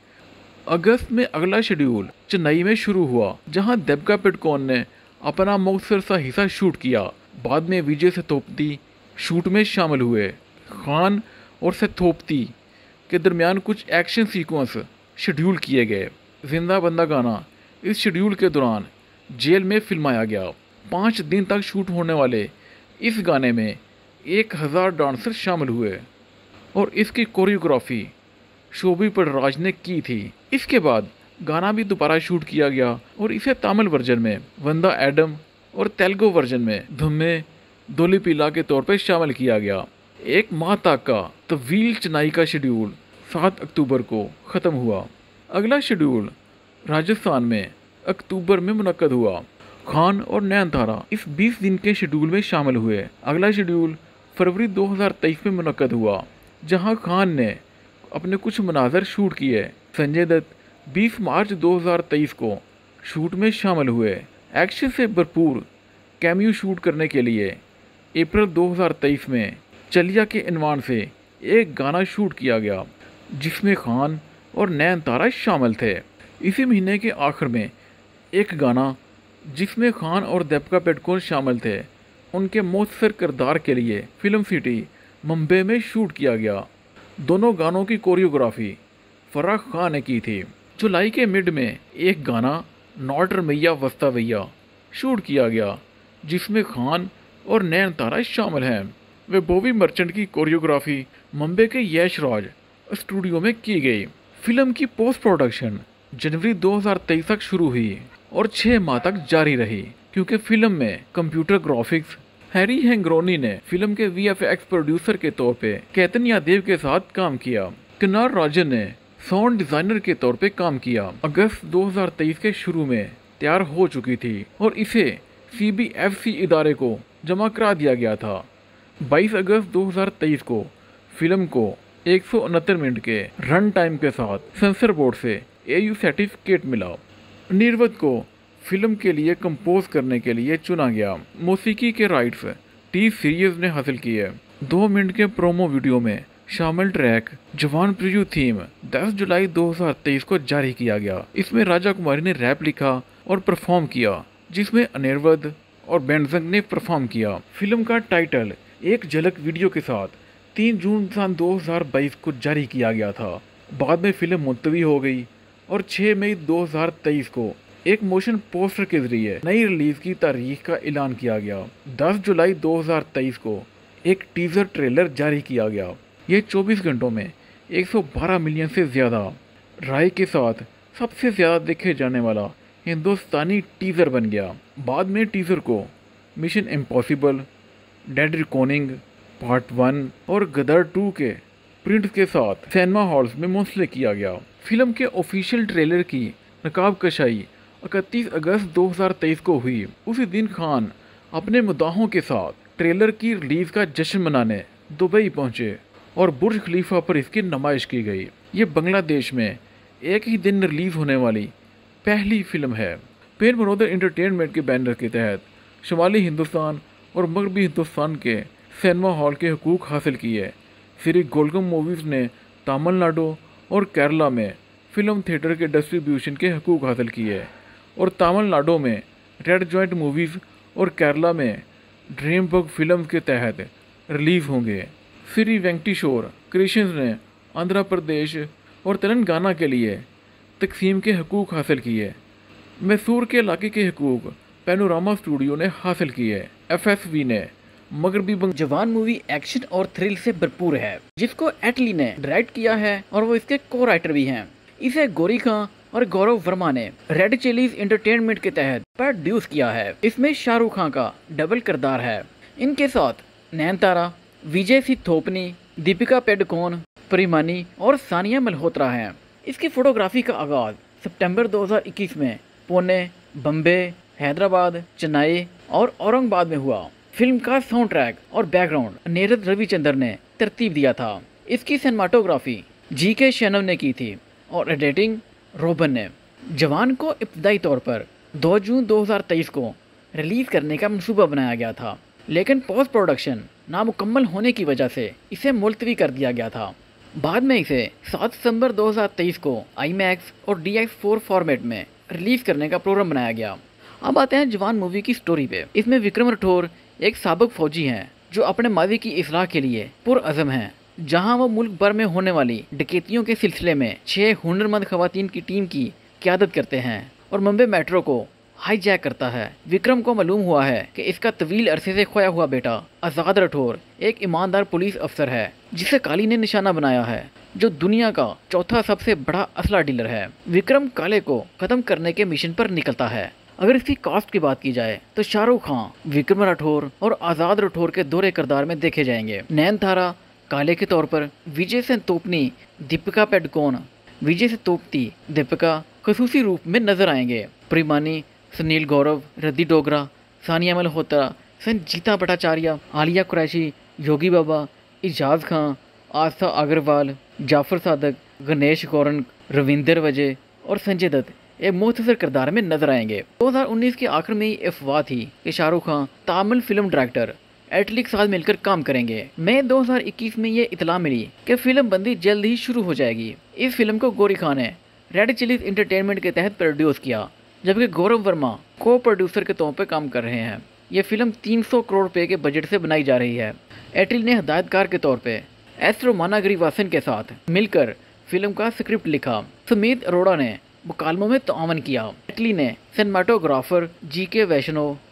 अगस्त में अगला शेड्यूल चेन्नई में शुरू हुआ, जहां दीपिका पादुकोण ने अपना मुख्तसर सा हिस्सा शूट किया। बाद में विजय सेनतोपनी शूट में शामिल हुए। खान और सेनतोपनी के दरमियान कुछ एक्शन सीक्वेंस शेड्यूल किए गए। जिंदा बंदा गाना इस शेड्यूल के दौरान जेल में फिल्माया गया। 5 दिन तक शूट होने वाले इस गाने में 1000 डांसर शामिल हुए और इसकी कोरियोग्राफी शोभी पटराज ने की थी। इसके बाद गाना भी दोबारा शूट किया गया और इसे तमिल वर्जन में वंदा एडम और तेलुगु वर्जन में धुम्मे दोली पीला के तौर पर शामिल किया गया। एक माह तक का तवील चेन्नई का शेड्यूल 7 अक्टूबर को ख़त्म हुआ। अगला शेड्यूल राजस्थान में अक्टूबर में मुनक्कद हुआ। खान और नयनतारा इस 20 दिन के शेड्यूल में शामिल हुए। अगला शेड्यूल फरवरी 2023 में मुनक्कद हुआ, जहां खान ने अपने कुछ मनाजर शूट किए। संजय दत्त 20 मार्च 2023 को शूट में शामिल हुए। एक्शन से भरपूर कैमियो शूट करने के लिए अप्रैल 2023 में चलिया के इनवान से एक गाना शूट किया गया, जिसमें खान और नयनतारा शामिल थे। इसी महीने के आखिर में एक गाना जिसमें खान और दीपिका पादुकोण शामिल थे, उनके मुख्तसर किरदार के लिए फिल्म सिटी मुंबई में शूट किया गया। दोनों गानों की कोरियोग्राफी फराह खान ने की थी। जुलाई के मिड में एक गाना नॉटर मैया वस्ता वैया शूट किया गया, जिसमें खान और नयनतारा शामिल हैं। व बॉबी मर्चेंट की कोरियोग्राफी मुंबई के यश राज स्टूडियो में की गई। फिल्म की पोस्ट प्रोडक्शन जनवरी 2023 तक शुरू हुई और 6 माह तक जारी रही, क्योंकि फिल्म में कंप्यूटर ग्राफिक्स हैरी हैंग्रोनी ने फिल्म के VFX प्रोड्यूसर के तौर पे केतन यादव के साथ काम किया। किन्नार राजन ने साउंड डिजाइनर के तौर पे काम किया। अगस्त 2023 के शुरू में तैयार हो चुकी थी और इसे CBFC इदारे को जमा करा दिया गया था। 22 अगस्त 2023 को फिल्म को 169 मिनट के रन टाइम के साथ सेंसर बोर्ड से AU सर्टिफिकेट मिला। निर्वत को फिल्म के लिए कंपोज करने के लिए चुना गया। मौसीकी के राइट्स टी सीरीज ने हासिल किए। 2 मिनट के प्रोमो वीडियो में शामिल ट्रैक जवान प्रिव्यू थीम 10 जुलाई 2023 को जारी किया गया। इसमें राजा कुमारी ने रैप लिखा और परफॉर्म किया, जिसमें अनिरुद्ध और बेंजंग ने परफॉर्म किया। फिल्म का टाइटल एक झलक वीडियो के साथ 3 जून सन 2022 को जारी किया गया था। बाद में फिल्म मुलतवी हो गई और 6 मई 2023 को एक मोशन पोस्टर के जरिए नई रिलीज की तारीख का ऐलान किया गया। 10 जुलाई 2023 को एक टीजर ट्रेलर जारी किया गया। ये 24 घंटों में 112 मिलियन से ज़्यादा राय के साथ सबसे ज़्यादा देखे जाने वाला हिंदुस्तानी टीजर बन गया। बाद में टीजर को Mission Impossible, Dead recording Part 1 और गदर 2 के प्रिंट के साथ सिनेमा हॉल्स में मुंसलिक किया गया। फिल्म के ऑफिशियल ट्रेलर की नकाब कशाई 31 अगस्त 2023 को हुई। उसी दिन खान अपने मुद्दाहों के साथ ट्रेलर की रिलीज का जश्न मनाने दुबई पहुंचे और बुर्ज खलीफा पर इसकी नुमाइश की गई। ये बांग्लादेश में एक ही दिन रिलीज होने वाली पहली फिल्म है। पेन मनोदर एंटरटेनमेंट के बैनर के तहत शुमाली हिंदुस्तान और मगरबी हिंदुस्तान के सिनेमा हॉल के हुकूक हासिल किए। श्री गोलगम मूवीज़ ने तमिलनाडु और केरला में फिल्म थिएटर के डिस्ट्रीब्यूशन के हुकूक हासिल किए और तमिलनाडु में रेड जॉइंट मूवीज़ और केरला में ड्रीम बग फिल्म के तहत रिलीज होंगे। श्री वेंकटेश्वर क्रिएशंस ने आंध्र प्रदेश और तेलंगाना के लिए तकसीम के हुकूक हासिल किए। मैसूर के इलाके के हुकूक पैनोरामा स्टूडियो ने हासिल किए। FSV ने मगरबी जवान मूवी एक्शन और थ्रिल से भरपूर है, जिसको एटली ने डायरेक्ट किया है और वो इसके को राइटर भी हैं। इसे गोरी खां और गौरव वर्मा ने रेड चिलीज एंटरटेनमेंट के तहत प्रोड्यूस किया है। इसमें शाहरुख खान का डबल किरदार है। इनके साथ नयनतारा, विजय सी थोपनी, दीपिका पेडकोन, परिमानी और सानिया मल्होत्रा हैं। इसकी फोटोग्राफी का आगाज सितंबर 2021 में पुणे, बम्बे, हैदराबाद, चेन्नई और औरंगाबाद में हुआ। फिल्म का साउंड ट्रैक और बैकग्राउंड नीरज रविचंद्र ने तरतीब दिया था। इसकी सिनेमाटोग्राफी GK शैनव ने की थी और एडिटिंग रोबन ने। जवान को इब्तदाई तौर पर 2 जून 2023 को रिलीज करने का मंसूबा बनाया गया था, लेकिन पोस्ट प्रोडक्शन नामुकम्मल होने की वजह से इसे मुलतवी कर दिया गया था। बाद में इसे 7 दिसंबर 2023 को IMAX और DX4 फॉर्मेट में रिलीज करने का प्रोग्राम बनाया गया। अब आते हैं जवान मूवी की स्टोरी पे। इसमें विक्रम राठौर एक साबिक फौजी हैं जो अपने माजी की इस्लाह के लिए पुरअज़म हैं। जहां वो मुल्क भर में होने वाली डकैतियों के सिलसिले में 6 हुनरमंद खवातीन की टीम की क़यादत करते हैं और मुंबई मेट्रो को हाईजैक करता है। विक्रम को मालूम हुआ है कि इसका तवील अरसे से खोया हुआ बेटा आज़ाद राठौर एक ईमानदार पुलिस अफसर है, जिसे काली ने निशाना बनाया है, जो दुनिया का चौथा सबसे बड़ा असला डीलर है। विक्रम काले को खत्म करने के मिशन पर निकलता है। अगर इसकी कास्ट की बात की जाए तो शाहरुख खान, विक्रम राठौर और आज़ाद राठौर के दोहरे किरदार में देखे जाएंगे। नयनतारा काले के तौर पर, विजय से तोपनी, दीपिका पेडकोन, विजय से तोपती दीपिका खसूसी रूप में नजर आएंगे। प्रिमानी, सुनील गौरव, रद्दी डोगरा, सानिया मल्होत्रा, संजीता भट्टाचार्य, आलिया कुरैशी, योगी बाबा, इजाज़ खान, आस्था अग्रवाल, जाफर सादक, गणेश गौरन, रविंदर वजह और संजय दत्त एक मुख्तसर किरदार में नजर आएंगे। 2019 के आखिर में ये अफवाह थी कि शाहरुख खान तामिल फिल्म डायरेक्टर एटली के साथ मिलकर काम करेंगे। मई 2021 में ये इतला मिली कि फिल्म बंदी जल्द ही शुरू हो जाएगी। इस फिल्म को गोरी खान ने रेड चिलीज एंटरटेनमेंट के तहत प्रोड्यूस किया, जबकि गौरव वर्मा को प्रोड्यूसर के तौर पर काम कर रहे हैं। यह फिल्म 300 करोड़ रुपए के बजट से बनाई जा रही है। एटली ने हिदायतकार के तौर पे एस रोमाना गिरीवासन के साथ मिलकर फिल्म का स्क्रिप्ट लिखा। सुमित अरोड़ा ने मुकालमों में तावन किया। एटली ने cinematographer GK Vaishnav,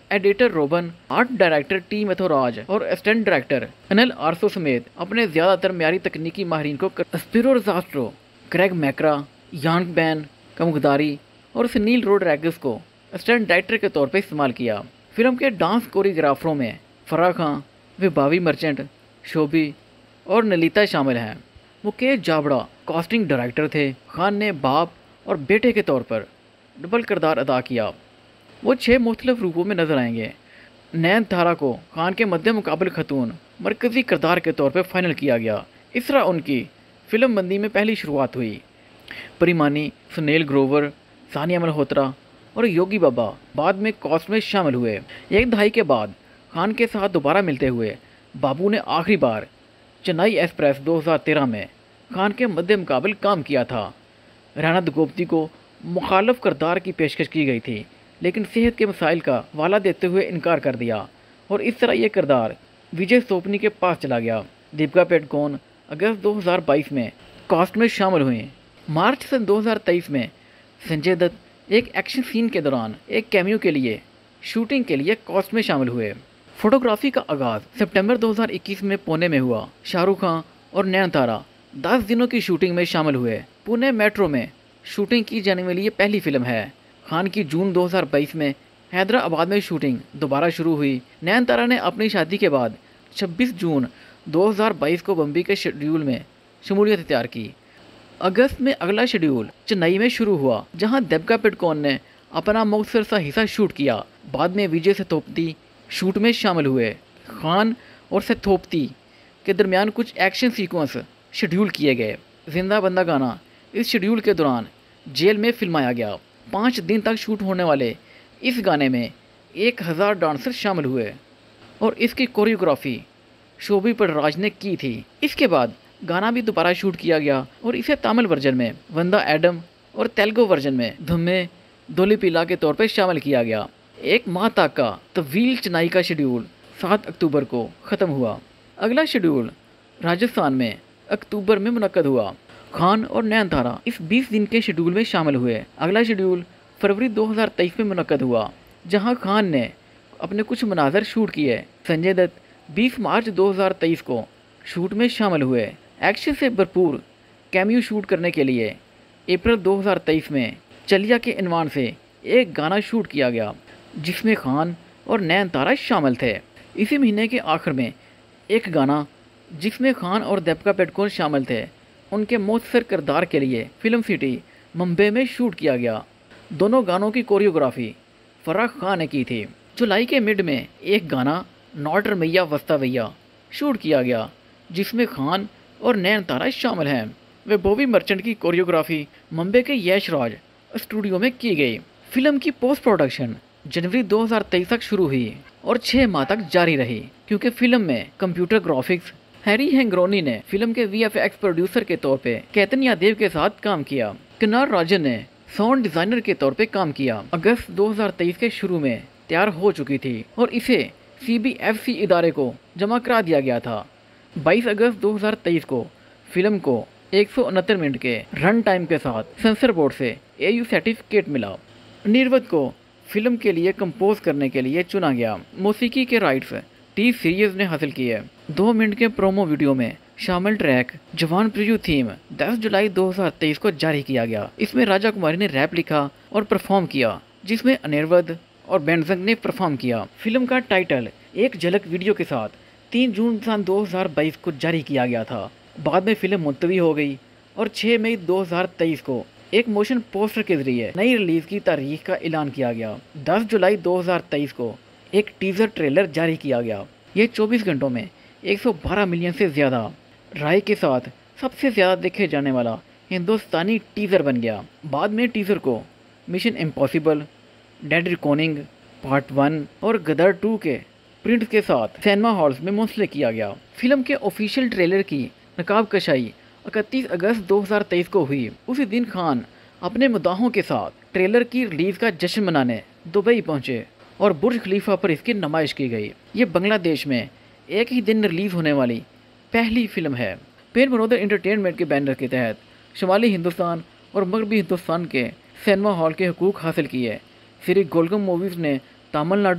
editor robin, art director T Muthuraj और असिस्टेंट डायरेक्टर अनिल आर्सो समेत अपने ज्यादातर म्यारी तकनीकी माहिरीन को स्पिरो रोजास्ट्रो, ग्रेग मैकरा, यांग बैन कमुगदारी और सुनील रोड्रिगेज को असिस्टेंट डायरेक्टर के तौर पर इस्तेमाल किया। फिल्म के डांस कोरियोग्राफरों में फराह खान, विभावी मर्चेंट, शोभी और नलिता शामिल हैं। मुकेश जावड़ा कास्टिंग डायरेक्टर थे। खान ने बाप और बेटे के तौर पर डबल किरदार अदा किया। वो 6 मुख्तलिफ रूपों में नजर आएंगे। नयनतारा को खान के मध्य मुकाबले खतून मरकजी किरदार के तौर पर फाइनल किया गया। इस तरह उनकी फिल्म बंदी में पहली शुरुआत हुई। परिमानी, सुनील ग्रोवर, सानिया मल्होत्रा और योगी बाबा बाद में कास्ट में शामिल हुए। एक दहाई के बाद खान के साथ दोबारा मिलते हुए बाबू ने आखिरी बार चेन्नई एक्सप्रेस 2013 में खान के मध्य मुकाबले काम किया था। राणा दुगोपती को मुखालफ किरदार की पेशकश की गई थी, लेकिन सेहत के मसाइल का हवाला देते हुए इनकार कर दिया और इस तरह यह किरदार विजय सोपनी के पास चला गया। दीपिका पादुकोण अगस्त 2022 में कास्ट में शामिल हुई। मार्च सन 2023 में संजय दत्त एक एक्शन सीन के दौरान एक कैमियो के लिए शूटिंग के लिए कास्ट में शामिल हुए। फोटोग्राफी का आगाज सितंबर 2021 में पुणे में हुआ। शाहरुख खान और नयनतारा 10 दिनों की शूटिंग में शामिल हुए। पुणे मेट्रो में शूटिंग की जाने वाली ये पहली फिल्म है। खान की जून 2022 में हैदराबाद में शूटिंग दोबारा शुरू हुई। नयनतारा ने अपनी शादी के बाद 26 जून 2022 को बम्बई के शेड्यूल में शमूलियत इख्तियार की। अगस्त में अगला शेड्यूल चेन्नई में शुरू हुआ, जहां दीपिका पादुकोण ने अपना मुख्तसर सा हिस्सा शूट किया। बाद में विजय सेतुपति शूट में शामिल हुए। खान और सेतुपति के दरमियान कुछ एक्शन सीक्वेंस शेड्यूल किए गए। जिंदा बंदा गाना इस शेड्यूल के दौरान जेल में फिल्माया गया। 5 दिन तक शूट होने वाले इस गाने में 1000 डांसर शामिल हुए और इसकी कोरियोग्राफी शोभी पटराज ने की थी। इसके बाद गाना भी दोबारा शूट किया गया और इसे तमिल वर्जन में वंदा एडम और तेलुगु वर्जन में धम्मे दोली पिला के तौर पर शामिल किया गया। एक माह तक का तवील चेन्नई का शेड्यूल 7 अक्टूबर को ख़त्म हुआ। अगला शेड्यूल राजस्थान में अक्टूबर में मुनक्कद हुआ। खान और नयनतारा इस 20 दिन के शेड्यूल में शामिल हुए। अगला शेड्यूल फरवरी 2023 में मुनक्कद हुआ, जहां खान ने अपने कुछ मनाजर शूट किए। संजय दत्त 20 मार्च 2023 को शूट में शामिल हुए। एक्शन से भरपूर कैमियो शूट करने के लिए अप्रैल 2023 में चलिया के इनवान से एक गाना शूट किया गया, जिसमें खान और नयनतारा शामिल थे। इसी महीने के आखिर में एक गाना जिसमें खान और दीपिका पादुकोण शामिल थे, उनके मुख्तसर किरदार के लिए फिल्म सिटी मुंबई में शूट किया गया। दोनों गानों की कोरियोग्राफी फराह खान ने की थी। जुलाई के मिड में एक गाना नॉट रमैया वस्ता भैया शूट किया गया, जिसमें खान और नयनतारा शामिल हैं। वे बॉबी मर्चेंट की कोरियोग्राफी मुंबई के यश राज स्टूडियो में की गई। फिल्म की पोस्ट प्रोडक्शन जनवरी 2023 तक शुरू हुई और 6 माह तक जारी रही, क्योंकि फिल्म में कंप्यूटर ग्राफिक्स हैरी हैंग्रोनी ने फिल्म के VFX प्रोड्यूसर के तौर पे कैतन यादेव के साथ काम किया। किन्नार राजन ने साउंड डिजाइनर के तौर पे काम किया। अगस्त 2023 के शुरू में तैयार हो चुकी थी और इसे CBFC इदारे को जमा करा दिया गया था। 22 अगस्त 2023 को फिल्म को 169 मिनट के रन टाइम के साथ सेंसर बोर्ड से AU सर्टिफिकेट मिला। निर्वत को फिल्म के लिए कंपोज करने के लिए चुना गया। मौसीकी के राइट्स टी सीरीज ने हासिल किए। 2 मिनट के प्रोमो वीडियो में शामिल ट्रैक जवान प्रिव्यू थीम 10 जुलाई 2023 को जारी किया गया। इसमें राजा कुमारी ने रैप लिखा और परफॉर्म किया, जिसमें अनिरुद्ध और बेंजंग ने परफॉर्म किया। फिल्म का टाइटल एक झलक वीडियो के साथ 3 जून सन 2022 को जारी किया गया था। बाद में फिल्म मुलतवी हो गई और 6 मई 2023 को एक मोशन पोस्टर के जरिए नई रिलीज की तारीख का ऐलान किया गया। 10 जुलाई 2023 को एक टीजर ट्रेलर जारी किया गया। ये 24 घंटों में 112 मिलियन से ज़्यादा राय के साथ सबसे ज़्यादा देखे जाने वाला हिंदुस्तानी टीजर बन गया। बाद में टीजर को Mission Impossible, Dead recording Part 1 और गदर 2 के प्रिंट के साथ सिनेमा हॉल्स में मुंसलिक किया गया। फिल्म के ऑफिशियल ट्रेलर की नकाब कशाई 31 अगस्त 2023 को हुई। उसी दिन खान अपने मुद्दाहों के साथ ट्रेलर की रिलीज का जश्न मनाने दुबई पहुंचे और बुर्ज खलीफा पर इसकी नुमाइश की गई। ये बांग्लादेश में एक ही दिन रिलीज होने वाली पहली फिल्म है। पेन मनोदर एंटरटेनमेंट के बैनर के तहत शुमाली हिंदुस्तान और मगरबी हिंदुस्तान के सिनेमा हॉल के हुकूक हासिल किए। श्री गोलगम मूवीज़ ने तमिलनाडु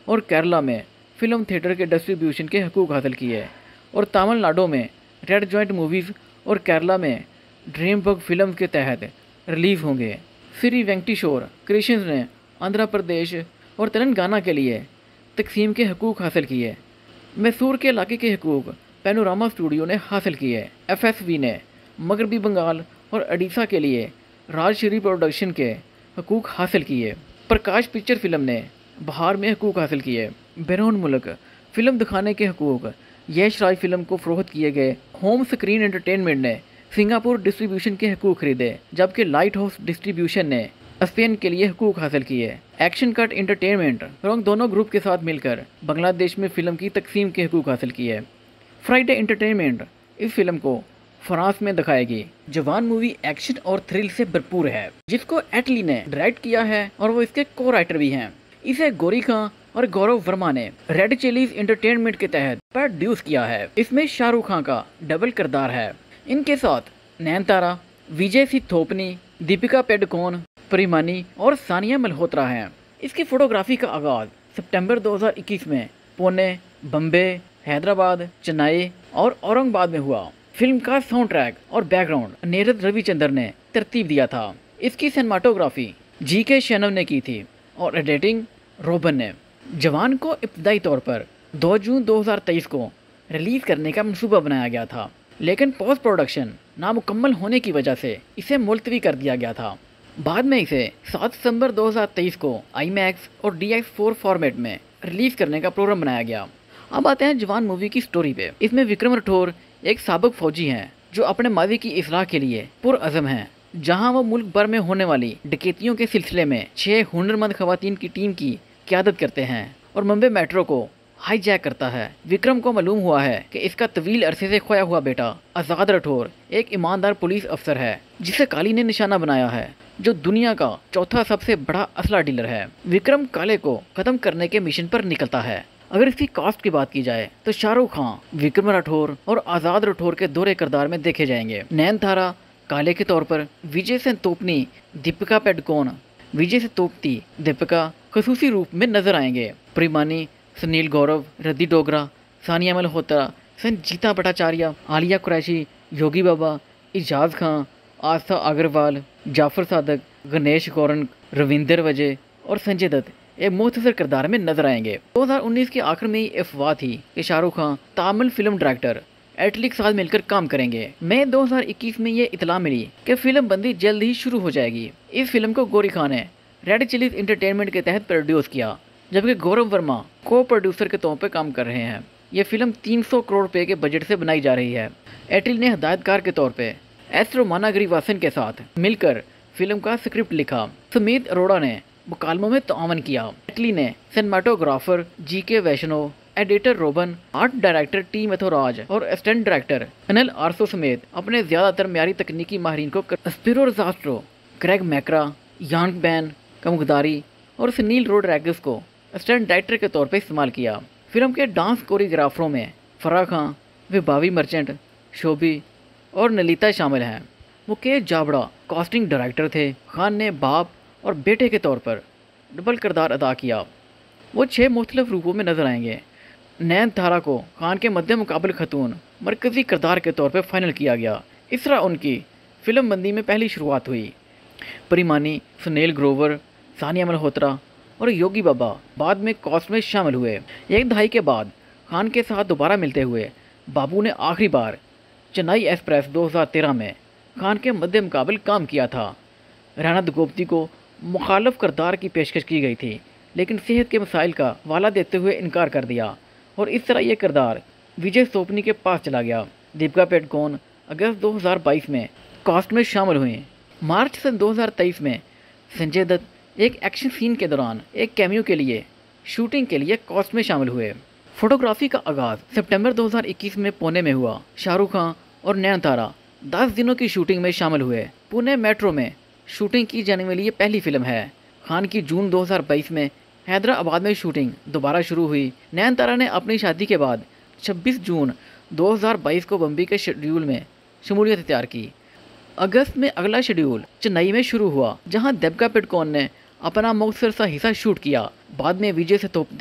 और केरला में फिल्म थिएटर के डिस्ट्रीब्यूशन के हकूक हासिल किए और तमिलनाडु में रेड जॉइंट मूवीज़ और केरला में ड्रीम वर्क फिल्म के तहत रिलीज़ होंगे। श्री वेंकटेश्वर क्रिएशंस ने आंध्र प्रदेश और तेलंगाना के लिए तकसीम के हकूक हासिल किए। मैसूर के इलाके के हकूक पैनोरामा स्टूडियो ने हासिल किए। FSV ने मगरबी बंगाल और उड़ीसा के लिए राजश्री प्रोडक्शन के हकूक हासिल किए। प्रकाश पिक्चर फिल्म ने बिहार में हकूक हासिल किए। बैरून मुल्क फिल्म दिखाने के हकूक यश राज फिल्म को फरोख्त किए गए। होम स्क्रीन एंटरटेनमेंट ने सिंगापुर डिस्ट्रीब्यूशन के हकूक खरीदे, जबकि लाइट हाउस डिस्ट्रीब्यूशन ने स्पेन के लिए हकूक हासिल किए। एक्शन कट एंटरटेनमेंट और दोनों ग्रुप के साथ मिलकर बांग्लादेश में फिल्म की तकसीम के हकूक हासिल किए। फ्राइडे एंटरटेनमेंट इस फिल्म को फ्रांस में दिखाएगी। जवान मूवी एक्शन और थ्रिल से भरपूर है, जिसको एटली ने डायरेक्ट किया है और वो इसके को राइटर भी हैं। इसे गोरी खान और गौरव वर्मा ने रेड चिलीज एंटरटेनमेंट के तहत प्रोड्यूस किया है। इसमें शाहरुख खान का डबल किरदार है। इनके साथ नयनतारा, विजय सी थोपनी, दीपिका पादुकोण, प्रिमानी और सानिया मल्होत्रा हैं। इसकी फोटोग्राफी का आगाज सितंबर 2021 में पुणे, बम्बे, हैदराबाद, चेन्नई और औरंगाबाद में हुआ। फिल्म का साउंड ट्रैक और बैकग्राउंड नीरज रविचंद्र ने तरतीब दिया था। इसकी सिनेमाटोग्राफी GK शैनव ने की थी और एडिटिंग रोबन ने। जवान को इब्तदाई तौर पर 2 जून 2023 को रिलीज करने का मंसूबा बनाया गया था, लेकिन पोस्ट प्रोडक्शन नामुकम्मल होने की वजह से इसे मुलतवी कर दिया गया था। बाद में इसे 7 दिसंबर 2023 को IMAX और DX4 फॉर्मेट में रिलीज करने का प्रोग्राम बनाया गया। अब आते हैं जवान मूवी की स्टोरी पे। इसमें विक्रम राठौर एक साबिक फौजी हैं जो अपने माजी की इस्लाह के लिए पुरअज़म हैं। जहां वो मुल्क भर में होने वाली डकैतियों के सिलसिले में 6 हुनरमंद खवातीन की टीम की क़यादत करते हैं और मुंबई मेट्रो को हाईजैक करता है। विक्रम को मालूम हुआ है कि इसका तवील अरसे से खोया हुआ बेटा आज़ाद राठौर एक ईमानदार पुलिस अफसर है, जिसे काली ने निशाना बनाया है, जो दुनिया का चौथा सबसे बड़ा असला डीलर है। विक्रम काले को खत्म करने के मिशन पर निकलता है। अगर इसकी कास्ट की बात की जाए तो शाहरुख खान विक्रम राठौर और आज़ाद राठौर के दोहरे किरदार में देखे जाएंगे। नयनतारा काले के तौर पर, विजय से तोपनी, दीपिका पादुकोण, विजय से तोपती दीपिका खसूसी रूप में नजर आएंगे। प्रिमानी, सुनील गौरव, रद्दी डोगरा, सानिया मल्होत्रा, संजीता भट्टाचार्य, आलिया कुरैशी, योगी बाबा, इजाज खान, आस्था अग्रवाल, जाफर सादक, गणेश गौरन, रविंदर वजह और संजय दत्त एक मुख्तसर किरदार में नजर आएंगे। 2019 के आखिर में ये अफवाह थी कि शाहरुख खान तमिल फिल्म डायरेक्टर एटली के साथ मिलकर काम करेंगे। मई 2021 में ये इतला मिली कि फिल्म बंदी जल्द ही शुरू हो जाएगी। इस फिल्म को गोरी खान ने रेड चिलीज एंटरटेनमेंट के तहत प्रोड्यूस किया, जबकि गौरव वर्मा को प्रोड्यूसर के तौर पर काम कर रहे हैं। ये फिल्म 300 करोड़ रुपए के बजट से बनाई जा रही है। एटली ने हिदायतकार के तौर पे एस रोमाना गिरिवासन के साथ मिलकर फिल्म का स्क्रिप्ट लिखा। सुमित अरोड़ा ने मुकालमों में तावन किया। एटली ने cinematographer GK Vaishnav, editor robin, art director T Muthuraj और असिस्टेंट डायरेक्टर अनिल आरसो समेत अपने ज्यादातर म्यारी तकनीकी माहिरीन को स्पिरो रजास्ट्रो, ग्रेग मैक्रा, यांग बैन, कमुगदारी और सुनील रोड्रिगेज को असिस्टेंट डायरेक्टर के तौर पर इस्तेमाल किया। फिल्म के डांस कोरियोग्राफरों में फराह खान, विभावी मर्चेंट, शोभी और नलिता शामिल हैं। मुकेश जाबड़ा कास्टिंग डायरेक्टर थे। खान ने बाप और बेटे के तौर पर डबल किरदार अदा किया। वो 6 मुख्तलिफ रूपों में नजर आएंगे। नयनतारा को खान के मध्य मुकाबले खतून मरकजी किरदार के तौर पर फाइनल किया गया। इस तरह उनकी फिल्म बंदी में पहली शुरुआत हुई। परिमानी, सुनील ग्रोवर, सानिया मल्होत्रा और योगी बाबा बाद में कास्ट में शामिल हुए। एक दहाई के बाद खान के साथ दोबारा मिलते हुए बाबू ने आखिरी बार चेन्नई एक्सप्रेस 2013 में खान के मध्य मुकाबले काम किया था। राणा दुगोपती को मुखालफ किरदार की पेशकश की गई थी, लेकिन सेहत के मसाइल का वाला देते हुए इनकार कर दिया और इस तरह यह किरदार विजय सोपनी के पास चला गया। दीपिका पादुकोण अगस्त 2022 में कास्ट में शामिल हुई। मार्च सन 2023 में संजय दत्त एक एक्शन सीन के दौरान एक कैमियो के लिए शूटिंग के लिए कास्ट में शामिल हुए। फोटोग्राफी का आगाज सितंबर 2021 में पुणे में हुआ। शाहरुख खान और नयनतारा 10 दिनों की शूटिंग में शामिल हुए। पुणे मेट्रो में शूटिंग की जाने वाली ये पहली फिल्म है। खान की जून 2022 में हैदराबाद में शूटिंग दोबारा शुरू हुई। नयनतारा ने अपनी शादी के बाद 26 जून 2022 को बम्बई के शेड्यूल में शमूलियत इख्तियार की। अगस्त में अगला शेड्यूल चेन्नई में शुरू हुआ, जहां दीपिका पादुकोण ने अपना मुख्तसर सा हिस्सा शूट किया। बाद में विजय सेतुपति,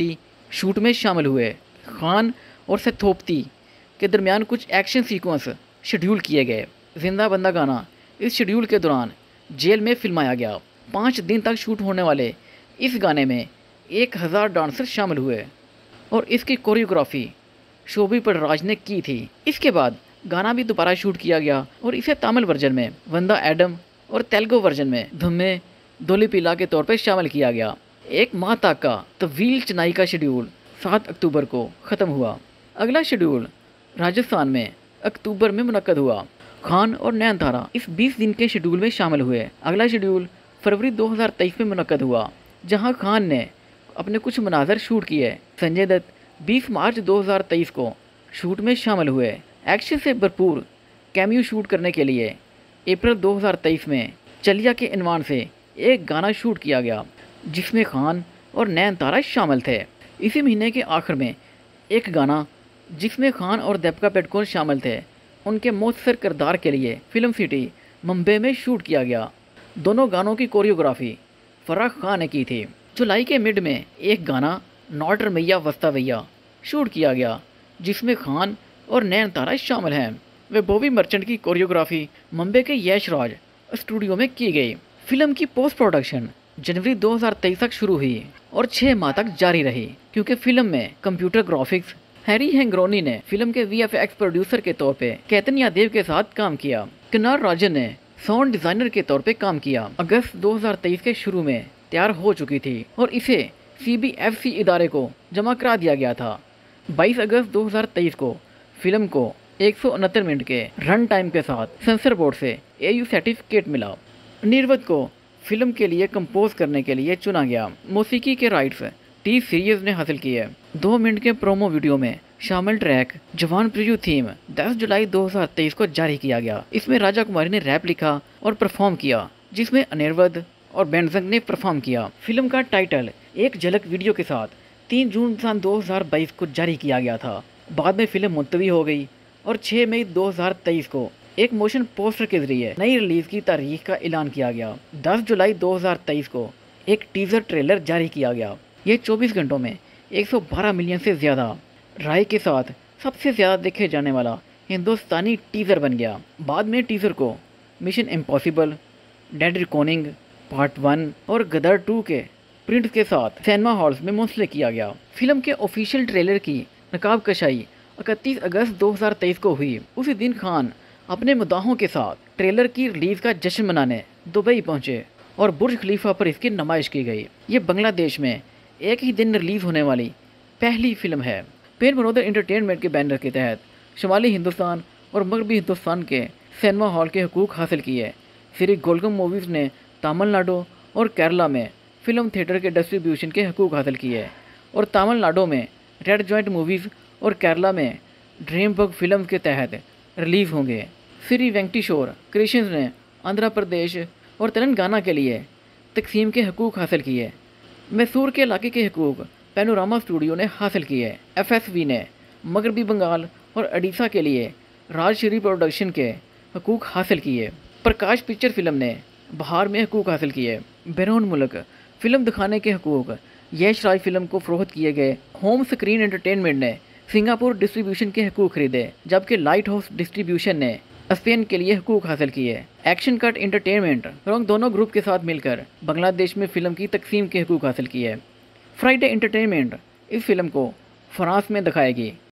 शूट में शामिल हुए। खान और सेथोपती के दरमियान कुछ एक्शन सीक्वेंस शेड्यूल किए गए। जिंदा बंदा गाना इस शेड्यूल के दौरान जेल में फिल्माया गया। 5 दिन तक शूट होने वाले इस गाने में 1000 डांसर शामिल हुए और इसकी कोरियोग्राफी शोभी पटराज ने की थी। इसके बाद गाना भी दोबारा शूट किया गया और इसे तमिल वर्जन में वंदा एडम और तेलुगु वर्जन में धुम्मे दोलीपिला के तौर पर शामिल किया गया। 1 माह तक का तवील चेन्नई का शेड्यूल 7 अक्टूबर को ख़त्म हुआ। अगला शेड्यूल राजस्थान में अक्टूबर में मुनक्कद हुआ। खान और नयनतारा इस 20 दिन के शेड्यूल में शामिल हुए। अगला शेड्यूल फरवरी 2023 में मुनक्कद हुआ, जहां खान ने अपने कुछ मनाजर शूट किए। संजय दत्त 20 मार्च 2023 को शूट में शामिल हुए। एक्शन से भरपूर कैमियो शूट करने के लिए अप्रैल 2023 में चलिया के इनवान से एक गाना शूट किया गया, जिसमें खान और नयनतारा शामिल थे। इसी महीने के आखिर में एक गाना जिसमें खान और दीपिका पादुकोण शामिल थे, उनके मौसर किरदार के लिए फिल्म सिटी मुंबई में शूट किया गया। दोनों गानों की कोरियोग्राफी फराह खान ने की थी। जुलाई के मिड में एक गाना नॉटर मैया वस्ता भैया शूट किया गया, जिसमें खान और नयनतारा शामिल हैं। वे बॉबी मर्चेंट की कोरियोग्राफी मुंबई के यश राज स्टूडियो में की गई। फिल्म की पोस्ट प्रोडक्शन जनवरी 2023 तक शुरू हुई और 6 माह तक जारी रही, क्योंकि फिल्म में कंप्यूटर ग्राफिक्स हैरी हैंग्रोनी ने फिल्म के VFX प्रोड्यूसर के तौर पे केतन यादव के साथ काम किया। किन्नार राजन ने साउंड डिजाइनर के तौर पे काम किया। अगस्त 2023 के शुरू में तैयार हो चुकी थी और इसे CBFC इदारे को जमा करा दिया गया था। 22 अगस्त 2023 को फिल्म को 169 मिनट के रन टाइम के साथ सेंसर बोर्ड से AU सर्टिफिकेट मिला। निर्वत को फिल्म के लिए कंपोज करने के लिए चुना गया। मौसीकी के राइट्स टी सीरीज ने हासिल किए। 2 मिनट के प्रोमो वीडियो में शामिल ट्रैक जवान प्रियू थीम 10 जुलाई 2023 को जारी किया गया। इसमें राजा कुमारी ने रैप लिखा और परफॉर्म किया, जिसमें अनिरुद्ध और बेंजंग ने परफॉर्म किया। फिल्म का टाइटल एक झलक वीडियो के साथ 3 जून सन 2022 को जारी किया गया था। बाद में फिल्म मुलतवी हो गई और 6 मई 2023 को एक मोशन पोस्टर के जरिए नई रिलीज की तारीख का ऐलान किया गया। 10 जुलाई 2023 को एक टीजर ट्रेलर जारी किया गया। ये 24 घंटों में 112 मिलियन से ज़्यादा राय के साथ सबसे ज़्यादा देखे जाने वाला हिंदुस्तानी टीजर बन गया। बाद में टीजर को Mission Impossible, Dead recording Part 1 और गदर 2 के प्रिंट के साथ सिनेमा हॉल्स में मुंसलिक किया गया। फिल्म के ऑफिशियल ट्रेलर की नकाब कशाई 31 अगस्त 2023 को हुई। उसी दिन खान अपने मुद्दाहों के साथ ट्रेलर की रिलीज का जश्न मनाने दुबई पहुंचे और बुर्ज खलीफा पर इसकी नुमाइश की गई। ये बांग्लादेश में एक ही दिन रिलीज होने वाली पहली फिल्म है। पेन मनोदर एंटरटेनमेंट के बैनर के तहत शुमाली हिंदुस्तान और मगरबी हिंदुस्तान के सिनेमा हॉल के हकूक हासिल किए। श्री गोलगम मूवीज़ ने तमिलनाडु और केरला में फिल्म थिएटर के डिस्ट्रीब्यूशन के हकूक हासिल किए और तमिलनाडु में रेड जॉइंट मूवीज़ और केरला में ड्रीम बग फिल्म के तहत रिलीज़ होंगे। श्री वेंकटेश्वर क्रिएशंस ने आंध्र प्रदेश और तेलंगाना के लिए तकसीम के हकूक हासिल किए। मैसूर के इलाके के हकूक पैनोरामा स्टूडियो ने हासिल किए। FSV ने मगरबी बंगाल और उड़ीसा के लिए राजश्री प्रोडक्शन के हकूक हासिल किए। प्रकाश पिक्चर फिल्म ने बिहार में हकूक हासिल किए। बैरून मुल्क फिल्म दिखाने के हकूक यश राज फिल्म को फरोख्त किए गए। होम स्क्रीन एंटरटेनमेंट ने सिंगापुर डिस्ट्रीब्यूशन के हकूक खरीदे, जबकि लाइट हाउस डिस्ट्रीब्यूशन ने स्पेन के लिए हकूक हासिल किए। एक्शन कट एंटरटेनमेंट दोनों ग्रुप के साथ मिलकर बांग्लादेश में फिल्म की तकसीम के हकूक हासिल किए। फ्राइडे एंटरटेनमेंट इस फिल्म को फ्रांस में दिखाएगी।